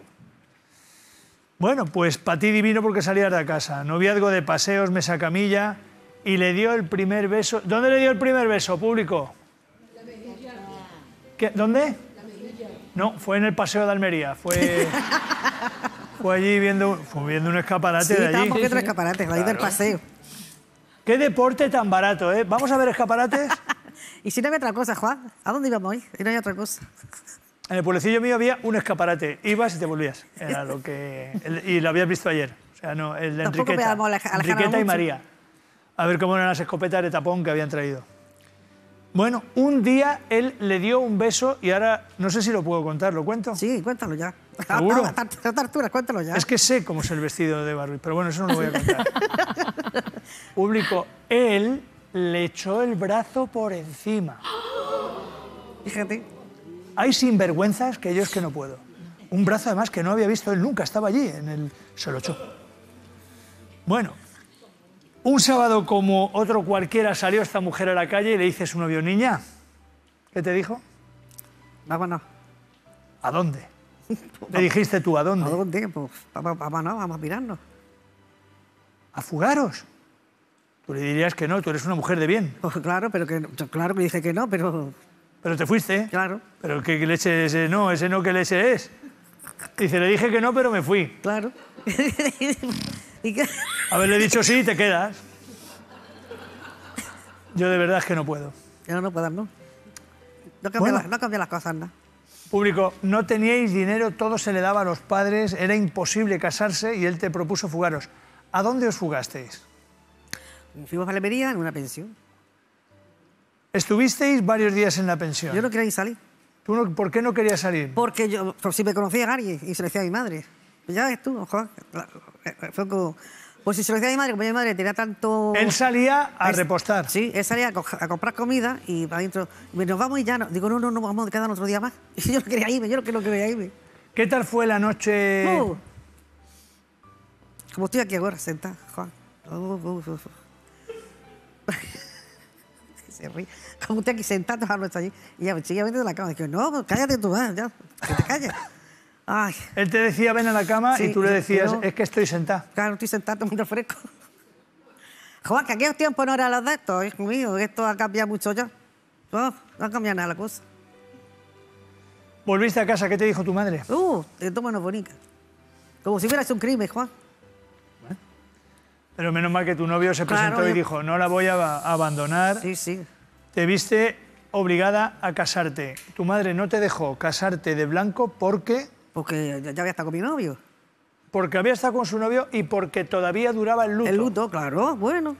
Bueno, pues para ti divino porque salías de casa. Noviazgo de paseos, mesa camilla, y le dio el primer beso. ¿Dónde le dio el primer beso, público? La mejilla. ¿Qué? ¿Dónde? La mejilla. No, fue en el paseo de Almería. Fue, fue allí viendo, fue viendo un escaparate Sí, de allí. estábamos viendo escaparates, ahí del paseo. Qué deporte tan barato, ¿eh? ¿Vamos a ver escaparates? Y si no había otra cosa, Juan, ¿a dónde íbamos hoy? Y no había otra cosa. En el pueblecillo mío había un escaparate. Ibas y te volvías. Era lo que... el- y lo habías visto ayer. O sea, no, el de Tampoco Enriqueta. veamos a Alejandra Enriqueta y mucho. María. A ver cómo eran las escopetas de tapón que habían traído. Bueno, un día él le dio un beso y ahora no sé si lo puedo contar. ¿Lo cuento? Sí, cuéntalo ya. ¿Seguro? A esta altura, cuéntalo ya. Es que sé cómo es el vestido de Barbie, pero bueno, eso no lo voy a contar. Público, él le echó el brazo por encima. Fíjate. Hay sinvergüenzas que yo es que no puedo. Un brazo además que no había visto él nunca, estaba allí, en el... se lo echó. Bueno, un sábado como otro cualquiera salió esta mujer a la calle y le dice a su novio, niña, ¿qué te dijo? Vámonos. ¿A dónde? Le dijiste tú, ¿a dónde? ¿A dónde? Pues vamos, vámonos, vamos a mirarnos. ¿A fugaros? Tú le dirías que no, tú eres una mujer de bien. Pues claro, pero que claro que dije que no, pero... Pero te fuiste. Claro. ¿Pero qué leche ese no? ¿Ese no qué leche es? Dice, le dije que no, pero me fui. Claro. Haberle dicho sí, te quedas. Yo de verdad es que no puedo. Yo no puedo, ¿no? No cambia, Bueno. la- no cambia las cosas, ¿no? Público, no teníais dinero, todo se le daba a los padres, era imposible casarse y él te propuso fugaros. ¿A dónde os fugasteis? Fuimos a Almería en una pensión. Estuvisteis varios días en la pensión. Yo no quería ni salir. ¿Tú no- ¿Por qué no querías salir? Porque yo, por si me conocía a alguien y se lo decía a mi madre. Pues ya ves tú, ojo. Fue como... Pues si se lo decía a mi madre, como mi madre tenía tanto... Él salía a Es- repostar. Sí, él salía a, co- a comprar comida y para adentro. y Nos vamos y ya no. Digo, no, no, no, vamos a quedar otro día más. Y yo no quería irme, yo no, que no quería irme. ¿Qué tal fue la noche? Uh, Como estoy aquí ahora, sentada, Juan. Uh, uh, uh, uh. Se ríe. Como estoy aquí sentada, Juan no está allí. Y ella me sigue de la cama. Digo, no, cállate tú, ah, ya, que te calles. Ay. Él te decía, ven a la cama, Sí, y tú le decías, pero- es que estoy sentada. Claro, estoy sentada tomando fresco. Juan, que aquellos tiempos no eran los de estos, hijo mío. Esto ha cambiado mucho ya. No, no ha cambiado nada la cosa. ¿Volviste a casa? ¿Qué te dijo tu madre? Uh, de todo menos bonita. Como si hubiera hecho un crimen, Juan. Pero menos mal que tu novio se Claro, presentó y yo- dijo, no la voy a a abandonar. Sí, sí. Te viste obligada a casarte. Tu madre no te dejó casarte de blanco porque... Porque ya, ya había estado con mi novio. Porque había estado con su novio y porque todavía duraba el luto. El luto, claro, bueno.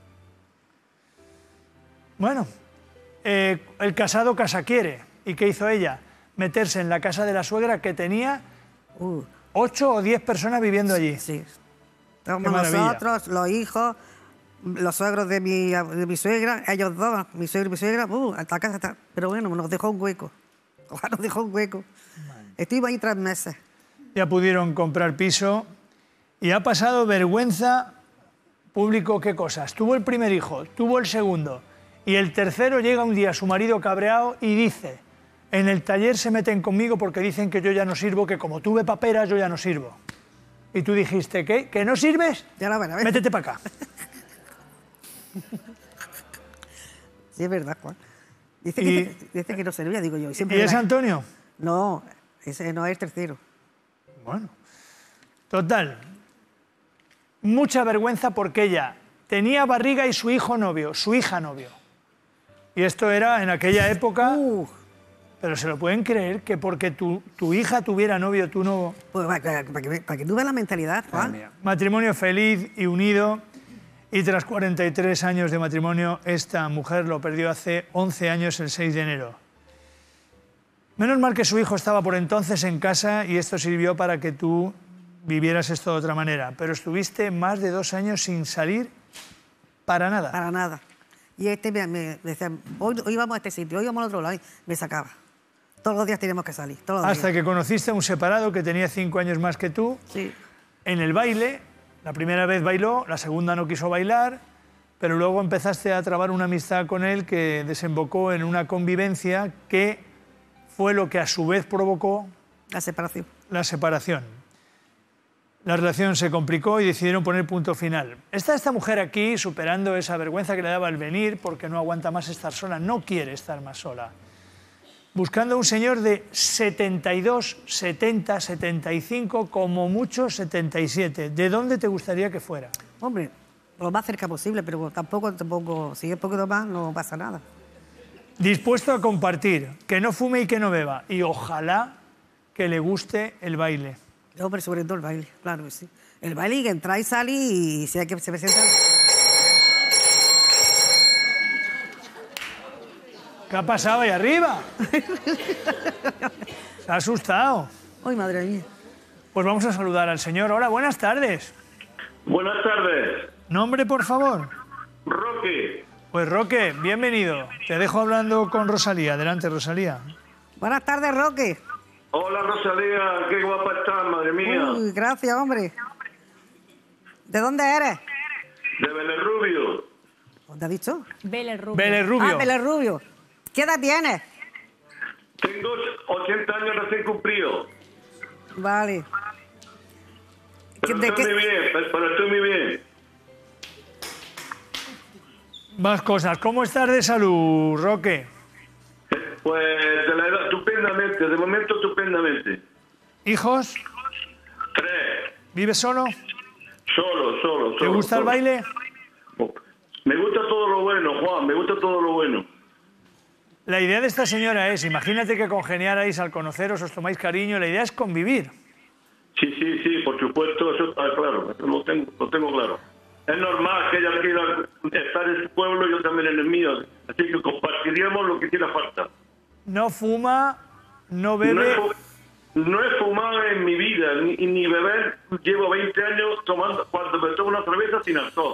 Bueno, eh, el casado casa quiere. ¿Y qué hizo ella? Meterse en la casa de la suegra que tenía Uh, ocho o diez personas viviendo allí. sí. Qué Estábamos maravilla. nosotros, los hijos, los suegros de mi, de mi suegra, ellos dos, mi suegro y mi suegra, uh, hasta casa está. Pero bueno, nos dejó un hueco. Ojalá nos dejó un hueco. Estuvimos ahí tres meses. Ya pudieron comprar piso y ha pasado vergüenza público. ¿Qué cosas? Tuvo el primer hijo, tuvo el segundo y el tercero llega un día su marido cabreado y dice, en el taller se meten conmigo porque dicen que yo ya no sirvo, que como tuve paperas yo ya no sirvo. Y tú dijiste, ¿qué? ¿Que no sirves? Ya la van a ver. Métete para acá. Sí, es verdad, Juan. Dice, Y- que, dice que no servía, digo yo. ¿Y Siempre es era- Antonio? No, ese no es el tercero. Bueno, total, mucha vergüenza porque ella tenía barriga y su hijo novio, su hija novio. Y esto era en aquella época, Uh. pero se lo pueden creer que porque tu, tu hija tuviera novio, tú no... Pues para, que- para que, para que tú veas la mentalidad, Juan. Matrimonio feliz y unido, y tras cuarenta y tres años de matrimonio, esta mujer lo perdió hace once años, el seis de enero. Menos mal que su hijo estaba por entonces en casa y esto sirvió para que tú vivieras esto de otra manera, pero estuviste más de dos años sin salir para nada. Para nada. Y este me, me decía, hoy, hoy vamos a este sitio, hoy vamos al otro lado, y me sacaba. Todos los días teníamos que salir, todos los Hasta días. que conociste a un separado que tenía cinco años más que tú. Sí. En el baile, la primera vez bailó, la segunda no quiso bailar, pero luego empezaste a trabar una amistad con él que desembocó en una convivencia que fue lo que a su vez provocó La separación. la separación. La relación se complicó y decidieron poner punto final. Está esta mujer aquí superando esa vergüenza que le daba el venir porque no aguanta más estar sola, no quiere estar más sola. Buscando a un señor de setenta y dos, setenta, setenta y cinco, como mucho setenta y siete. ¿De dónde te gustaría que fuera? Hombre, lo más cerca posible, pero tampoco, tampoco, si es poquito más, no pasa nada. Dispuesto a compartir, que no fume y que no beba. Y ojalá que le guste el baile. Hombre, sobre todo el baile, claro que sí. El baile y que entra y sale y si hay que se presenta. ¿Qué ha pasado ahí arriba? Se ha asustado. Ay, madre mía. Pues vamos a saludar al señor. Hola, buenas tardes. Buenas tardes. Nombre, por favor. Roque. Pues Roque, bienvenido. Te dejo hablando con Rosalía. Adelante, Rosalía. Buenas tardes, Roque. Hola Rosalía, qué guapa estás, madre mía. Uy, gracias, hombre. ¿De dónde eres? De Belerrubio. ¿Dónde has dicho? Vélez Rubio. Vélez Rubio. Ah, Vélez Rubio. ¿Qué edad tienes? Tengo ochenta años recién cumplidos. Vale. Pero ¿De estoy qué? muy bien, pero pero estoy muy bien. Más cosas. ¿Cómo estás de salud, Roque? Pues de la edad, estupendamente, de momento estupendamente. ¿Hijos? Tres. ¿Vives solo? Solo, solo, solo. ¿Te gusta el solo. baile? Me gusta todo lo bueno, Juan, me gusta todo lo bueno. La idea de esta señora es, imagínate que congeniarais al conoceros, os tomáis cariño, la idea es convivir. Sí, sí, sí, por supuesto, eso está claro, lo tengo, lo tengo claro. Es normal que ella quiera estar en su pueblo y yo también en el mío, así que compartiríamos lo que hiciera falta. No fuma, no No he, bebe. fu- no he fumado en mi vida, ni, ni beber, llevo veinte años tomando, cuando me tomo una cerveza sin alcohol.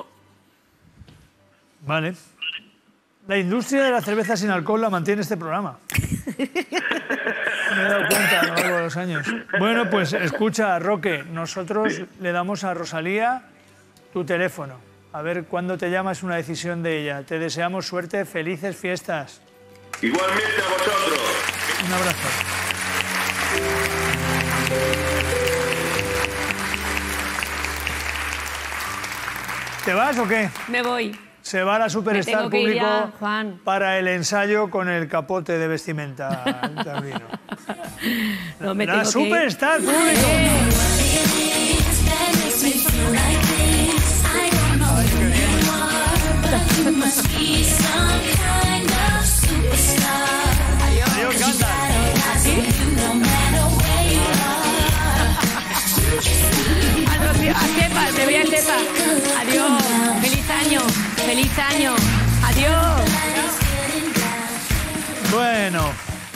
Vale. La industria de la cerveza sin alcohol la mantiene este programa. Me he dado cuenta a lo largo de los años. Bueno, pues escucha, Roque, nosotros le damos a Rosalía tu teléfono. A ver cuándo te llama, es una decisión de ella. Te deseamos suerte, felices fiestas. Igualmente a vosotros. Un abrazo. ¿Te vas o qué? Me voy. Se va la Superstar Me tengo que ir Público ya, Juan. para el ensayo con el capote de vestimenta taurino. No, me La tengo que ir. Superstar Público. Adiós, Gandalf. A Estepa, te voy a Estepa. Adiós. Feliz año. Feliz año. Adiós. Bueno.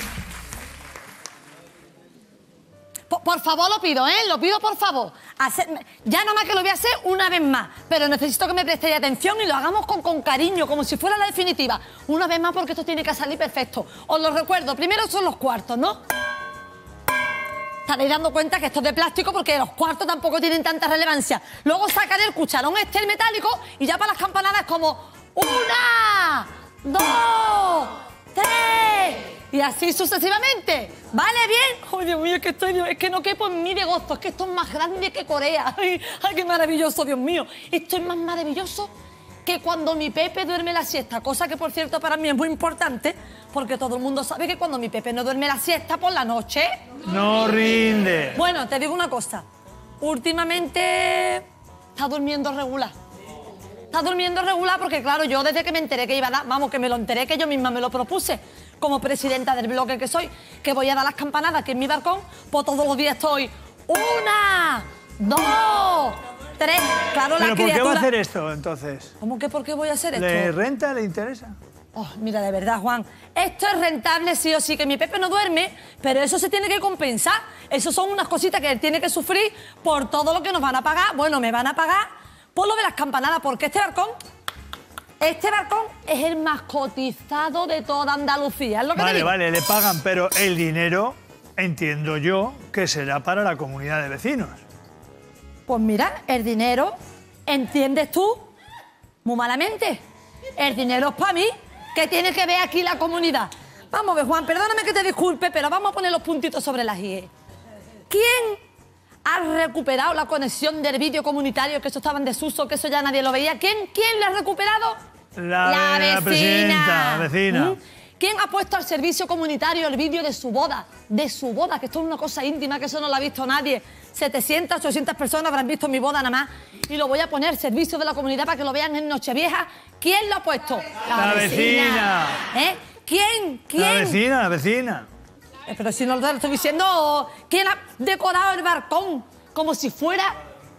Por, por favor, lo pido, ¿eh? Lo pido, por favor. Hacer- ya nada más que lo voy a hacer una vez más. Pero necesito que me prestéis atención y lo hagamos con, con cariño, como si fuera la definitiva. Una vez más, porque esto tiene que salir perfecto. Os lo recuerdo. Primero son los cuartos, ¿no? Estaréis dando cuenta que esto es de plástico porque los cuartos tampoco tienen tanta relevancia. Luego sacaré el cucharón este, el metálico, y ya para las campanadas es como... ¡Una! ¡Dos! ¡Tres! Y así sucesivamente. ¿Vale? ¿Bien? ¡Oh, Dios mío! Es que, estoy, es que no quepo en mí de gozo. Es que esto es más grande que Corea. ¡Ay, ay, qué maravilloso, Dios mío! Esto es más maravilloso que cuando mi Pepe duerme la siesta. Cosa que, por cierto, para mí es muy importante, porque todo el mundo sabe que cuando mi Pepe no duerme la siesta por la noche... No rinde. Bueno, te digo una cosa. Últimamente está durmiendo regular. Está durmiendo regular porque, claro, yo desde que me enteré que iba a dar... Vamos, que me lo enteré, que yo misma me lo propuse, como presidenta del bloque que soy, que voy a dar las campanadas aquí en mi balcón, pues todos los días estoy... ¡Una! ¡Dos! ¡Tres! Claro, ¿Pero la por qué va a criatura... hacer esto, entonces? ¿Cómo que por qué voy a hacer esto? ¿Le renta, le interesa? Oh, mira, de verdad, Juan, esto es rentable sí o sí, que mi Pepe no duerme, pero eso se tiene que compensar. Eso son unas cositas que él tiene que sufrir por todo lo que nos van a pagar. Bueno, me van a pagar por lo de las campanadas, porque este balcón, este balcón es el más cotizado de toda Andalucía. Es lo que te Vale, digo. vale, le pagan, pero el dinero, entiendo yo, que será para la comunidad de vecinos. Pues mira, el dinero, ¿entiendes tú? Muy malamente. El dinero es para mí. ¿Qué tiene que ver aquí la comunidad? Vamos a ver, Juan, perdóname que te disculpe, pero vamos a poner los puntitos sobre las i. ¿Quién ha recuperado la conexión del vídeo comunitario, que eso estaba en desuso, que eso ya nadie lo veía? ¿Quién, quién le ha recuperado? La, la presidenta, la vecina. ¿Mm? ¿Quién ha puesto al servicio comunitario el vídeo de su boda? De su boda, que esto es una cosa íntima, que eso no lo ha visto nadie. setecientas, ochocientas personas habrán visto mi boda nada más. Y lo voy a poner al servicio de la comunidad para que lo vean en Nochevieja. ¿Quién lo ha puesto? La vecina. ¿Eh? ¿Quién? ¿Quién? La vecina, la vecina. Eh, Pero si no lo estoy diciendo, ¿quién ha decorado el balcón como si fuera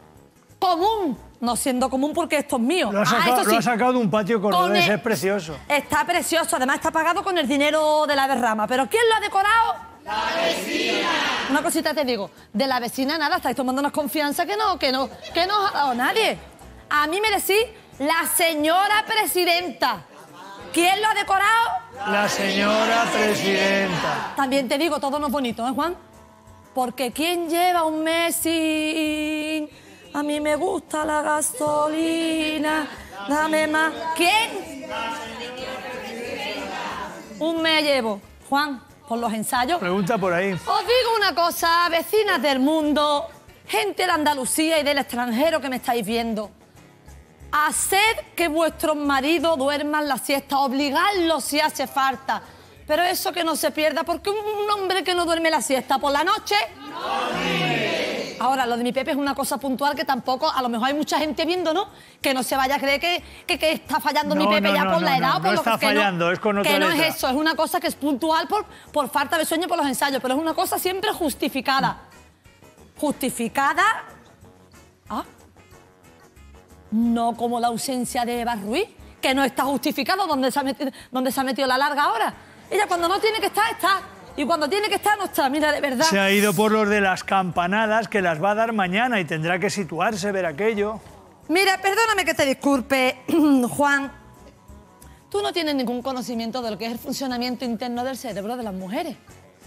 común? No siendo común porque esto es mío. Lo ha Ah, sacado, eso sí. lo ha sacado de un patio cordobés, Con el- es precioso. Está precioso, además está pagado con el dinero de la derrama. ¿Pero quién lo ha decorado? ¡La vecina! Una cosita te digo, de la vecina nada, estáis tomándonos confianza que no, que no, que no os ha dado nadie. A mí me decís la señora presidenta. ¿Quién lo ha decorado? La señora presidenta. También te digo, todo no es bonito, ¿eh, Juan? Porque ¿quién lleva un mes sin...? A mí me gusta la gasolina, dame más. ¿Quién? Un mes llevo. Juan, por los ensayos. Pregunta por ahí. Os digo una cosa, vecinas del mundo, gente de Andalucía y del extranjero que me estáis viendo. Haced que vuestros maridos duerman la siesta, obligadlos si hace falta. Pero eso que no se pierda, porque un hombre que no duerme la siesta por la noche... Ahora, lo de mi Pepe es una cosa puntual que tampoco, a lo mejor hay mucha gente viendo, ¿no? Que no se vaya a creer que, que, que está fallando mi No, Pepe no, ya no, por no, la edad no, o por no lo está que fallando, no, es con otra que no letra. es eso, es una cosa que es puntual por, por falta de sueño por los ensayos, pero es una cosa siempre justificada. Justificada... ¿Ah? No como la ausencia de Eva Ruiz, que no está justificado donde se ha metido, donde se ha metido la larga ahora. Ella cuando no tiene que estar, está. Y cuando tiene que estar, no está. Mira, de verdad. Se ha ido por los de las campanadas, que las va a dar mañana y tendrá que situarse, ver aquello. Mira, perdóname que te disculpe, Juan. Tú no tienes ningún conocimiento de lo que es el funcionamiento interno del cerebro de las mujeres.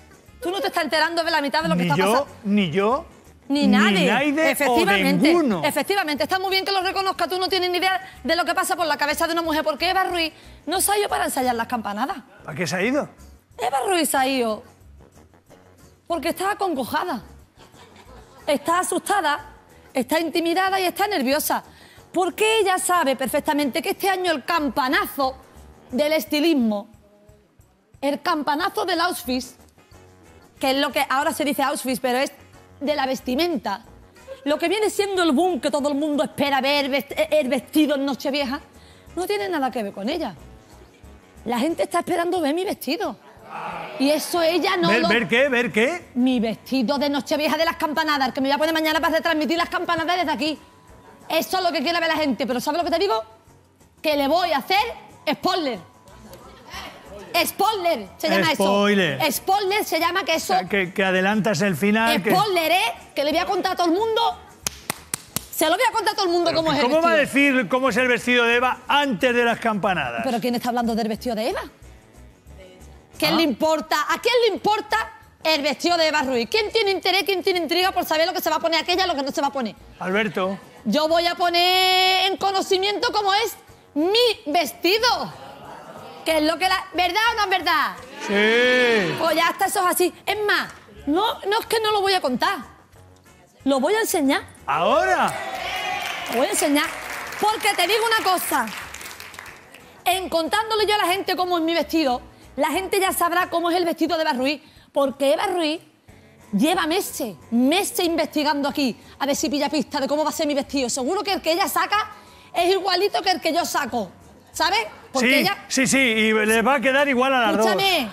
Tú no te estás enterando de la mitad de lo que Ni está yo, pasando. ni yo, Ni nadie. Ni Naide efectivamente, o ninguno. efectivamente. Está muy bien que lo reconozca. Tú no tienes ni idea de lo que pasa por la cabeza de una mujer. Porque Eva Ruiz no se ha ido para ensayar las campanadas. ¿Para qué se ha ido? Eva Ruiz se ha ido porque está acongojada. Está asustada, está intimidada y está nerviosa. Porque ella sabe perfectamente que este año el campanazo del estilismo, el campanazo del Auschwitz, que es lo que ahora se dice Auschwitz, pero es de la vestimenta, lo que viene siendo el boom que todo el mundo espera ver, vest- el vestido en Nochevieja, no tiene nada que ver con ella. La gente está esperando ver mi vestido. Y eso ella no ¿Ver, lo... ver qué? ¿Ver qué? Mi vestido de Nochevieja de las campanadas, el que me voy a poner mañana para retransmitir las campanadas desde aquí. Eso es lo que quiere ver la gente. Pero ¿sabes lo que te digo? Que le voy a hacer spoiler. Spoiler se llama Spoiler. eso. Spoiler se llama que eso... O sea, que, que adelantas el final. que- Spoiler, ¿eh? Que le voy a contar a todo el mundo... Se lo voy a contar a todo el mundo cómo es el ¿Cómo vestido. va a decir cómo es el vestido de Eva antes de las campanadas? ¿Pero quién está hablando del vestido de Eva? ¿Quién Ah. le importa? ¿A quién le importa el vestido de Eva Ruiz? ¿Quién tiene interés, quién tiene intriga por saber lo que se va a poner aquella y lo que no se va a poner? Alberto. Yo voy a poner en conocimiento cómo es mi vestido. Que es lo que la... ¿Verdad o no es verdad? Sí. Pues ya está, eso es así. Es más, no, no es que no lo voy a contar. Lo voy a enseñar. ¿Ahora? Lo voy a enseñar. Porque te digo una cosa. En contándole yo a la gente cómo es mi vestido, la gente ya sabrá cómo es el vestido de Eva Ruiz. Porque Eva Ruiz lleva meses, meses investigando aquí a ver si pilla pista de cómo va a ser mi vestido. Seguro que el que ella saca es igualito que el que yo saco. ¿Sabes? Porque Sí, ella... sí, sí, y les va a quedar igual a las dos. Escúchame.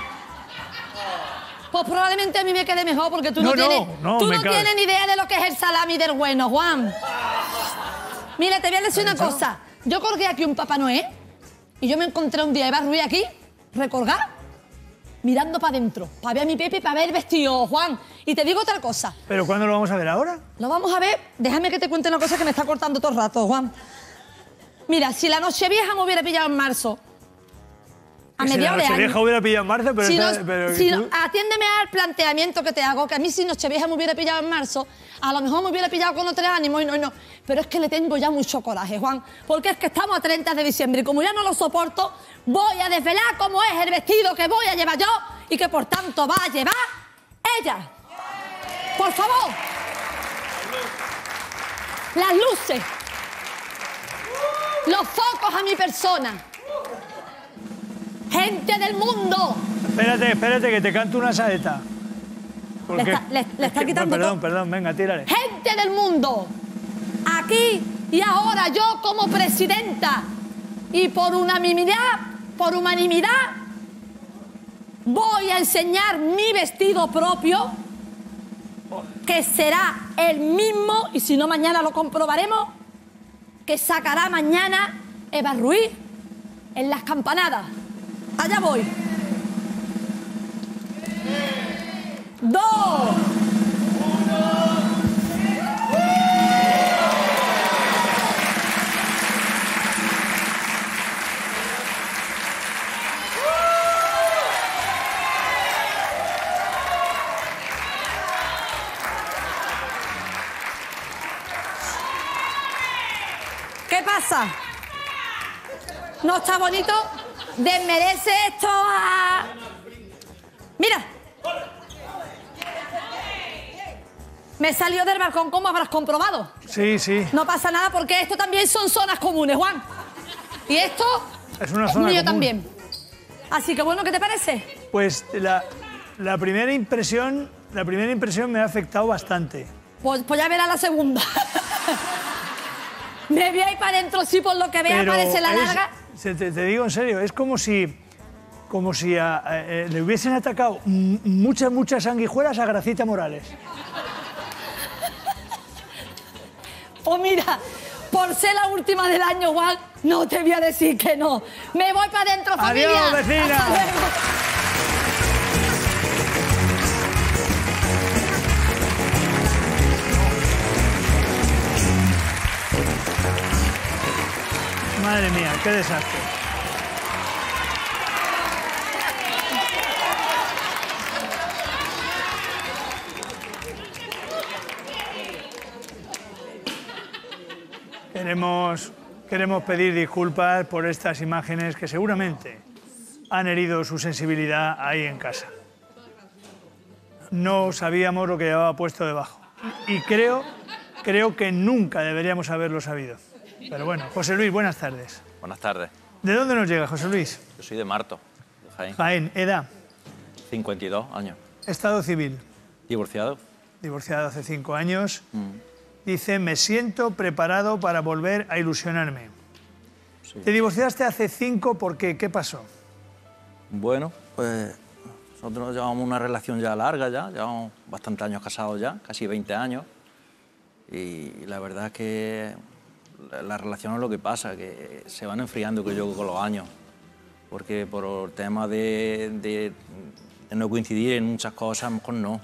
Pues probablemente a mí me quede mejor porque tú no, No, no, tienes, no, tú me no cabe. tienes ni idea de lo que es el salami del bueno, Juan. Mira, te voy a decir una cosa. Yo colgué aquí un Papá Noel y yo me encontré un día a Eva Ruiz aquí, recolgada, mirando para adentro, para ver a mi Pepe y para ver el vestido, Juan. Y te digo otra cosa. ¿Pero cuándo lo vamos a ver ahora? Lo vamos a ver. Déjame que te cuente una cosa que me está cortando todo el rato, Juan. Mira, si la Nochevieja me hubiera pillado en marzo, a Que si la mediados de año... Nochevieja hubiera pillado en marzo, pero... Si está- no- pero si tú- no- atiéndeme al planteamiento que te hago, que a mí si Nochevieja me hubiera pillado en marzo, a lo mejor me hubiera pillado con otro ánimo y no, y no. Pero es que le tengo ya mucho coraje, Juan, porque es que estamos a treinta de diciembre y como ya no lo soporto, voy a desvelar cómo es el vestido que voy a llevar yo y que por tanto va a llevar ella. Por favor. Las luces. Los focos a mi persona. Gente del mundo. Espérate, espérate, que te canto una saeta. ¿Por Le qué? está- le- le está Es que- quitando Perdón, perdón, venga, tírale. Gente del mundo, aquí y ahora yo como presidenta y por unanimidad, por unanimidad, voy a enseñar mi vestido propio, que será el mismo, y si no mañana lo comprobaremos, que sacará mañana Eva Ruiz en las campanadas. Allá voy. Dos. ¿Qué pasa? ¿No está bonito? Desmerece esto a... Mira. Me salió del balcón, como habrás comprobado. Sí, sí. No pasa nada porque esto también son zonas comunes, Juan. Y esto Es una es zona mío común. también. Así que bueno, ¿qué te parece? Pues la, la primera impresión, la primera impresión me ha afectado bastante. Pues, pues ya verá la segunda. Me voy a ir para adentro, sí, por lo que vea, Pero parece la es- larga. se- te, te digo en serio, es como si, como si a- a- eh, le hubiesen atacado m- muchas, muchas sanguijuelas a Gracita Morales. Pues mira, por ser la última del año, Juan, no te voy a decir que no. Me voy para adentro, familia. Adiós, vecina. Hasta luego. Madre mía, qué desastre. Queremos, queremos pedir disculpas por estas imágenes que seguramente han herido su sensibilidad ahí en casa. No sabíamos lo que llevaba puesto debajo. Y creo, creo que nunca deberíamos haberlo sabido. Pero bueno, José Luis, buenas tardes. Buenas tardes. ¿De dónde nos llega, José Luis? Yo soy de Marto, de Jaén. Jaén, edad, cincuenta y dos años. estado civil, Divorciado. divorciado hace cinco años. Mm. Dice, me siento preparado para volver a ilusionarme. Sí. Te divorciaste hace cinco, ¿por qué? ¿Qué pasó? Bueno, pues nosotros llevamos una relación ya larga, ya llevamos bastantes años casados ya, casi veinte años. Y la verdad es que la, la relación es lo que pasa, que se van enfriando que yo con los años. Porque por el tema de, de, de no coincidir en muchas cosas, a lo mejor no.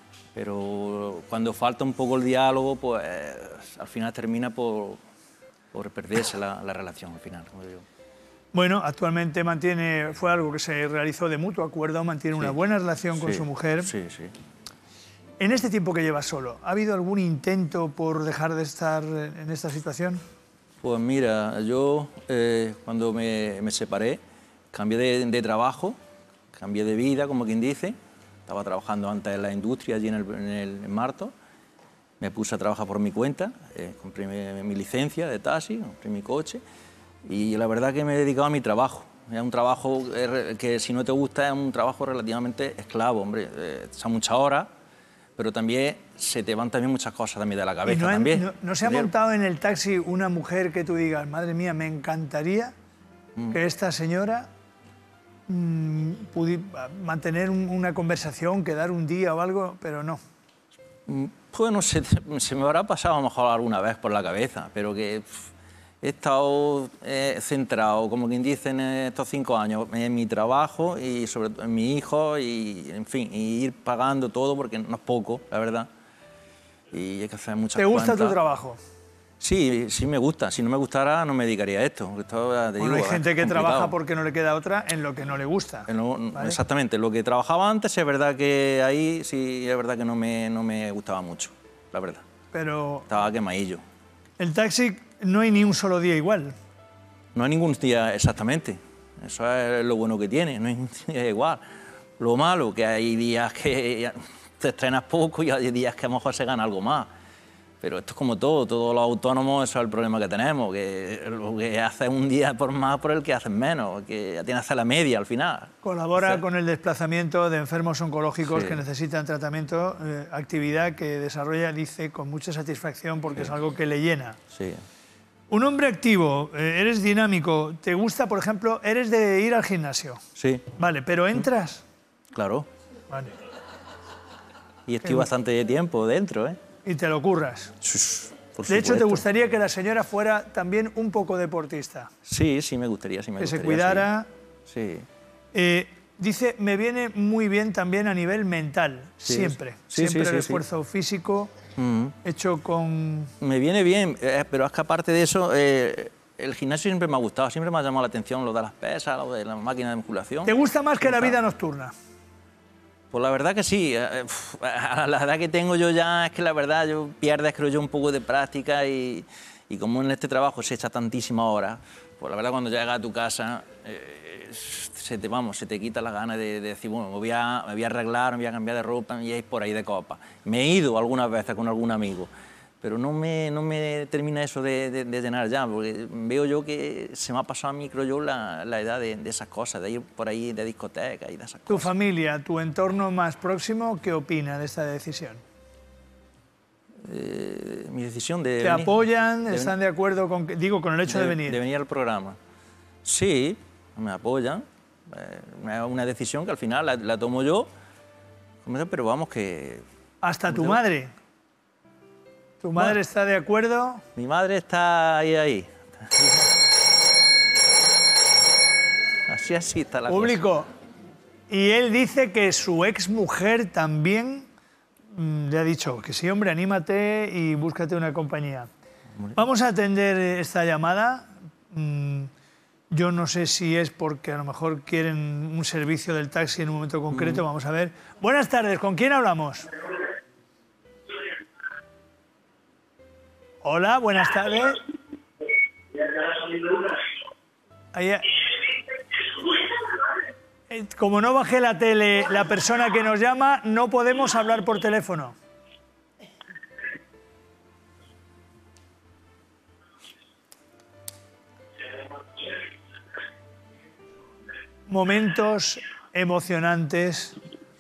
Pero cuando falta un poco el diálogo, pues al final termina por, por perderse la, la relación al final, como digo. Bueno, actualmente mantiene, fue algo que se realizó de mutuo acuerdo, mantiene Sí. una buena relación con Sí, su mujer. Sí, sí. En este tiempo que lleva solo, ¿ha habido algún intento por dejar de estar en esta situación? Pues mira, yo eh, cuando me, me separé, cambié de, de trabajo, cambié de vida, como quien dice. Estaba trabajando antes en la industria, allí en, el, en, el, en Marto. Me puse a trabajar por mi cuenta, eh, compré mi, mi licencia de taxi, compré mi coche y la verdad que me he dedicado a mi trabajo. Es un trabajo eh, que si no te gusta es un trabajo relativamente esclavo, hombre. Eh, son muchas horas, pero también se te van también muchas cosas también de la ¿Y cabeza no, han- también. no- no se ha montado en el taxi una mujer que tú digas, madre mía, me encantaría Mm. que esta señora mm, pudi- mantener un- una conversación, quedar un día o algo, pero no? Mm, Pues no sé, se me habrá pasado a lo mejor alguna vez por la cabeza, pero que pff, he estado eh, centrado, como quien dice, en estos cinco años, en mi trabajo y sobre todo en mi hijo y, en fin, y ir pagando todo porque no es poco, la verdad. Y hay que hacer muchas ¿Te gusta cuentas. tu trabajo? Sí, sí me gusta. Si no me gustara, no me dedicaría a esto. porque esto, ya te Bueno, digo, hay gente es que complicado. trabaja porque no le queda otra en lo que no le gusta. En lo- ¿vale? Exactamente, lo que trabajaba antes es verdad que ahí sí es verdad que no me, no me gustaba mucho, la verdad. Pero Estaba quemadillo. el taxi no hay ni un solo día igual. No hay ningún día exactamente, eso es lo bueno que tiene, no hay ningún día igual. Lo malo que hay días que te estrenas poco y hay días que a lo mejor se gana algo más. Pero esto es como todo, todos los autónomos, eso es el problema que tenemos, que lo que haces un día por más por el que haces menos, que ya tienes que hacer la media al final. Colabora Sí. con el desplazamiento de enfermos oncológicos Sí. que necesitan tratamiento, eh, actividad que desarrolla, dice, con mucha satisfacción porque es algo que le llena. Sí. Un hombre activo, eh, eres dinámico, ¿te gusta, por ejemplo, eres de ir al gimnasio? Sí, Vale, pero entras. claro. Vale. Y estoy Qué bastante tiempo dentro, ¿eh? Y te lo curras. Por De hecho, ¿te supuesto. gustaría que la señora fuera también un poco deportista? Sí, sí me gustaría, sí me Que se gustaría. cuidara. Sí. Sí. Eh, dice, me viene muy bien también a nivel mental, Sí, siempre. sí, sí, siempre sí, el sí. esfuerzo físico Mm. hecho con... Me viene bien, eh, pero es que aparte de eso, eh, el gimnasio siempre me ha gustado, siempre me ha llamado la atención lo de las pesas, lo de la máquina de musculación. ¿Te gusta más que la Me gusta. vida nocturna? Pues la verdad que sí. eh, uf, A la edad que tengo yo ya es que la verdad yo pierdes, creo yo, un poco de práctica y, y como en este trabajo se echa tantísimas horas, pues la verdad cuando llegas a tu casa eh, se te, vamos, se te quita la gana de, de decir, bueno, me voy, a, me voy a arreglar, me voy a cambiar de ropa, me voy a ir por ahí de copa. Me he ido algunas veces con algún amigo, pero no me, no me termina eso de, de- de llenar ya, porque veo yo que se me ha pasado a mí, creo yo, la, la edad de, de esas cosas, de ir por ahí de discoteca y de esas cosas. ¿Tu familia, tu entorno más próximo, qué opina de esta decisión? Eh, mi decisión de ¿Te venir- apoyan? de ¿Están de acuerdo con, que- digo, con el hecho de, venir? De venir al programa. Sí, me apoyan. Eh, una, una decisión que al final la, la tomo yo, pero vamos que... Hasta tu Yo- madre. ¿Tu madre Bueno. está de acuerdo? Mi madre está ahí, ahí. Así, así está la Público. Y él dice que su exmujer también mm, le ha dicho que sí, hombre, anímate y búscate una compañía. Vamos a atender esta llamada. Mm, Yo no sé si es porque a lo mejor quieren un servicio del taxi en un momento concreto. Mm. Vamos a ver. Buenas tardes, ¿con quién hablamos? Hola, buenas tardes. Ahí, eh, como no bajé la tele, la persona que nos llama, no podemos hablar por teléfono. Momentos emocionantes.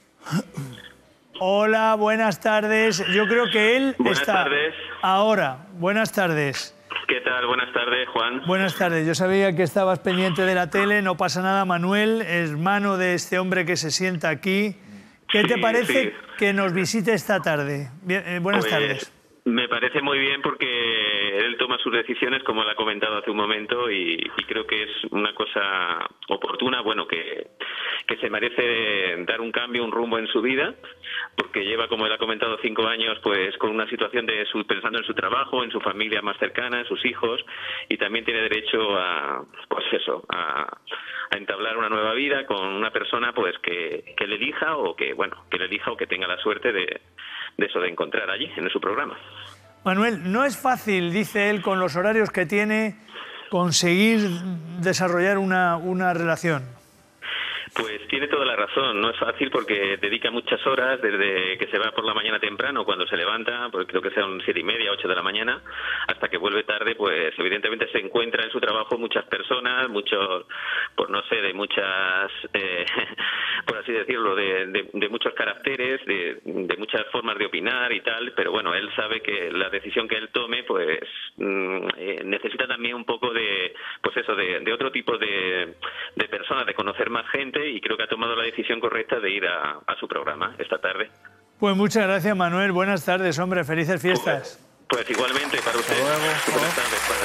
Hola, buenas tardes. Yo creo que él Buenas está tardes. ahora. Buenas tardes. ¿Qué tal? Buenas tardes, Juan. Buenas tardes. Yo sabía que estabas pendiente de la tele. No pasa nada, Manuel, hermano de este hombre que se sienta aquí. ¿Qué te Sí, parece sí. que nos visite esta tarde? Bien, eh, buenas Pues, tardes. Me parece muy bien porque él toma sus decisiones, como él ha comentado hace un momento, y, y creo que es una cosa oportuna, bueno, que, que se merece dar un cambio, un rumbo en su vida, porque lleva, como él ha comentado, cinco años pues con una situación de su, pensando en su trabajo, en su familia más cercana, en sus hijos, y también tiene derecho a, pues eso, a, a entablar una nueva vida con una persona pues que, que le elija o que, bueno, que le elija o que tenga la suerte de, de eso, de encontrar allí, en su programa. Manuel, no es fácil, dice él, con los horarios que tiene, conseguir desarrollar una, una relación. Pues tiene toda la razón, no es fácil porque dedica muchas horas desde que se va por la mañana temprano, cuando se levanta, pues creo que sean siete y media, ocho de la mañana, hasta que vuelve tarde, pues evidentemente se encuentra en su trabajo muchas personas, muchos, pues no sé, de muchas, eh, por así decirlo, de, de, de muchos caracteres, de, de muchas formas de opinar y tal, pero bueno, él sabe que la decisión que él tome, pues mm, eh, necesita también un poco de, pues eso, de, de otro tipo de, de personas, de conocer más gente, y creo que ha tomado la decisión correcta de ir a, a su programa esta tarde. Pues muchas gracias, Manuel. Buenas tardes, hombre. Felices fiestas. Pues igualmente para usted. Buenas tardes para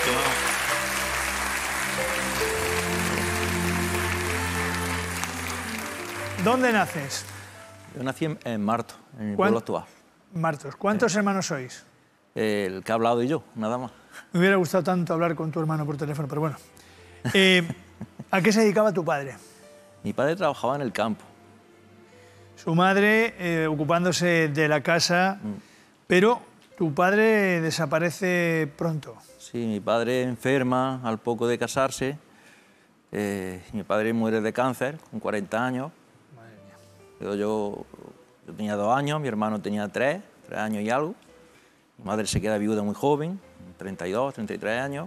todos. ¿Dónde naces? Yo nací en, en Marto, en mi ¿Cuán- pueblo actual. Martos. ¿Cuántos hermanos sois? El que ha hablado y yo, nada más. Me hubiera gustado tanto hablar con tu hermano por teléfono, pero bueno. Eh, ¿A qué se dedicaba tu padre? Mi padre trabajaba en el campo. Su madre eh, ocupándose de la casa, pero tu padre desaparece pronto. Sí, mi padre enferma al poco de casarse. Eh, mi padre muere de cáncer con cuarenta años. Yo, yo, yo tenía dos años, mi hermano tenía tres, tres años y algo. Mi madre se queda viuda muy joven, treinta y dos, treinta y tres años.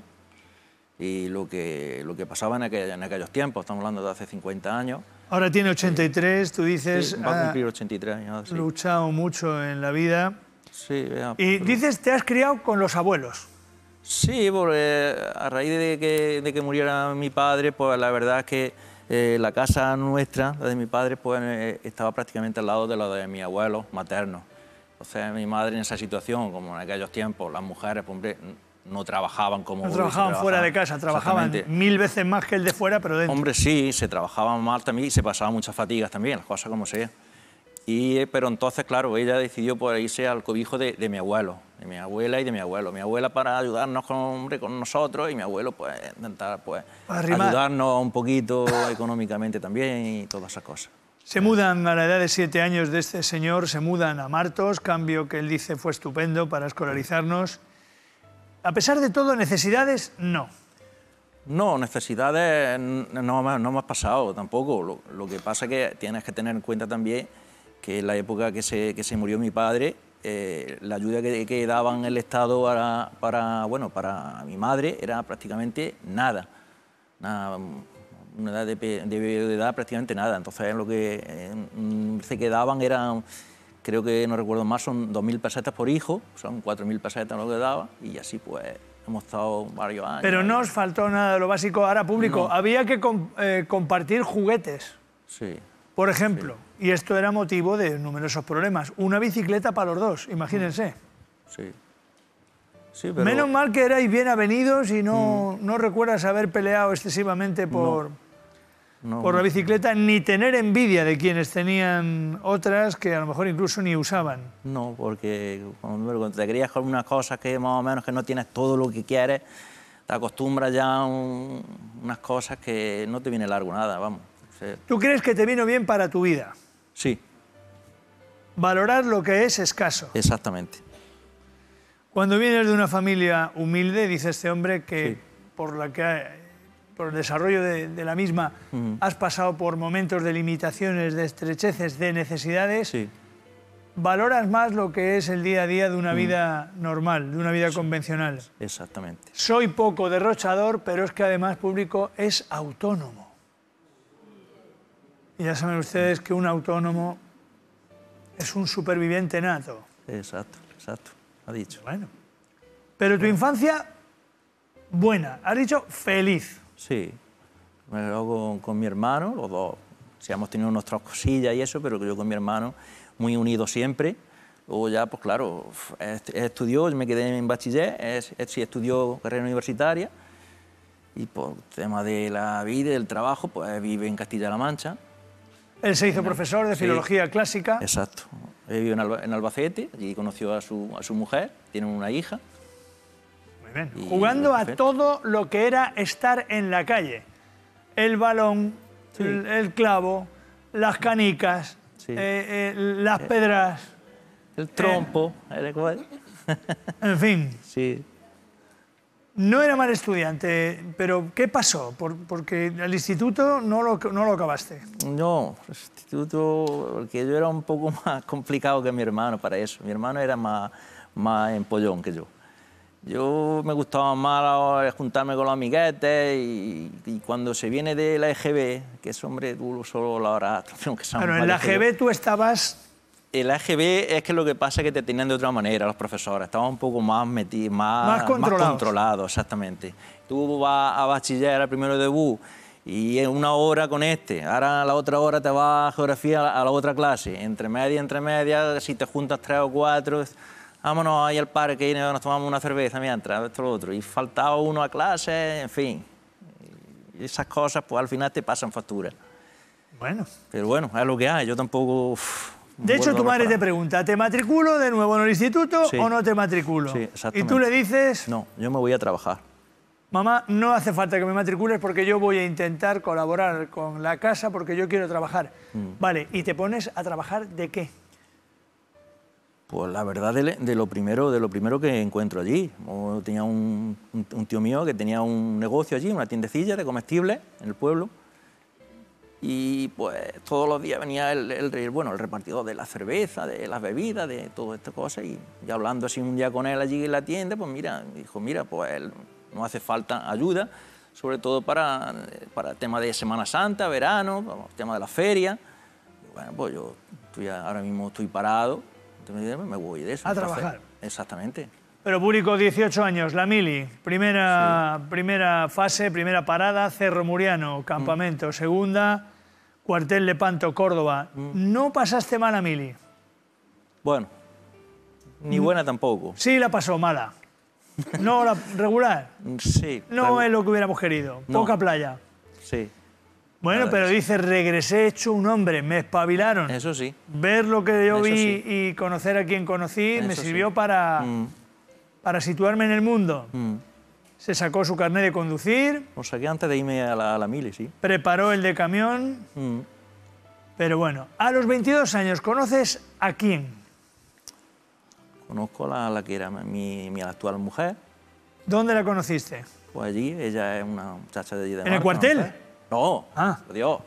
Y lo que, lo que pasaba en, aquel, en aquellos tiempos, estamos hablando de hace cincuenta años. Ahora tiene ochenta y tres, tú dices, Sí, va a ha cumplir ochenta y tres años. Sí. luchado mucho en la vida. Sí, vea, Y pero- dices, te has criado con los abuelos. Sí, porque a raíz de que, de que muriera mi padre, pues la verdad es que eh, la casa nuestra, la de mi padre, pues eh, estaba prácticamente al lado de la de mi abuelo materno. Entonces mi madre en esa situación, como en aquellos tiempos, las mujeres, pues, hombre, no trabajaban como... No hoy se trabajaban fuera de casa, trabajaban Exactamente. mil veces más que el de fuera, pero dentro. Hombre, sí, se trabajaba mal también y se pasaban muchas fatigas también, las cosas como sea. Y, eh, pero entonces, claro, ella decidió pues, irse al cobijo de, de mi abuelo, de mi abuela y de mi abuelo. Mi abuela para ayudarnos con, hombre, con nosotros y mi abuelo pues intentar pues, Arrimar. ayudarnos un poquito económicamente también y todas esas cosas. Se mudan a la edad de siete años de este señor, se mudan a Martos, cambio que él dice fue estupendo para escolarizarnos. A pesar de todo, necesidades, no. No, necesidades n- no, me- no me has pasado tampoco. Lo, lo que pasa es que tienes que tener en cuenta también que en la época que se, que se murió mi padre, eh, la ayuda que, que daban el Estado para, para, bueno, para mi madre era prácticamente nada. Nada, una edad de, pe- de edad prácticamente nada. Entonces lo que eh, mm, se quedaban eran, creo que no recuerdo más, son dos mil pesetas por hijo, son cuatro mil pesetas lo que daba y así pues hemos estado varios años. Pero no os faltó nada de lo básico. Ahora, público, No. había que com- eh, compartir juguetes, Sí. por ejemplo, y esto era motivo de numerosos problemas. Una bicicleta para los dos, imagínense. Sí. Sí, pero... Menos mal que erais bien avenidos y no, no recuerdas haber peleado excesivamente por, no, por la bicicleta, ni tener envidia de quienes tenían otras que a lo mejor incluso ni usaban. No, porque cuando, cuando te crías con unas cosas que más o menos que no tienes todo lo que quieres, te acostumbras ya a un- unas cosas que no te viene largo nada, vamos. O sea, ¿Tú crees que te vino bien para tu vida? sí, Valorar lo que es escaso. exactamente. Cuando vienes de una familia humilde, dice este hombre que por la que por el desarrollo de, de la misma uh-huh. has pasado por momentos de limitaciones, de estrecheces, de necesidades, sí. valoras más lo que es el día a día de una uh-huh. vida normal, de una vida sí. convencional. Exactamente. Soy poco derrochador, pero es que además Público es autónomo. Y ya saben ustedes que un autónomo es un superviviente nato. Exacto, exacto, ha dicho. Bueno. Pero tu infancia, buena, has dicho feliz. Sí, me lo con, con mi hermano, los dos. Sí, hemos tenido nuestras cosillas y eso, pero yo con mi hermano muy unidos siempre. Luego ya, pues claro, estudió, yo me quedé en bachiller, es, es, sí estudió carrera universitaria y por tema de la vida y del trabajo, pues vive en Castilla-La Mancha. Él se hizo profesor de sí, filología clásica. Exacto. Él vive en, Alba, en Albacete, allí conoció a su, a su mujer, tienen una hija. Muy bien. Y jugando a todo lo que era estar en la calle. El balón, sí. el, el clavo, las canicas, sí. eh, eh, las pedras. El trompo. Eh, en fin. Sí. No era mal estudiante, pero ¿qué pasó? Por, porque el instituto no lo, no lo acabaste. No, el instituto, porque yo era un poco más complicado que mi hermano para eso. Mi hermano era más, más empollón que yo. Yo me gustaba más juntarme con los amiguetes y, y cuando se viene de la E G B, que es hombre, tú solo lo harás. Pero en la E G B tú estabas... El A G B es que lo que pasa es que te tenían de otra manera los profesores, estaban un poco más metidos, más, más controlados. Más controlados, exactamente. Tú vas a bachiller, al primero de B U, y en una hora con este, ahora a la otra hora te vas a geografía a la otra clase, entre media, entre media, si te juntas tres o cuatro, vámonos ahí al parque y nos tomamos una cerveza mientras, esto lo otro, y faltaba uno a clase, en fin. Y esas cosas, pues al final te pasan factura. Bueno. Pero bueno, es lo que hay, yo tampoco... Uf, de hecho, tu madre te pregunta, ¿te matriculo de nuevo en el instituto sí. o no te matriculo? Sí, exactamente. Y tú le dices... No, yo me voy a trabajar. Mamá, no hace falta que me matricules porque yo voy a intentar colaborar con la casa porque yo quiero trabajar. Mm. Vale, ¿y te pones a trabajar de qué? Pues la verdad, de, de, lo, primero, de lo primero que encuentro allí. Yo tenía un, un, un tío mío que tenía un negocio allí, una tiendecilla de comestibles en el pueblo. Y pues todos los días venía el, el, el, bueno, el repartidor de la cerveza, de las bebidas, de todas estas cosas. Y, y hablando así un día con él allí en la tienda, pues mira, dijo, mira, pues no hace falta ayuda, sobre todo para, para el tema de Semana Santa, verano, el tema de la feria. Y bueno, pues yo estoy, ahora mismo estoy parado, entonces me voy de eso. A trabajar. Exactamente. Pero Público, dieciocho años, la mili, primera, sí. primera fase, primera parada, Cerro Muriano, campamento, mm. segunda, cuartel Lepanto, Córdoba. Mm. ¿No pasaste mala mili? Bueno, ni buena tampoco. Sí la pasó mala. ¿No la regular? Sí. No es lo que hubiéramos querido, no. Poca playa. Sí. Bueno, Nada pero dices, regresé hecho un hombre, me espabilaron. Eso sí. Ver lo que yo Eso vi sí. y conocer a quien conocí Eso me sirvió sí. para... Mm. Para situarme en el mundo. Mm. Se sacó su carnet de conducir. Lo saqué antes de irme a la, a la mili, sí. Preparó el de camión. Mm. Pero bueno, a los veintidós años, ¿conoces a quién? Conozco a la, la que era mi, mi actual mujer. ¿Dónde la conociste? Pues allí, ella es una muchacha de allí de ¿En Marto, el cuartel? No, ah. por Dios.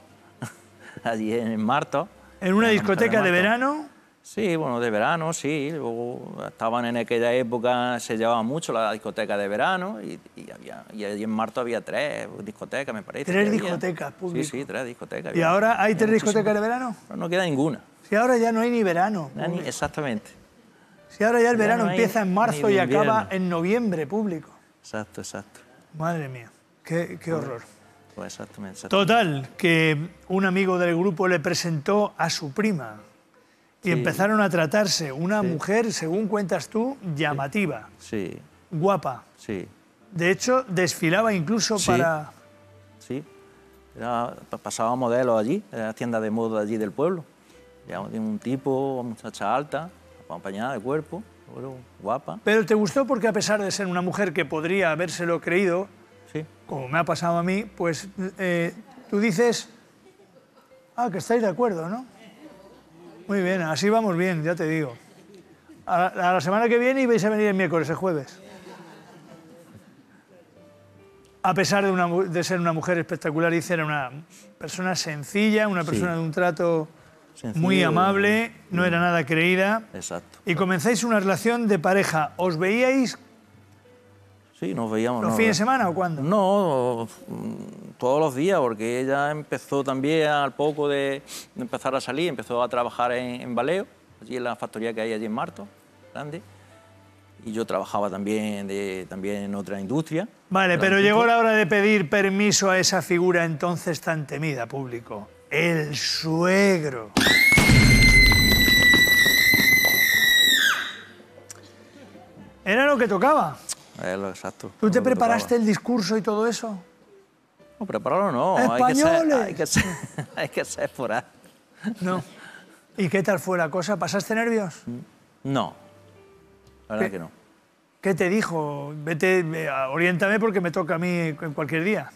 Allí en Marto. ¿En una discoteca de, de verano? Sí, bueno, de verano, sí. Luego estaban en aquella época, se llevaba mucho la discoteca de verano y, y, había, y allí en Marto había tres discotecas, me parece. ¿Tres discotecas públicas? Sí, sí, tres discotecas. ¿Y ahora hay tres discotecas de verano? No, no queda ninguna. Si ahora ya no hay ni verano. Ni, exactamente. Si ahora ya el ya verano no empieza en marzo y acaba en noviembre, Público. Exacto, exacto. Madre mía, qué, qué horror. Pues exactamente, exactamente. Total, que un amigo del grupo le presentó a su prima. Y sí. empezaron a tratarse. Una sí. mujer, según cuentas tú, llamativa. Sí. Guapa. Sí. De hecho, desfilaba incluso sí. para... Sí. Era, pasaba modelos allí, en la tienda de moda allí del pueblo. Ya un tipo, una muchacha alta, acompañada de cuerpo, guapa. Pero te gustó porque a pesar de ser una mujer que podría habérselo creído, sí. como me ha pasado a mí, pues eh, tú dices... Ah, que estáis de acuerdo, ¿no? Muy bien, así vamos bien, ya te digo. A la, a la semana que viene y vais a venir el miércoles, el jueves. a pesar de, una, de ser una mujer espectacular, dice, era una persona sencilla, una persona Sí. de un trato Sencillo muy y- amable, no era nada creída. Exacto. Y comenzáis una relación de pareja. ¿Os veíais Sí, nos veíamos. los no, fines de semana o cuándo? No, mm, todos los días, porque ella empezó también al poco de, de empezar a salir, empezó a trabajar en, en Baleo, allí en la factoría que hay allí en Marto, grande. Y yo trabajaba también, de, también en otra industria. Vale, Gran pero tipo. llegó la hora de pedir permiso a esa figura entonces tan temida, público. El suegro. Era lo que tocaba. Es lo exacto. ¿Tú te lo que preparaste tocaba. el discurso y todo eso? No, prepararlo no. Hay que, ser, ¡Españoles! hay, que ser, hay que ser por ahí. No. ¿Y qué tal fue la cosa? ¿Pasaste nervios? No, la verdad ¿Qué? que no. ¿Qué te dijo? Vete, ve, oriéntame porque me toca a mí en cualquier día.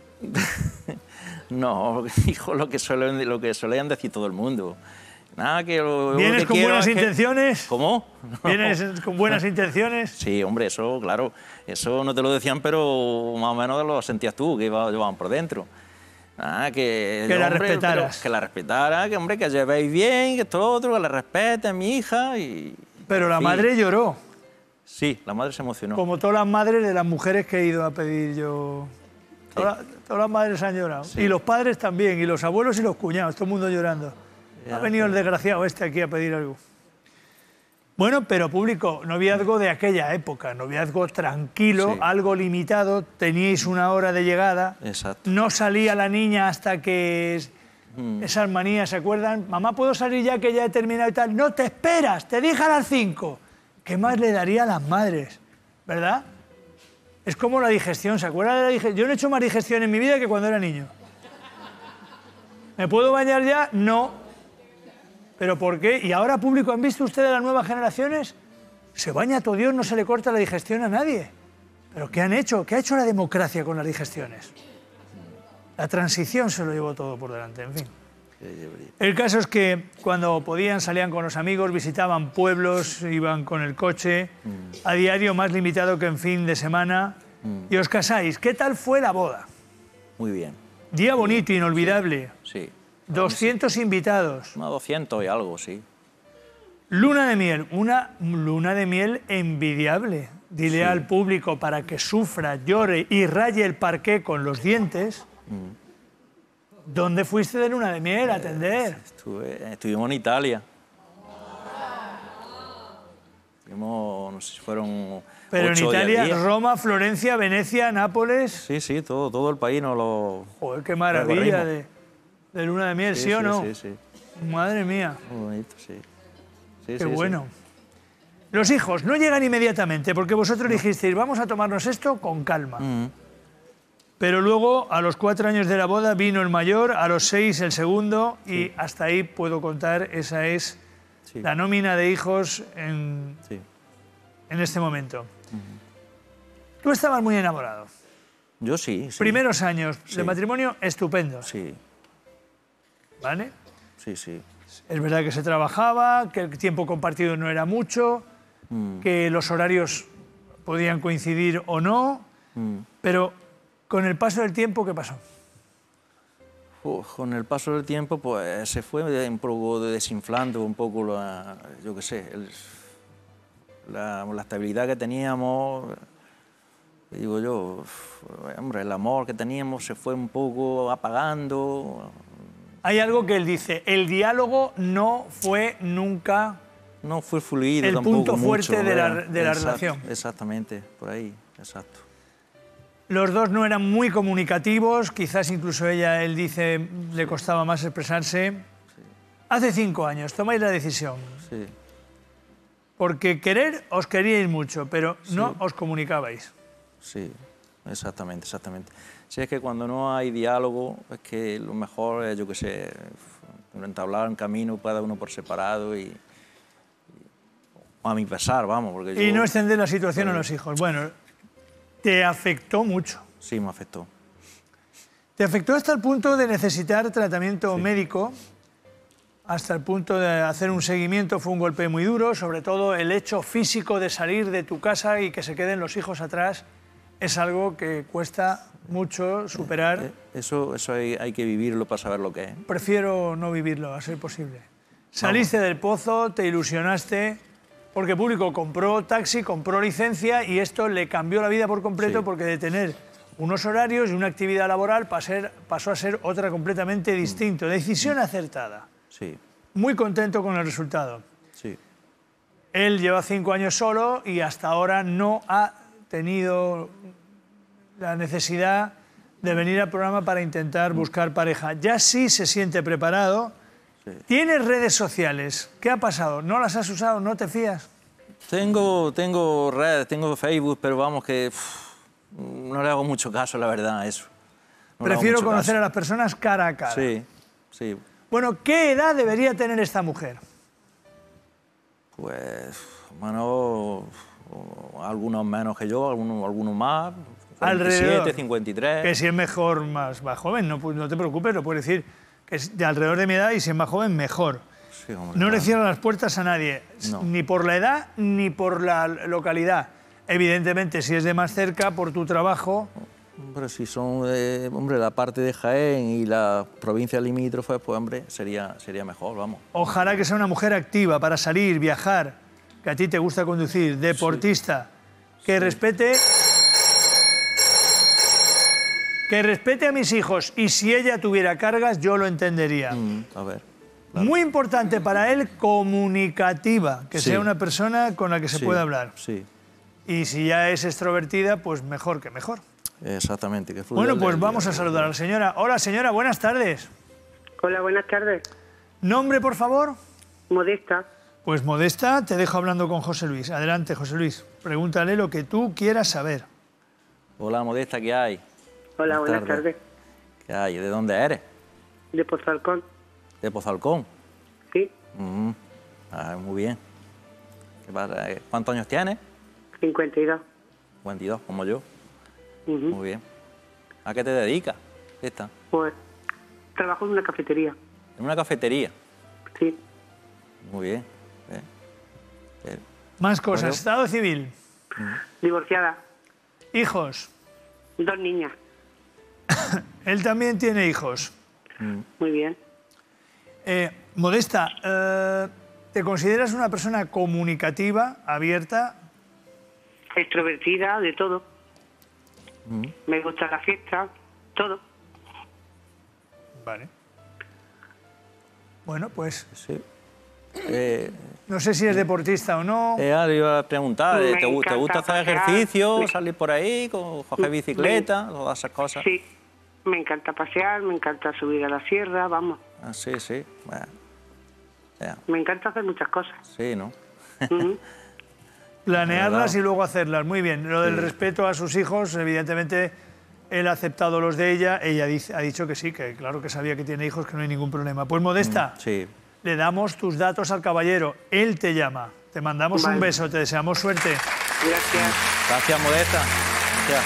No, dijo lo que, suelen, lo que solían decir todo el mundo. Nada, que lo, lo ¿Vienes que con quiero buenas es que- intenciones? ¿Cómo? ¿Vienes con buenas intenciones? Sí, hombre, eso, claro. Eso no te lo decían, pero más o menos lo sentías tú, que iba- llevaban por dentro. Nada, que... Que la hombre, respetaras. pero que la respetara, que, hombre, que llevéis bien, que esto lo otro, que la respete a mi hija y... Pero la Sí. madre lloró, Sí, la madre se emocionó. como todas las madres de las mujeres que he ido a pedir yo. Todas, todas las madres han llorado. Sí. Y los padres también, y los abuelos y los cuñados, todo el mundo llorando. Ya, Ha venido el desgraciado este aquí a pedir algo. Bueno, pero público, noviazgo de aquella época, noviazgo tranquilo, Sí. algo limitado, teníais una hora de llegada, Exacto. no salía la niña hasta que es- Mm. esas manías, ¿se acuerdan? Mamá, ¿puedo salir ya que ya he terminado y tal? No te esperas, te dije a las cinco. ¿Qué más le daría a las madres? ¿Verdad? Es como la digestión, ¿se acuerdan de la digestión? Yo no he hecho más digestión en mi vida que cuando era niño. ¿Me puedo bañar ya? No. ¿Pero por qué? ¿Y ahora, público, han visto ustedes las nuevas generaciones? Se baña todo Dios, no se le corta la digestión a nadie. ¿Pero qué han hecho? ¿Qué ha hecho la democracia con las digestiones? La transición se lo llevó todo por delante, en fin. El caso es que cuando podían salían con los amigos, visitaban pueblos, iban con el coche, a diario más limitado que en fin de semana, y os casáis. ¿Qué tal fue la boda? Muy bien. Día bonito, inolvidable, Sí. doscientos invitados, Unos doscientos y algo, sí. luna de miel, una luna de miel envidiable. Dile Sí. al público para que sufra, llore y raye el parqué con los dientes. Mm. ¿Dónde fuiste de luna de miel a atender? Estuve- estuvimos en Italia. Estuvimos, no sé si fueron Pero en ocho o diez Italia, días. Roma, Florencia, Venecia, Nápoles. Sí, sí, todo, todo el país nos lo... Joder, qué maravilla de, de luna de miel, ¿sí, o no? Sí, sí, Madre mía, muy bonito, sí. Sí, qué sí, bueno. Los hijos no llegan inmediatamente porque vosotros dijisteis, vamos a tomarnos esto con calma. sí. Mm. Pero luego, a los cuatro años de la boda, vino el mayor, a los seis el segundo, y hasta ahí puedo contar, esa es Sí. la nómina de hijos en, Sí. en este momento. Tú estabas muy enamorado. Yo sí, sí. Primeros años de Sí. matrimonio, estupendos. Sí, ¿Vale? sí, sí. Es verdad que se trabajaba, que el tiempo compartido no era mucho, Mm, que los horarios podían coincidir o no, mm. pero con el paso del tiempo, ¿qué pasó? Uf, con el paso del tiempo, pues se fue un poco desinflando un poco la, yo qué sé, el- la, la estabilidad que teníamos. Digo yo, uf, hombre, el amor que teníamos se fue un poco apagando. Hay algo que él dice, el diálogo no fue nunca No fue fluido el tampoco punto fuerte mucho, de la, ¿verdad? de la Exacto, relación. Exactamente, por ahí, exacto. Los dos no eran muy comunicativos, quizás incluso ella, él dice, le costaba más expresarse. Hace cinco años tomáis la decisión, Sí, porque querer os queríais mucho, pero no os comunicabais. sí, exactamente, exactamente. Si es que cuando no hay diálogo, es que lo mejor es, yo qué sé, entablar un camino cada uno por separado y, y- a mi pesar, vamos, porque yo... Y no extender la situación a Sí. los hijos. Bueno, te afectó mucho. Sí, me afectó. Te afectó hasta el punto de necesitar tratamiento médico, hasta el punto de hacer un seguimiento. Fue un golpe muy duro, sobre todo el hecho físico de salir de tu casa y que se queden los hijos atrás, es algo que cuesta mucho superar. Eh, Eso, eso hay, hay que vivirlo para saber lo que es. Prefiero no vivirlo, a ser posible. Saliste del pozo, te ilusionaste, porque Público compró taxi, compró licencia y esto le cambió la vida por completo, Sí. porque de tener unos horarios y una actividad laboral pasar- pasó a ser otra completamente distinta. Decisión acertada. Sí, Muy contento con el resultado. sí. Él lleva cinco años solo y hasta ahora no ha tenido la necesidad de venir al programa para intentar buscar pareja. Ya sí se siente preparado. ¿Tienes redes sociales? ¿Qué ha pasado? ¿No las has usado? ¿No te fías? Tengo, tengo redes, tengo Facebook, pero vamos que uf, no le hago mucho caso, la verdad, a eso. No le hago Prefiero mucho conocer caso. a las personas cara a cara. Sí, sí. Bueno, ¿qué edad debería tener esta mujer? Pues, bueno, algunos menos que yo, algunos, algunos más. cuarenta y siete, Alrededor. cincuenta y tres. Que si es mejor, más, más joven, no, pu- no te preocupes, lo puedes decir. Que es de alrededor de mi edad y si es más joven, mejor. Sí, hombre, No le claro. cierran las puertas a nadie, No. ni por la edad ni por la localidad. Evidentemente, si es de más cerca, por tu trabajo. Hombre, si son, eh, hombre, la parte de Jaén y la provincia limítrofe, pues, hombre, sería, sería mejor, vamos. Ojalá que sea una mujer activa para salir, viajar, que a ti te gusta conducir, deportista, que respete. Que respete a mis hijos y si ella tuviera cargas, yo lo entendería. Mm, a ver. Muy importante para él, comunicativa, que Sí. sea una persona con la que se Sí, pueda hablar. Sí, Y si ya es extrovertida, pues mejor que mejor. exactamente. Que fluya Bueno, el pues del vamos día. a saludar a la señora. Hola, señora, buenas tardes. Hola, buenas tardes. ¿Nombre, por favor? Modesta. Pues Modesta, te dejo hablando con José Luis. Adelante, José Luis. Pregúntale lo que tú quieras saber. Hola, Modesta, ¿qué hay? Hola, buenas, tardes. tardes. ¿Qué hay? ¿De dónde eres? De Pozalcón. ¿De Pozalcón? Sí. Mm, ah, muy bien. ¿Qué pasa? Eh, ¿Cuántos años tienes? cincuenta y dos. cincuenta y dos, como yo. Ujú. Muy bien. ¿A qué te dedicas? Esta. Pues trabajo en una cafetería. En una cafetería. Sí. Muy bien. Eh, eh, Más cosas. Bueno. Estado civil. Divorciada. Hijos. Dos niñas. Él también tiene hijos. Muy bien. Eh, Modesta, eh, ¿te consideras una persona comunicativa, abierta? Extrovertida, de todo. Me gusta la fiesta, todo. Vale. Bueno, pues Sí. Eh, no sé si es deportista o no. eh, ahora iba a preguntar, Me ¿te, gu- ¿te encanta gusta hacer pasear. ejercicio, Me- salir por ahí, co- coger bicicleta, todas esas cosas? Sí. Me encanta pasear, me encanta subir a la sierra, vamos. Ah, sí, sí. Bueno, ya, Me encanta hacer muchas cosas. sí, ¿no? Ujú. Planearlas Verdad. y luego hacerlas. Muy bien. Lo del Sí. respeto a sus hijos, evidentemente, él ha aceptado los de ella. Ella dice- ha dicho que sí, que claro que sabía que tiene hijos, que no hay ningún problema. Pues Modesta, Sí. le damos tus datos al caballero. Él te llama. Te mandamos Vale. un beso, te deseamos suerte. Gracias. Gracias, Modesta. Gracias.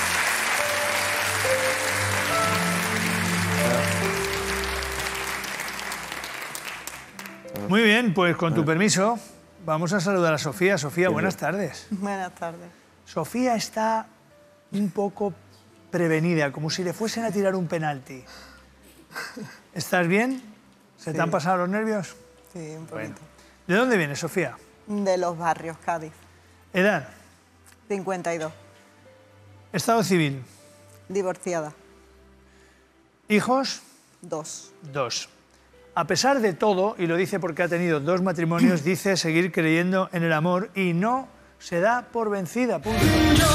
Muy bien, pues con tu permiso, vamos a saludar a Sofía. Sofía, buenas tardes. Buenas tardes. Sofía está un poco prevenida, como si le fuesen a tirar un penalti. ¿Estás bien? ¿Se te Sí. han pasado los nervios? Sí, un poquito. Bueno. ¿De dónde vienes, Sofía? De los barrios, Cádiz. ¿Edad? cincuenta y dos. ¿Estado civil? Divorciada. ¿Hijos? Dos. Dos. A pesar de todo, y lo dice porque ha tenido dos matrimonios, dice seguir creyendo en el amor y no se da por vencida. Punto. Yo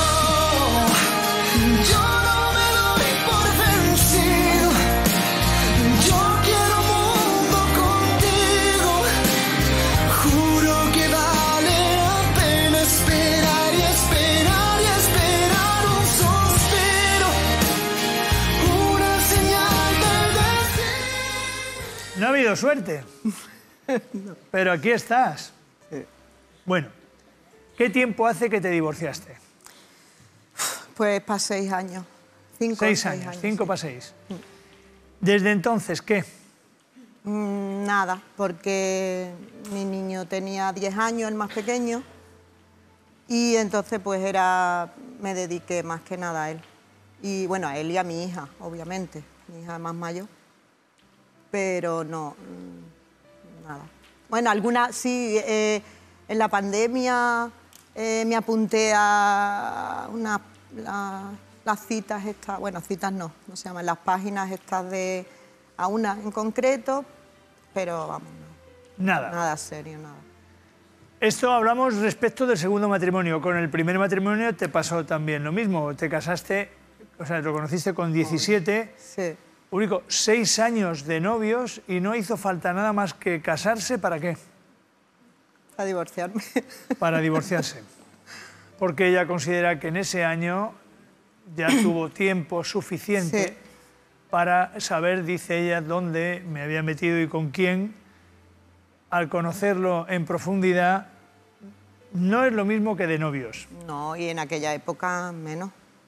no me doy por vencido. Yo quiero mundo contigo. Juro que vale la pena esperar y esperar y esperar un suspiro. Una señal del destino. No ha habido suerte. Pero aquí estás. Bueno, ¿qué tiempo hace que te divorciaste? Pues para seis años. Cinco Seis o seis años, años. cinco para seis. Desde entonces, ¿qué? Mm, nada, porque mi niño tenía diez años, el más pequeño, y entonces pues era, me dediqué más que nada a él. Y bueno, a él y a mi hija, obviamente. Mi hija es más mayor. Pero no, mm, nada. Bueno, algunas, sí, eh, en la pandemia eh, me apunté a una, la- las citas estas, bueno, citas no, no se llaman, las páginas estas de, a una en concreto, pero vamos, no. Nada. Nada serio, nada. Esto hablamos respecto del segundo matrimonio. Con el primer matrimonio te pasó también lo mismo. Te casaste, o sea, lo conociste con diecisiete. Sí. Único, seis años de novios y no hizo falta nada más que casarse. ¿Para qué? Para divorciarme. Para divorciarse. Porque ella considera que en ese año ya tuvo tiempo suficiente Sí. para saber, dice ella, dónde me había metido y con quién. Al conocerlo en profundidad, no es lo mismo que de novios. No, y en aquella época menos.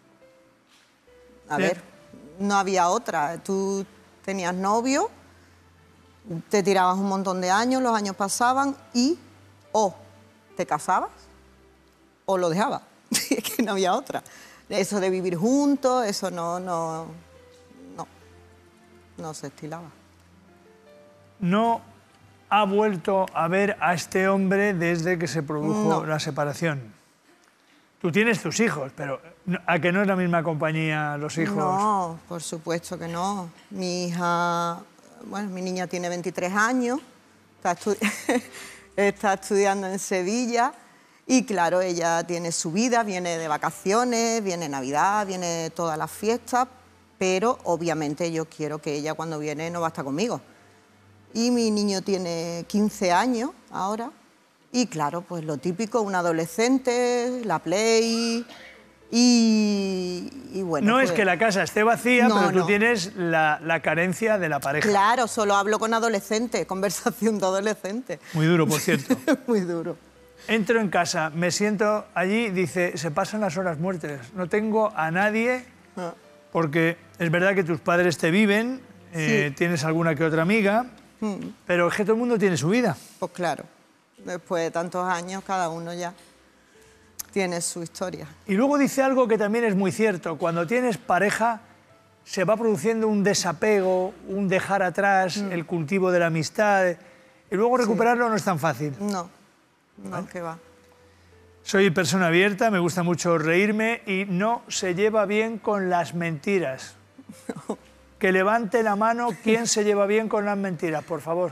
A Sí. ver, no había otra. Tú tenías novio, te tirabas un montón de años, los años pasaban y o te casabas o lo dejabas. Es que no había otra. Eso de vivir juntos, eso no, no, no, no se estilaba. No ha vuelto a ver a este hombre desde que se produjo No. la separación. Tú tienes tus hijos, pero no- ¿a que no es la misma compañía los hijos? No, por supuesto que no. Mi hija, bueno, mi niña tiene veintitrés años, está, estu- está estudiando en Sevilla y claro, ella tiene su vida, viene de vacaciones, viene Navidad, viene todas las fiestas, pero obviamente yo quiero que ella cuando viene no va a estar conmigo. Y mi niño tiene quince años ahora y claro, pues lo típico, un adolescente, la Play y, y bueno. no pues, es que la casa esté vacía, No, pero tú no. tienes la, la carencia de la pareja. Claro, solo hablo con adolescentes, conversación de adolescentes. Muy duro, por cierto. Muy duro. Entro en casa, me siento allí, dice, se pasan las horas muertas. No tengo a nadie, Ah. porque es verdad que tus padres te viven, eh, Sí. tienes alguna que otra amiga, Mm, pero es que todo el mundo tiene su vida. Pues claro, después de tantos años cada uno ya tiene su historia. Y luego dice algo que también es muy cierto. Cuando tienes pareja, se va produciendo un desapego, un dejar atrás el cultivo de la amistad. Y luego recuperarlo no es tan fácil. No, no, que va. Soy persona abierta, me gusta mucho reírme y no se lleva bien con las mentiras. Que levante la mano quién se lleva bien con las mentiras, por favor.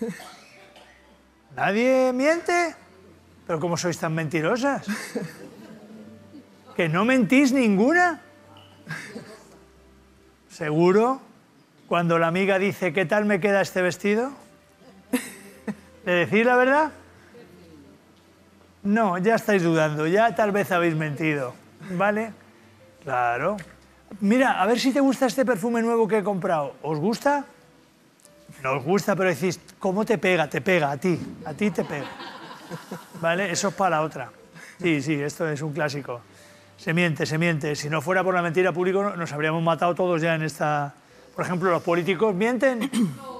¿Nadie miente? ¿Pero cómo sois tan mentirosas? ¿Que no mentís ninguna? ¿Seguro? Cuando la amiga dice, ¿qué tal me queda este vestido? ¿Le decís la verdad? No, ya estáis dudando, ya tal vez habéis mentido, ¿vale? Claro. Mira, a ver si te gusta este perfume nuevo que he comprado. ¿Os gusta? No os gusta, pero decís, ¿cómo te pega? Te pega, a ti, a ti te pega. ¿Vale? Eso es para la otra. Sí, sí, esto es un clásico. Se miente, se miente. Si no fuera por la mentira pública, nos habríamos matado todos ya en esta... Por ejemplo, los políticos, ¿mienten?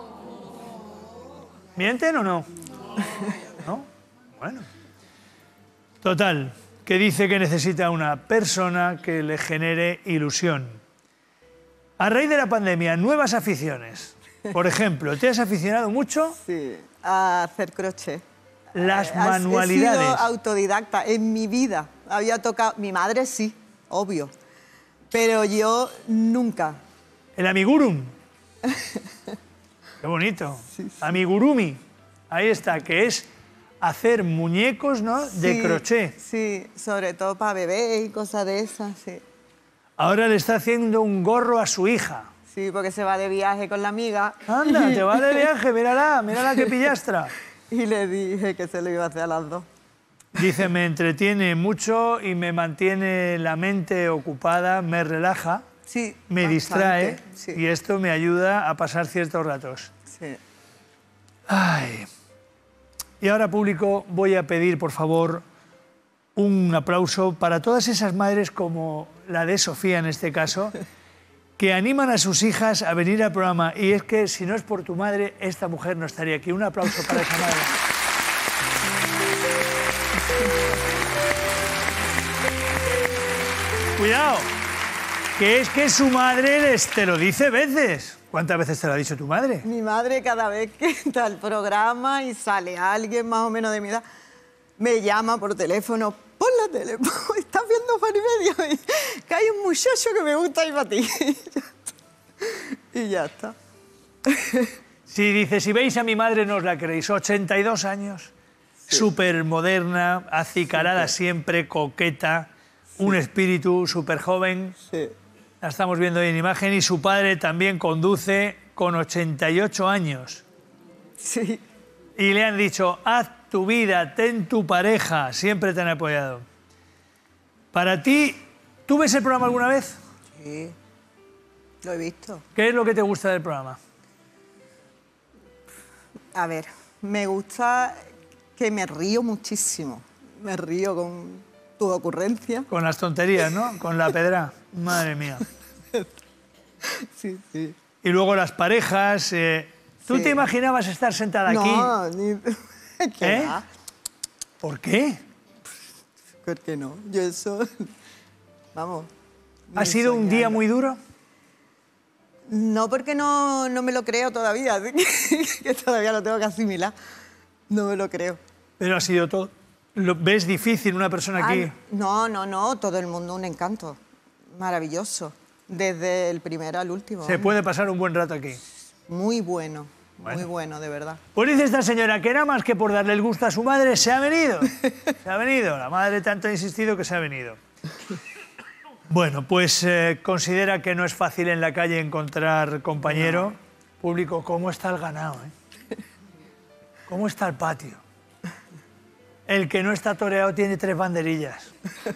¿Mienten o no? ¿No? Bueno. Total, que dice que necesita una persona que le genere ilusión. A raíz de la pandemia, nuevas aficiones. Por ejemplo, ¿te has aficionado mucho? Sí, a hacer crochet. Las Eh, manualidades. He sido autodidacta en mi vida. Había tocado... Mi madre sí, obvio. Pero yo nunca. El amigurum. Qué bonito. Amigurumi. Ahí está, que es hacer muñecos, ¿no? De Sí, crochet. Sí, sobre todo para bebés y cosas de esas, sí. Ahora le está haciendo un gorro a su hija. Sí, porque se va de viaje con la amiga. Anda, te va de viaje, mírala, mírala qué pillastra. Y le dije que se lo iba a hacer a las dos. Dice, me entretiene mucho y me mantiene la mente ocupada, me relaja, sí, me bastante, distrae sí. y esto me ayuda a pasar ciertos ratos. Sí. Ay. Y ahora, público, voy a pedir, por favor, un aplauso para todas esas madres como la de Sofía en este caso, que animan a sus hijas a venir al programa. Y es que si no es por tu madre, esta mujer no estaría aquí. Un aplauso para esa madre. Cuidado, Que es que su madre les, te lo dice veces. ¿Cuántas veces te lo ha dicho tu madre? Mi madre cada vez que está el programa y sale alguien más o menos de mi edad, me llama por teléfono, pon la tele, estás viendo Juan y Medio, y que hay un muchacho que me gusta y para ti. Y ya está. Si dice, si veis a mi madre no os la creéis, ochenta y dos años, sí. Súper moderna, acicalada siempre, coqueta, sí. Un espíritu súper joven. Sí. La estamos viendo ahí en imagen y su padre también conduce con ochenta y ocho años. Sí. Y le han dicho, haz tu vida, ten tu pareja, siempre te han apoyado. Para ti, ¿tú ves el programa alguna vez? Sí, lo he visto. ¿Qué es lo que te gusta del programa? A ver, me gusta que me río muchísimo. Me río con tus ocurrencias. Con las tonterías, ¿no? Con la pedra. Madre mía. Sí, sí. Y luego las parejas. Eh, ¿Tú Sí. te imaginabas estar sentada aquí? No, ni... ¿Qué ¿Eh? va? ¿Por qué? ¿Por qué no? Yo eso... Vamos. ¿Ha ni sido un soñarlo. día muy duro? No, porque no, no me lo creo todavía. Así que, que todavía lo tengo que asimilar. No me lo creo. Pero ha sido todo. ¿Lo ves difícil una persona aquí? Ah, no, no, no. Todo el mundo un encanto. Maravilloso. Desde el primero al último. Se puede pasar un buen rato aquí. Muy bueno. Bueno. Muy bueno, de verdad. Pues dice esta señora que nada más que por darle el gusto a su madre se ha venido. Se ha venido. La madre tanto ha insistido que se ha venido. Bueno, pues eh, considera que no es fácil en la calle encontrar compañero. No. Público, ¿cómo está el ganado? Eh? ¿Cómo está el patio? El que no está toreado tiene tres banderillas.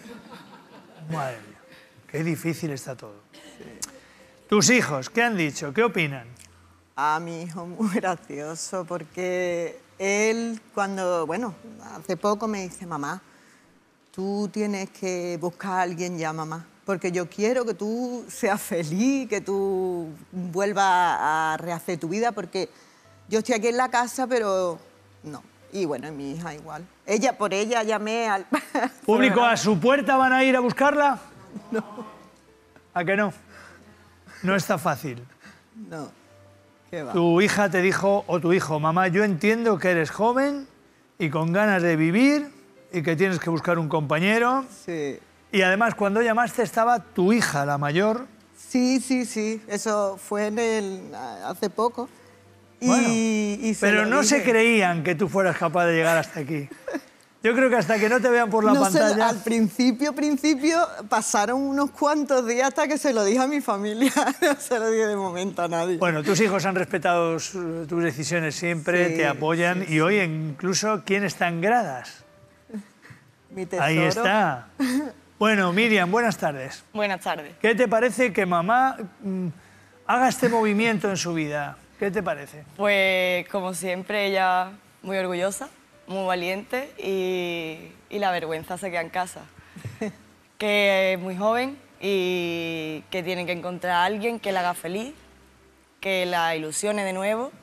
Madre mía, qué difícil está todo. Sí. Tus hijos, ¿qué han dicho? ¿Qué opinan? A mi hijo muy gracioso porque él cuando, bueno, hace poco me dice, mamá, tú tienes que buscar a alguien ya, mamá, porque yo quiero que tú seas feliz, que tú vuelvas a rehacer tu vida, porque yo estoy aquí en la casa, pero no. Y bueno, y mi hija igual. Ella, por ella llamé al... ¿Público, a su puerta van a ir a buscarla? No. ¿A que no? No está fácil. No. ¿Qué va? Tu hija te dijo, o tu hijo, mamá, yo entiendo que eres joven y con ganas de vivir y que tienes que buscar un compañero. Sí. Y además, cuando llamaste estaba tu hija, la mayor. Sí, sí, sí. Eso fue en el, hace poco. Y, Bueno, y se pero lo no dije. se creían que tú fueras capaz de llegar hasta aquí. Yo creo que hasta que no te vean por la No se lo- pantalla... al principio, principio, pasaron unos cuantos días hasta que se lo dije a mi familia. No se lo dije de momento a nadie. Bueno, tus hijos han respetado su- tus decisiones siempre, Sí, te apoyan y hoy incluso ¿quién está en gradas? Mi tesoro. Ahí está. Bueno, Miriam, buenas tardes. Buenas tardes. ¿Qué te parece que mamá mm, haga este movimiento en su vida? ¿Qué te parece? Pues como siempre ella muy orgullosa, muy valiente y, y la vergüenza se queda en casa. Que es muy joven y que tiene que encontrar a alguien que la haga feliz, que la ilusione de nuevo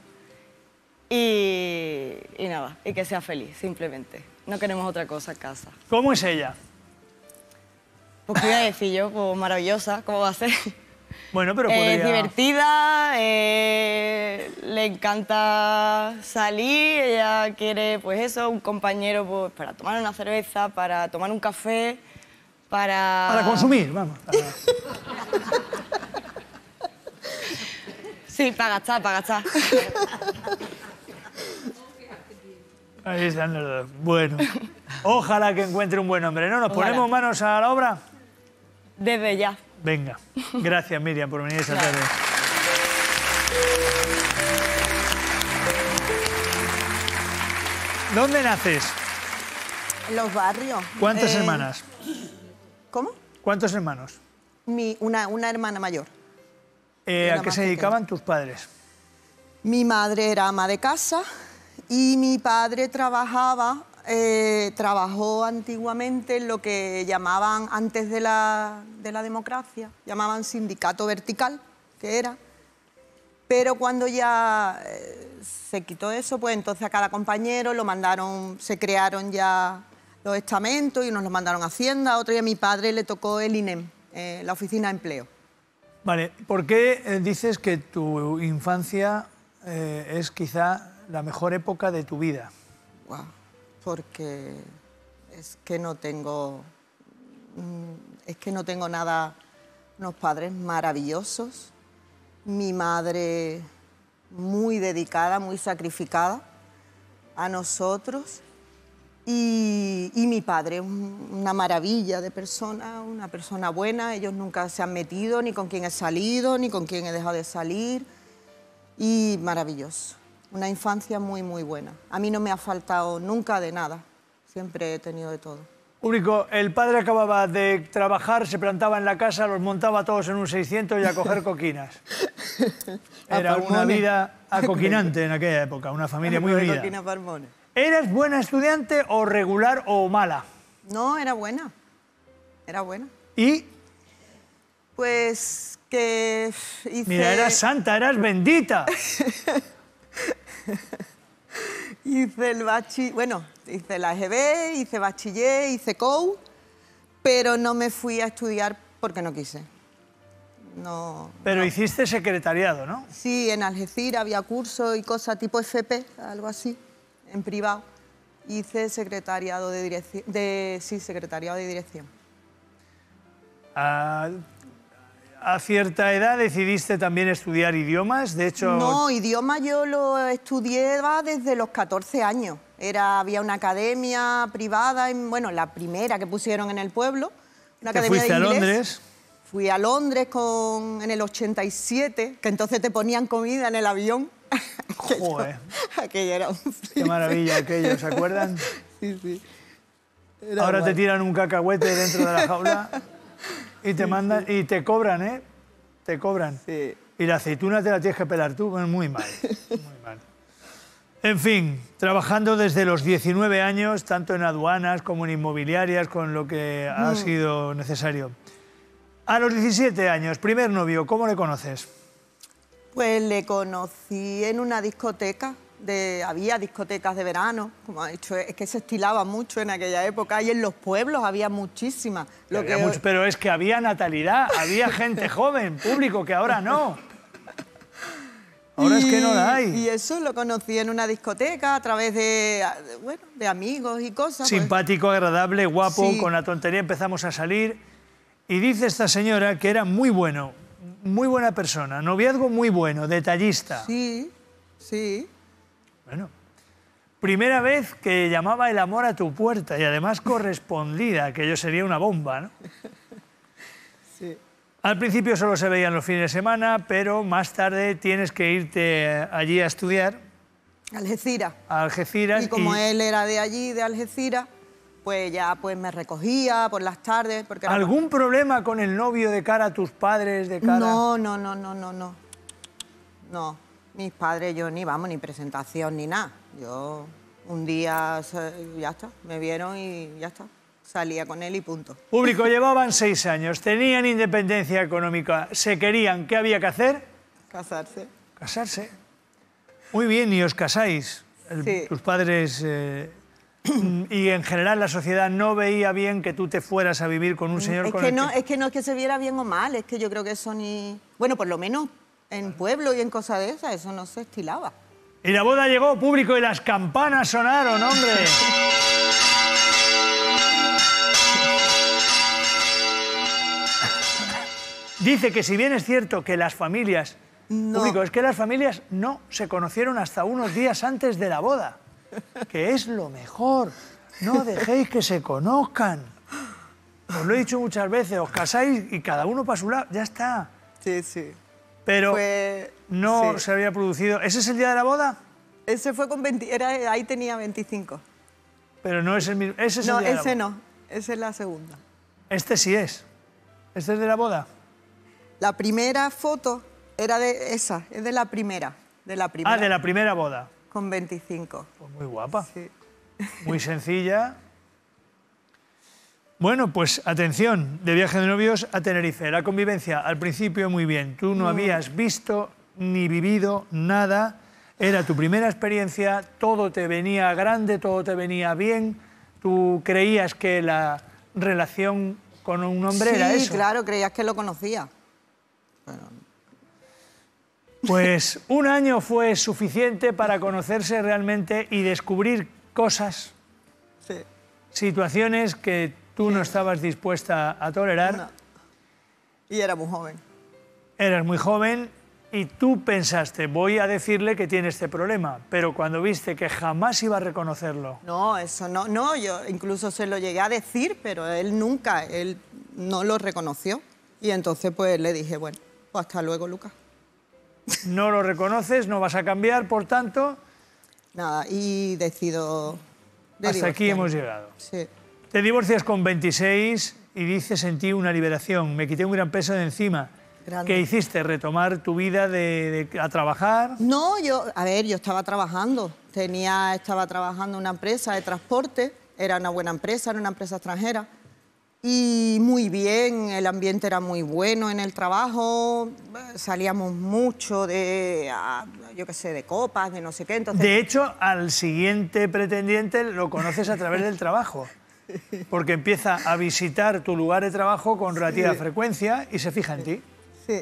y, y nada, y que sea feliz, simplemente. No queremos otra cosa en casa. ¿Cómo es ella? Pues qué voy a decir yo, pues maravillosa, ¿cómo va a ser? Bueno, pero Es podría... divertida, eh, le encanta salir, ella quiere, pues eso, un compañero pues, para tomar una cerveza, para tomar un café, para... Para consumir, vamos. para- Sí, para gastar, para gastar. Ahí están los dos. Bueno, ojalá que encuentre un buen hombre. ¿No? ¿Nos Ojalá. ponemos manos a la obra? Desde ya. Venga. Gracias, Miriam, por venir esta tarde. ¿Dónde naces? En los barrios. ¿Cuántas Eh, hermanas? ¿Cómo? ¿Cuántos hermanos? Mi, una, una hermana mayor. Eh, Era ¿A qué más se pequeña. dedicaban tus padres? Mi madre era ama de casa y mi padre trabajaba, eh, trabajó antiguamente en lo que llamaban, antes de la, de la democracia, llamaban sindicato vertical, que era. Pero cuando ya eh, se quitó eso, pues entonces a cada compañero lo mandaron, se crearon ya los estamentos y nos los mandaron a Hacienda, a otro y a mi padre le tocó el I N E M, eh, la Oficina de Empleo. Vale, ¿por qué eh, dices que tu infancia eh, es quizá la mejor época de tu vida? Guau, porque es que no tengo, mm, es que no tengo nada, unos padres maravillosos, mi madre muy dedicada, muy sacrificada a nosotros y, y mi padre, un- una maravilla de persona, una persona buena, ellos nunca se han metido ni con quién he salido, ni con quién he dejado de salir y maravilloso. Una infancia muy, muy buena. A mí no me ha faltado nunca de nada. Siempre he tenido de todo. Público, el padre acababa de trabajar, se plantaba en la casa, los montaba todos en un seiscientos y a coger coquinas. Era una palmones. vida acoquinante en aquella época, una familia muy unida. Coquina Palmones. ¿Eras buena estudiante o regular o mala? No, era buena. Era buena. ¿Y? Pues que hice... Mira, eras santa, eras bendita. Hice el bachi... Bueno, hice la E G B, hice bachiller, hice C O U, pero no me fui a estudiar porque no quise. No... Pero hiciste secretariado, ¿no? Sí, en Algeciras había cursos y cosas tipo F P, algo así, en privado. Hice secretariado de dirección... De, sí, secretariado de dirección. A, a cierta edad decidiste también estudiar idiomas, de hecho... No, idioma yo lo estudiaba desde los catorce años. Era, había una academia privada, en, bueno, la primera que pusieron en el pueblo. Una ¿Te academia fuiste de a inglés. Londres? Fui a Londres con, en el ochenta y siete, que entonces te ponían comida en el avión. Joder, Aquello era un qué flipe. maravilla aquello, ¿se acuerdan? Sí, sí. Era Ahora te guay. tiran un cacahuete dentro de la jaula y te mandan y te cobran, ¿eh? Te cobran. Sí. Y la aceituna te la tienes que pelar tú, bueno, muy mal, muy mal. En fin, trabajando desde los diecinueve años, tanto en aduanas como en inmobiliarias, con lo que ha Mm. sido necesario. A los diecisiete años, primer novio, ¿cómo le conoces? Pues le conocí en una discoteca, de, había discotecas de verano, como ha dicho, es que se estilaba mucho en aquella época y en los pueblos había muchísimas. Lo Había que mucho- pero es que había natalidad, había gente joven, público, que ahora no. Ahora es que no la hay. Y eso lo conocí en una discoteca a través de, de, bueno, de amigos y cosas. pues. Simpático, agradable, guapo, Sí. con la tontería empezamos a salir. Y dice esta señora que era muy bueno, muy buena persona, noviazgo muy bueno, detallista. Sí, sí. Bueno, primera vez que llamaba el amor a tu puerta y además correspondida, que yo sería una bomba, ¿no? Sí. Al principio solo se veían los fines de semana, pero más tarde tienes que irte allí a estudiar, Algeciras. a Algeciras. Y como y- él era de allí, de Algeciras, pues ya pues me recogía por las tardes. Porque era- ¿Algún problema con el novio de cara a tus padres, de cara? No, no, no, no, no, no. No, mis padres, yo ni vamos, ni presentación, ni nada. Yo un día, se- ya está, me vieron y ya está. Salía con él y punto. Público, llevaban seis años, tenían independencia económica, se querían, ¿qué había que hacer? Casarse. Casarse. Muy bien, y os casáis. El- Sí. Tus padres eh, y en general la sociedad no veía bien que tú te fueras a vivir con un señor Es con que, el no, que... es que no es que se viera bien o mal, es que yo creo que eso ni... Bueno, por lo menos en pueblo y en cosas de esas, eso no se estilaba. Y la boda llegó, público, y las campanas sonaron, hombre. Dice que si bien es cierto que las familias... Público, es que las familias no se conocieron hasta unos días antes de la boda, que es lo mejor. No dejéis que se conozcan. Os lo he dicho muchas veces, os casáis y cada uno para su lado, ya está. Sí, sí. Pero Pues, no sí. se había producido... ¿Ese es el día de la boda? Ese fue con veinte, era, ahí tenía veinticinco. Pero no es el mismo... Ese es No, el día de la ese boda. no, esa es la segunda. Este sí es. ¿Este es de la boda? La primera foto era de esa, es de la primera, de la primera. Ah, de la primera boda. Con veinticinco. Pues muy guapa. Sí. Muy sencilla. Bueno, pues atención, de viaje de novios a Tenerife. La convivencia, al principio muy bien. Tú no Mm. habías visto ni vivido nada. Era tu primera experiencia, todo te venía grande, todo te venía bien. Tú creías que la relación con un hombre sí, era eso. claro, creías que lo conocía. Pues un año fue suficiente para conocerse realmente y descubrir cosas, Sí. situaciones que tú no estabas dispuesta a tolerar. No. Y era muy joven. Eras muy joven y tú pensaste, voy a decirle que tiene este problema, pero cuando viste que jamás iba a reconocerlo, No, eso no, no, yo incluso se lo llegué a decir, pero él nunca, él no lo reconoció. Y entonces pues le dije, bueno, pues hasta luego, Lucas. no lo reconoces, no vas a cambiar, por tanto, Nada, y decido... de hasta aquí divorciarme. hemos llegado. Sí. Te divorcias con veintiséis y dices en ti una liberación, me quité un gran peso de encima. Grande. ¿Qué hiciste? ¿Retomar tu vida de, de- a trabajar? No, yo, a ver, yo estaba trabajando, tenía, estaba trabajando en una empresa de transporte, era una buena empresa, era una empresa extranjera, y muy bien, el ambiente era muy bueno en el trabajo, salíamos mucho de, a, yo qué sé, de copas, de no sé qué, entonces... De hecho, al siguiente pretendiente lo conoces a través del trabajo, porque empieza a visitar tu lugar de trabajo con relativa Sí. frecuencia y se fija en ti. Sí.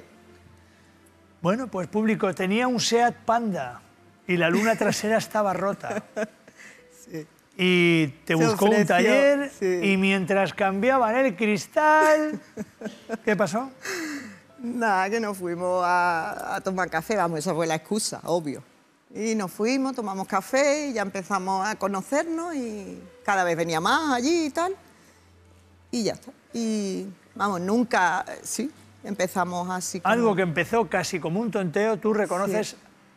Bueno, pues público, tenía un SEAT Panda y la luna trasera estaba rota. Sí. Y te Se buscó un ofreció, taller sí. y mientras cambiaban el cristal... ¿Qué pasó? Nada, que nos fuimos a, a tomar café, vamos, esa fue la excusa, obvio. Y nos fuimos, tomamos café y ya empezamos a conocernos y cada vez venía más allí y tal. Y ya está. Y vamos, nunca, sí, empezamos así como... Algo que empezó casi como un tonteo, tú reconoces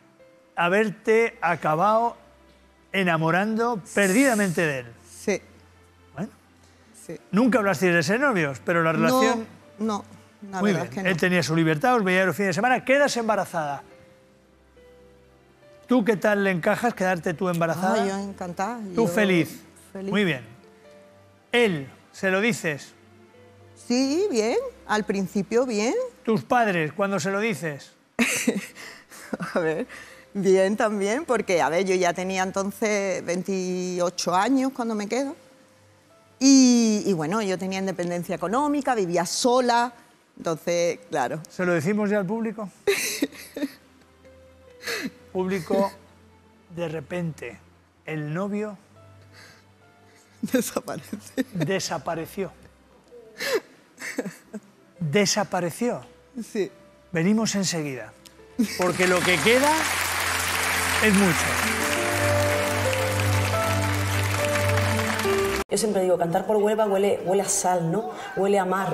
haberte acabado enamorando perdidamente de él. Sí. Bueno. Sí. Nunca hablasteis de ser novios, pero la relación... No, no, la Muy verdad bien. es que no. Él tenía su libertad, os veía los fines de semana, quedas embarazada. ¿Tú qué tal le encajas quedarte tú embarazada? Ah, yo encantada. Tú yo feliz. feliz. Muy bien. Él, ¿se lo dices? Sí, bien. Al principio, bien. ¿Tus padres, cuando se lo dices? A ver, bien también, porque, a ver, yo ya tenía entonces veintiocho años cuando me quedo. Y, y bueno, yo tenía independencia económica, vivía sola, entonces, claro. ¿Se lo decimos ya al público? Público, de repente, el novio... Desaparece. Desapareció. Desapareció. Sí. Venimos enseguida, porque lo que queda es mucho. Yo siempre digo, cantar por Huelva huele, huele a sal, ¿no? Huele a mar.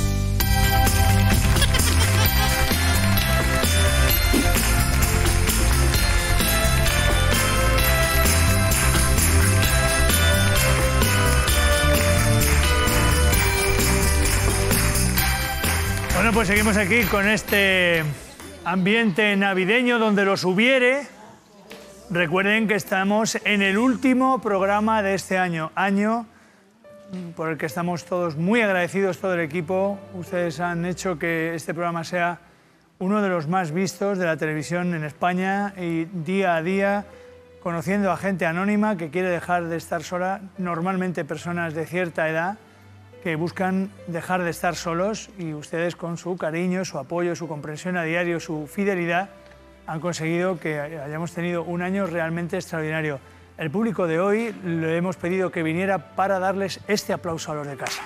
Bueno, pues seguimos aquí con este ambiente navideño donde los hubiere. Recuerden que estamos en el último programa de este año, año por el que estamos todos muy agradecidos, todo el equipo. Ustedes han hecho que este programa sea uno de los más vistos de la televisión en España y día a día conociendo a gente anónima que quiere dejar de estar sola, normalmente personas de cierta edad que buscan dejar de estar solos y ustedes con su cariño, su apoyo, su comprensión a diario, su fidelidad han conseguido que hayamos tenido un año realmente extraordinario. El público de hoy le hemos pedido que viniera para darles este aplauso a los de casa.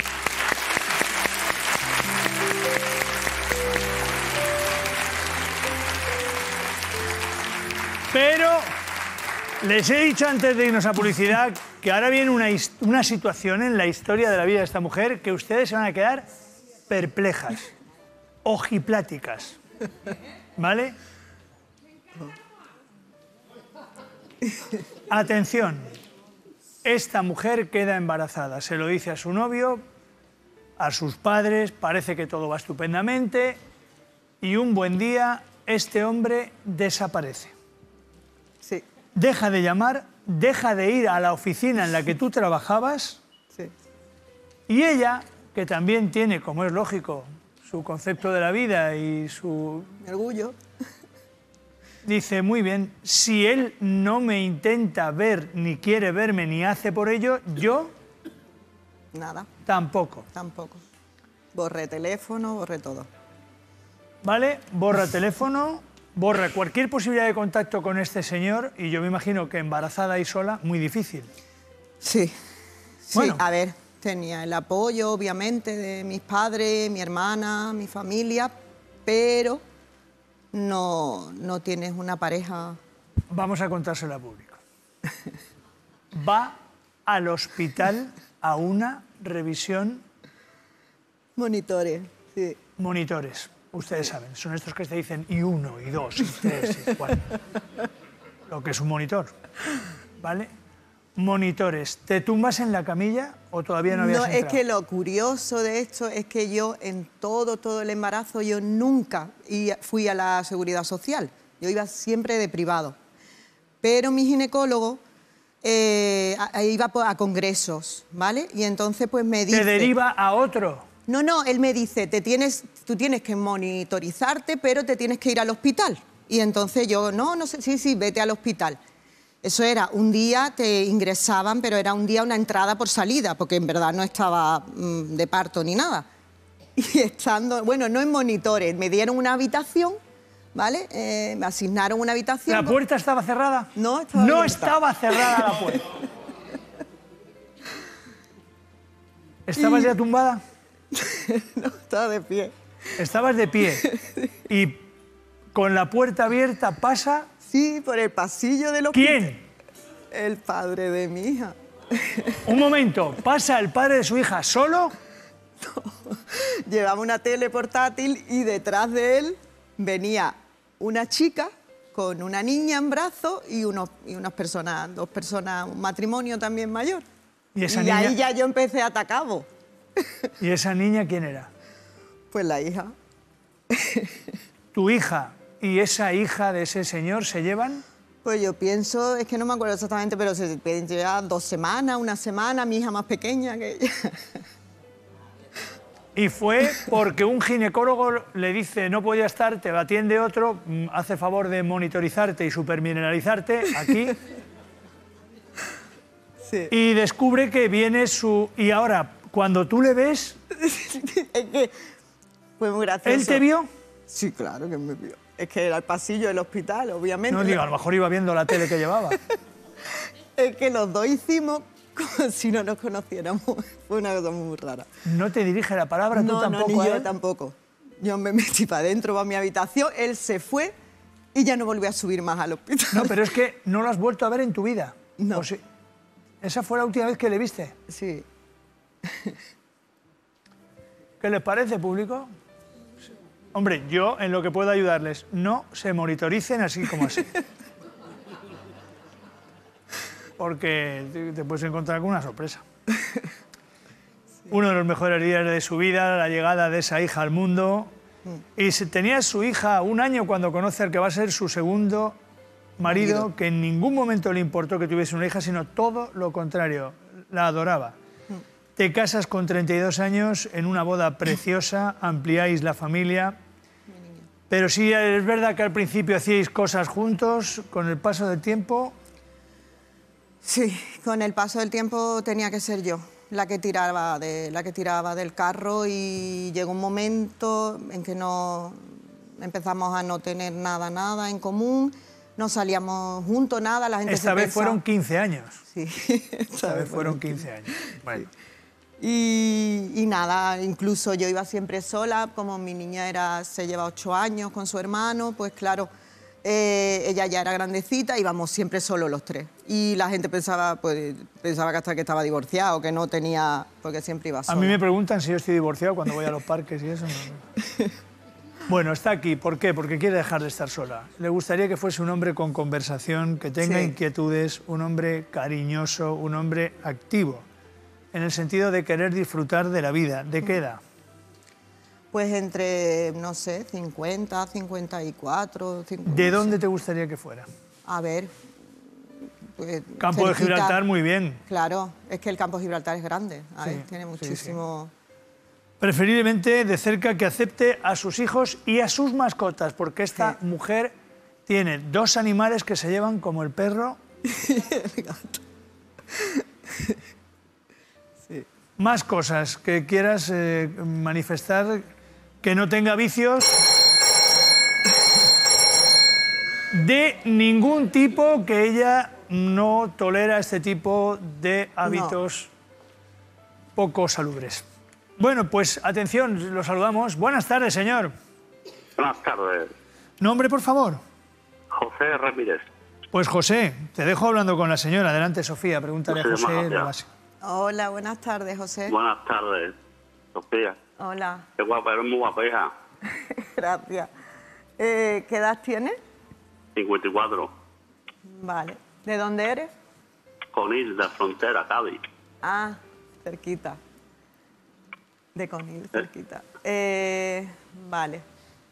Pero les he dicho antes de irnos a publicidad que ahora viene una, his- una situación en la historia de la vida de esta mujer que ustedes se van a quedar perplejas, ojipláticas, ¿vale? Atención, esta mujer queda embarazada, se lo dice a su novio, a sus padres, parece que todo va estupendamente y un buen día este hombre desaparece. Sí. Deja de llamar, deja de ir a la oficina en la que tú trabajabas Sí. y ella, que también tiene, como es lógico, su concepto de la vida y su... Mi orgullo. Dice, muy bien, si él no me intenta ver, ni quiere verme, ni hace por ello, yo Nada. tampoco. Tampoco. Borré teléfono, borré todo. ¿vale? Borra teléfono, borra cualquier posibilidad de contacto con este señor y yo me imagino que embarazada y sola, muy difícil. Sí, sí, Bueno. a ver, tenía el apoyo, obviamente, de mis padres, mi hermana, mi familia, pero no, no tienes una pareja. Vamos a contárselo al público. Va al hospital a una revisión... Monitores, sí. Monitores, ustedes saben, son estos que te dicen y uno, y dos, y tres, y cuatro. Lo que es un monitor, ¿vale? Monitores, ¿te tumbas en la camilla o todavía no habías No, entrado? es que lo curioso de esto es que yo en todo, todo el embarazo, yo nunca i- fui a la seguridad social. Yo iba siempre de privado. Pero mi ginecólogo eh, a- iba po- a congresos, ¿vale? Y entonces pues me dice... Te deriva a otro. No, no, él me dice, te tienes, tú tienes que monitorizarte, pero te tienes que ir al hospital. Y entonces yo, no, no sé, sí, sí, vete al hospital. Eso era, un día te ingresaban, pero era un día una entrada por salida, porque en verdad no estaba mm, de parto ni nada. Y estando, bueno, no en monitores, me dieron una habitación, ¿vale? Eh, me asignaron una habitación. ¿La puerta estaba cerrada? No, estaba No abierta. estaba cerrada la puerta. ¿Estabas Y- ya tumbada? No, estaba de pie. Estabas de pie. Y con la puerta abierta pasa... Sí, por el pasillo del hospital. ¿Quién? El padre de mi hija. Un momento, ¿pasa el padre de su hija solo? Llevaba una tele portátil y detrás de él venía una chica con una niña en brazos y, unos, y unas personas, dos personas, un matrimonio también mayor. Y esa y niña- ahí ya yo empecé a atacarlo. ¿Y esa niña quién era? Pues la hija. ¿Tu hija y esa hija de ese señor se llevan? Pues yo pienso, es que no me acuerdo exactamente, pero se pueden llevar dos semanas, una semana, mi hija más pequeña que ella. Y fue porque un ginecólogo le dice no podía estar, te atiende otro, mm, hace favor de monitorizarte y supermineralizarte aquí. Sí. Y descubre que viene su... Y ahora, cuando tú le ves, Es que fue muy gracioso. ¿él te vio? Sí, claro que me vio. Es que era el pasillo del hospital, obviamente. No digo, a lo mejor iba viendo la tele que llevaba. Es que los dos hicimos como si no nos conociéramos. Fue una cosa muy rara. No te dirige la palabra, no, tú tampoco. no, ni a yo él? tampoco. Yo me metí para adentro, para mi habitación, él se fue y ya no volví a subir más al hospital. No, pero es que no lo has vuelto a ver en tu vida. No. ¿O sí? ¿Esa fue la última vez que le viste? Sí. ¿Qué les parece, público? Hombre, yo en lo que puedo ayudarles, no se monitoricen así como así. Porque te, te puedes encontrar con una sorpresa. Uno de los mejores días de su vida, la llegada de esa hija al mundo. Y se, tenía su hija un año cuando conoce al que va a ser su segundo marido, Marido. que en ningún momento le importó que tuviese una hija, sino todo lo contrario, la adoraba. Te casas con treinta y dos años en una boda preciosa, ampliáis la familia, pero sí es verdad que al principio hacíais cosas juntos, con el paso del tiempo... Sí, con el paso del tiempo tenía que ser yo la que tiraba, de, la que tiraba del carro y llegó un momento en que no empezamos a no tener nada, nada en común, no salíamos juntos, nada, la gente Esta se vez pensaba- fueron quince años. Sí, Esta vez fueron quince años. Bueno. Y, y nada, incluso yo iba siempre sola, como mi niña era, se lleva ocho años con su hermano, pues claro, eh, ella ya era grandecita, íbamos siempre solo los tres. Y la gente pensaba, pues, pensaba que hasta que estaba divorciado, que no tenía, porque siempre iba A sola. mí me preguntan si yo estoy divorciado cuando voy a los parques y eso. no. Bueno, está aquí. ¿Por qué? Porque quiere dejar de estar sola. Le gustaría que fuese un hombre con conversación, que tenga Sí. inquietudes, un hombre cariñoso, un hombre activo, en el sentido de querer disfrutar de la vida. ¿De qué edad? Pues entre, no sé, cincuenta, cincuenta y cuatro... cincuenta, ¿De no dónde sé. te gustaría que fuera? A ver... Pues, Campo de cerquita. Gibraltar, muy bien. Claro, es que el campo de Gibraltar es grande, a ver, Sí, tiene sí, muchísimo... Preferiblemente de cerca, que acepte a sus hijos y a sus mascotas, porque esta mujer tiene dos animales que se llevan como el perro. El gato. Sí. Más cosas que quieras eh, manifestar, que no tenga vicios. de ningún tipo, que ella no tolera este tipo de hábitos poco salubres. Bueno, pues atención, lo saludamos. Buenas tardes, señor. Buenas tardes. ¿Nombre, por favor? José Ramírez. Pues José, te dejo hablando con la señora. Adelante, Sofía, pregúntale a José José. de de Magia. las- Hola, buenas tardes, José. Buenas tardes, Sofía. Hola, Qué guapa, eres muy guapa, hija. gracias. Eh, ¿Qué edad tienes? cincuenta y cuatro. Vale. ¿De dónde eres? Conil, de Frontera, Cádiz. Ah, cerquita. De Conil, cerquita. Eh, vale.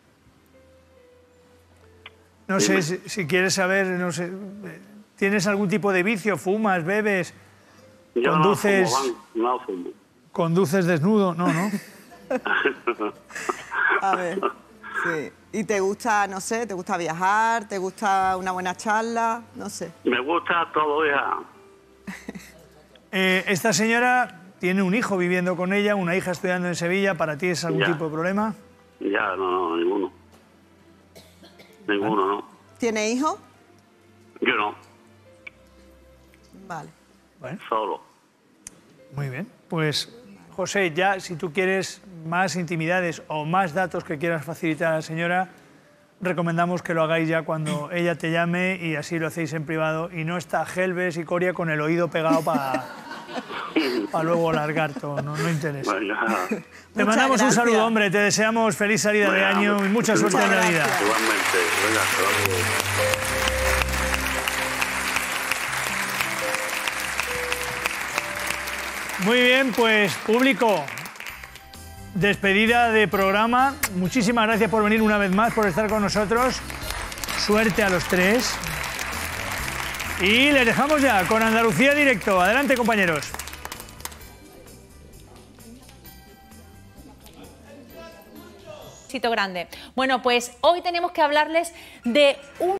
No Dime. sé si, si quieres saber, no sé, ¿tienes algún tipo de vicio? ¿Fumas, bebes? Yo ¿Conduces, no fumo, van, no fumo. conduces desnudo? No, no. A ver, sí. ¿Y te gusta, no sé, te gusta viajar? ¿Te gusta una buena charla? No sé. Me gusta todo, hija. Eh, esta señora tiene un hijo viviendo con ella, una hija estudiando en Sevilla. ¿Para ti es algún Ya. tipo de problema? Ya, no, no, ninguno. Ninguno, no. ¿Tiene hijos? Yo no, Vale. solo. Muy bien. Pues, José, ya si tú quieres más intimidades o más datos que quieras facilitar a la señora, recomendamos que lo hagáis ya cuando ella te llame y así lo hacéis en privado y no está Gelbes y Coria con el oído pegado para luego largar todo, no, no interesa. Venga. Te mandamos un gracias. saludo, hombre, te deseamos feliz salida de Venga, año y mucha suerte en la vida. Igualmente, venga, hasta luego. Muy bien, pues público, despedida de programa. Muchísimas gracias por venir una vez más, por estar con nosotros. Suerte a los tres. Y les dejamos ya con Andalucía Directo. Adelante, compañeros. Éxito grande. Bueno, pues hoy tenemos que hablarles de un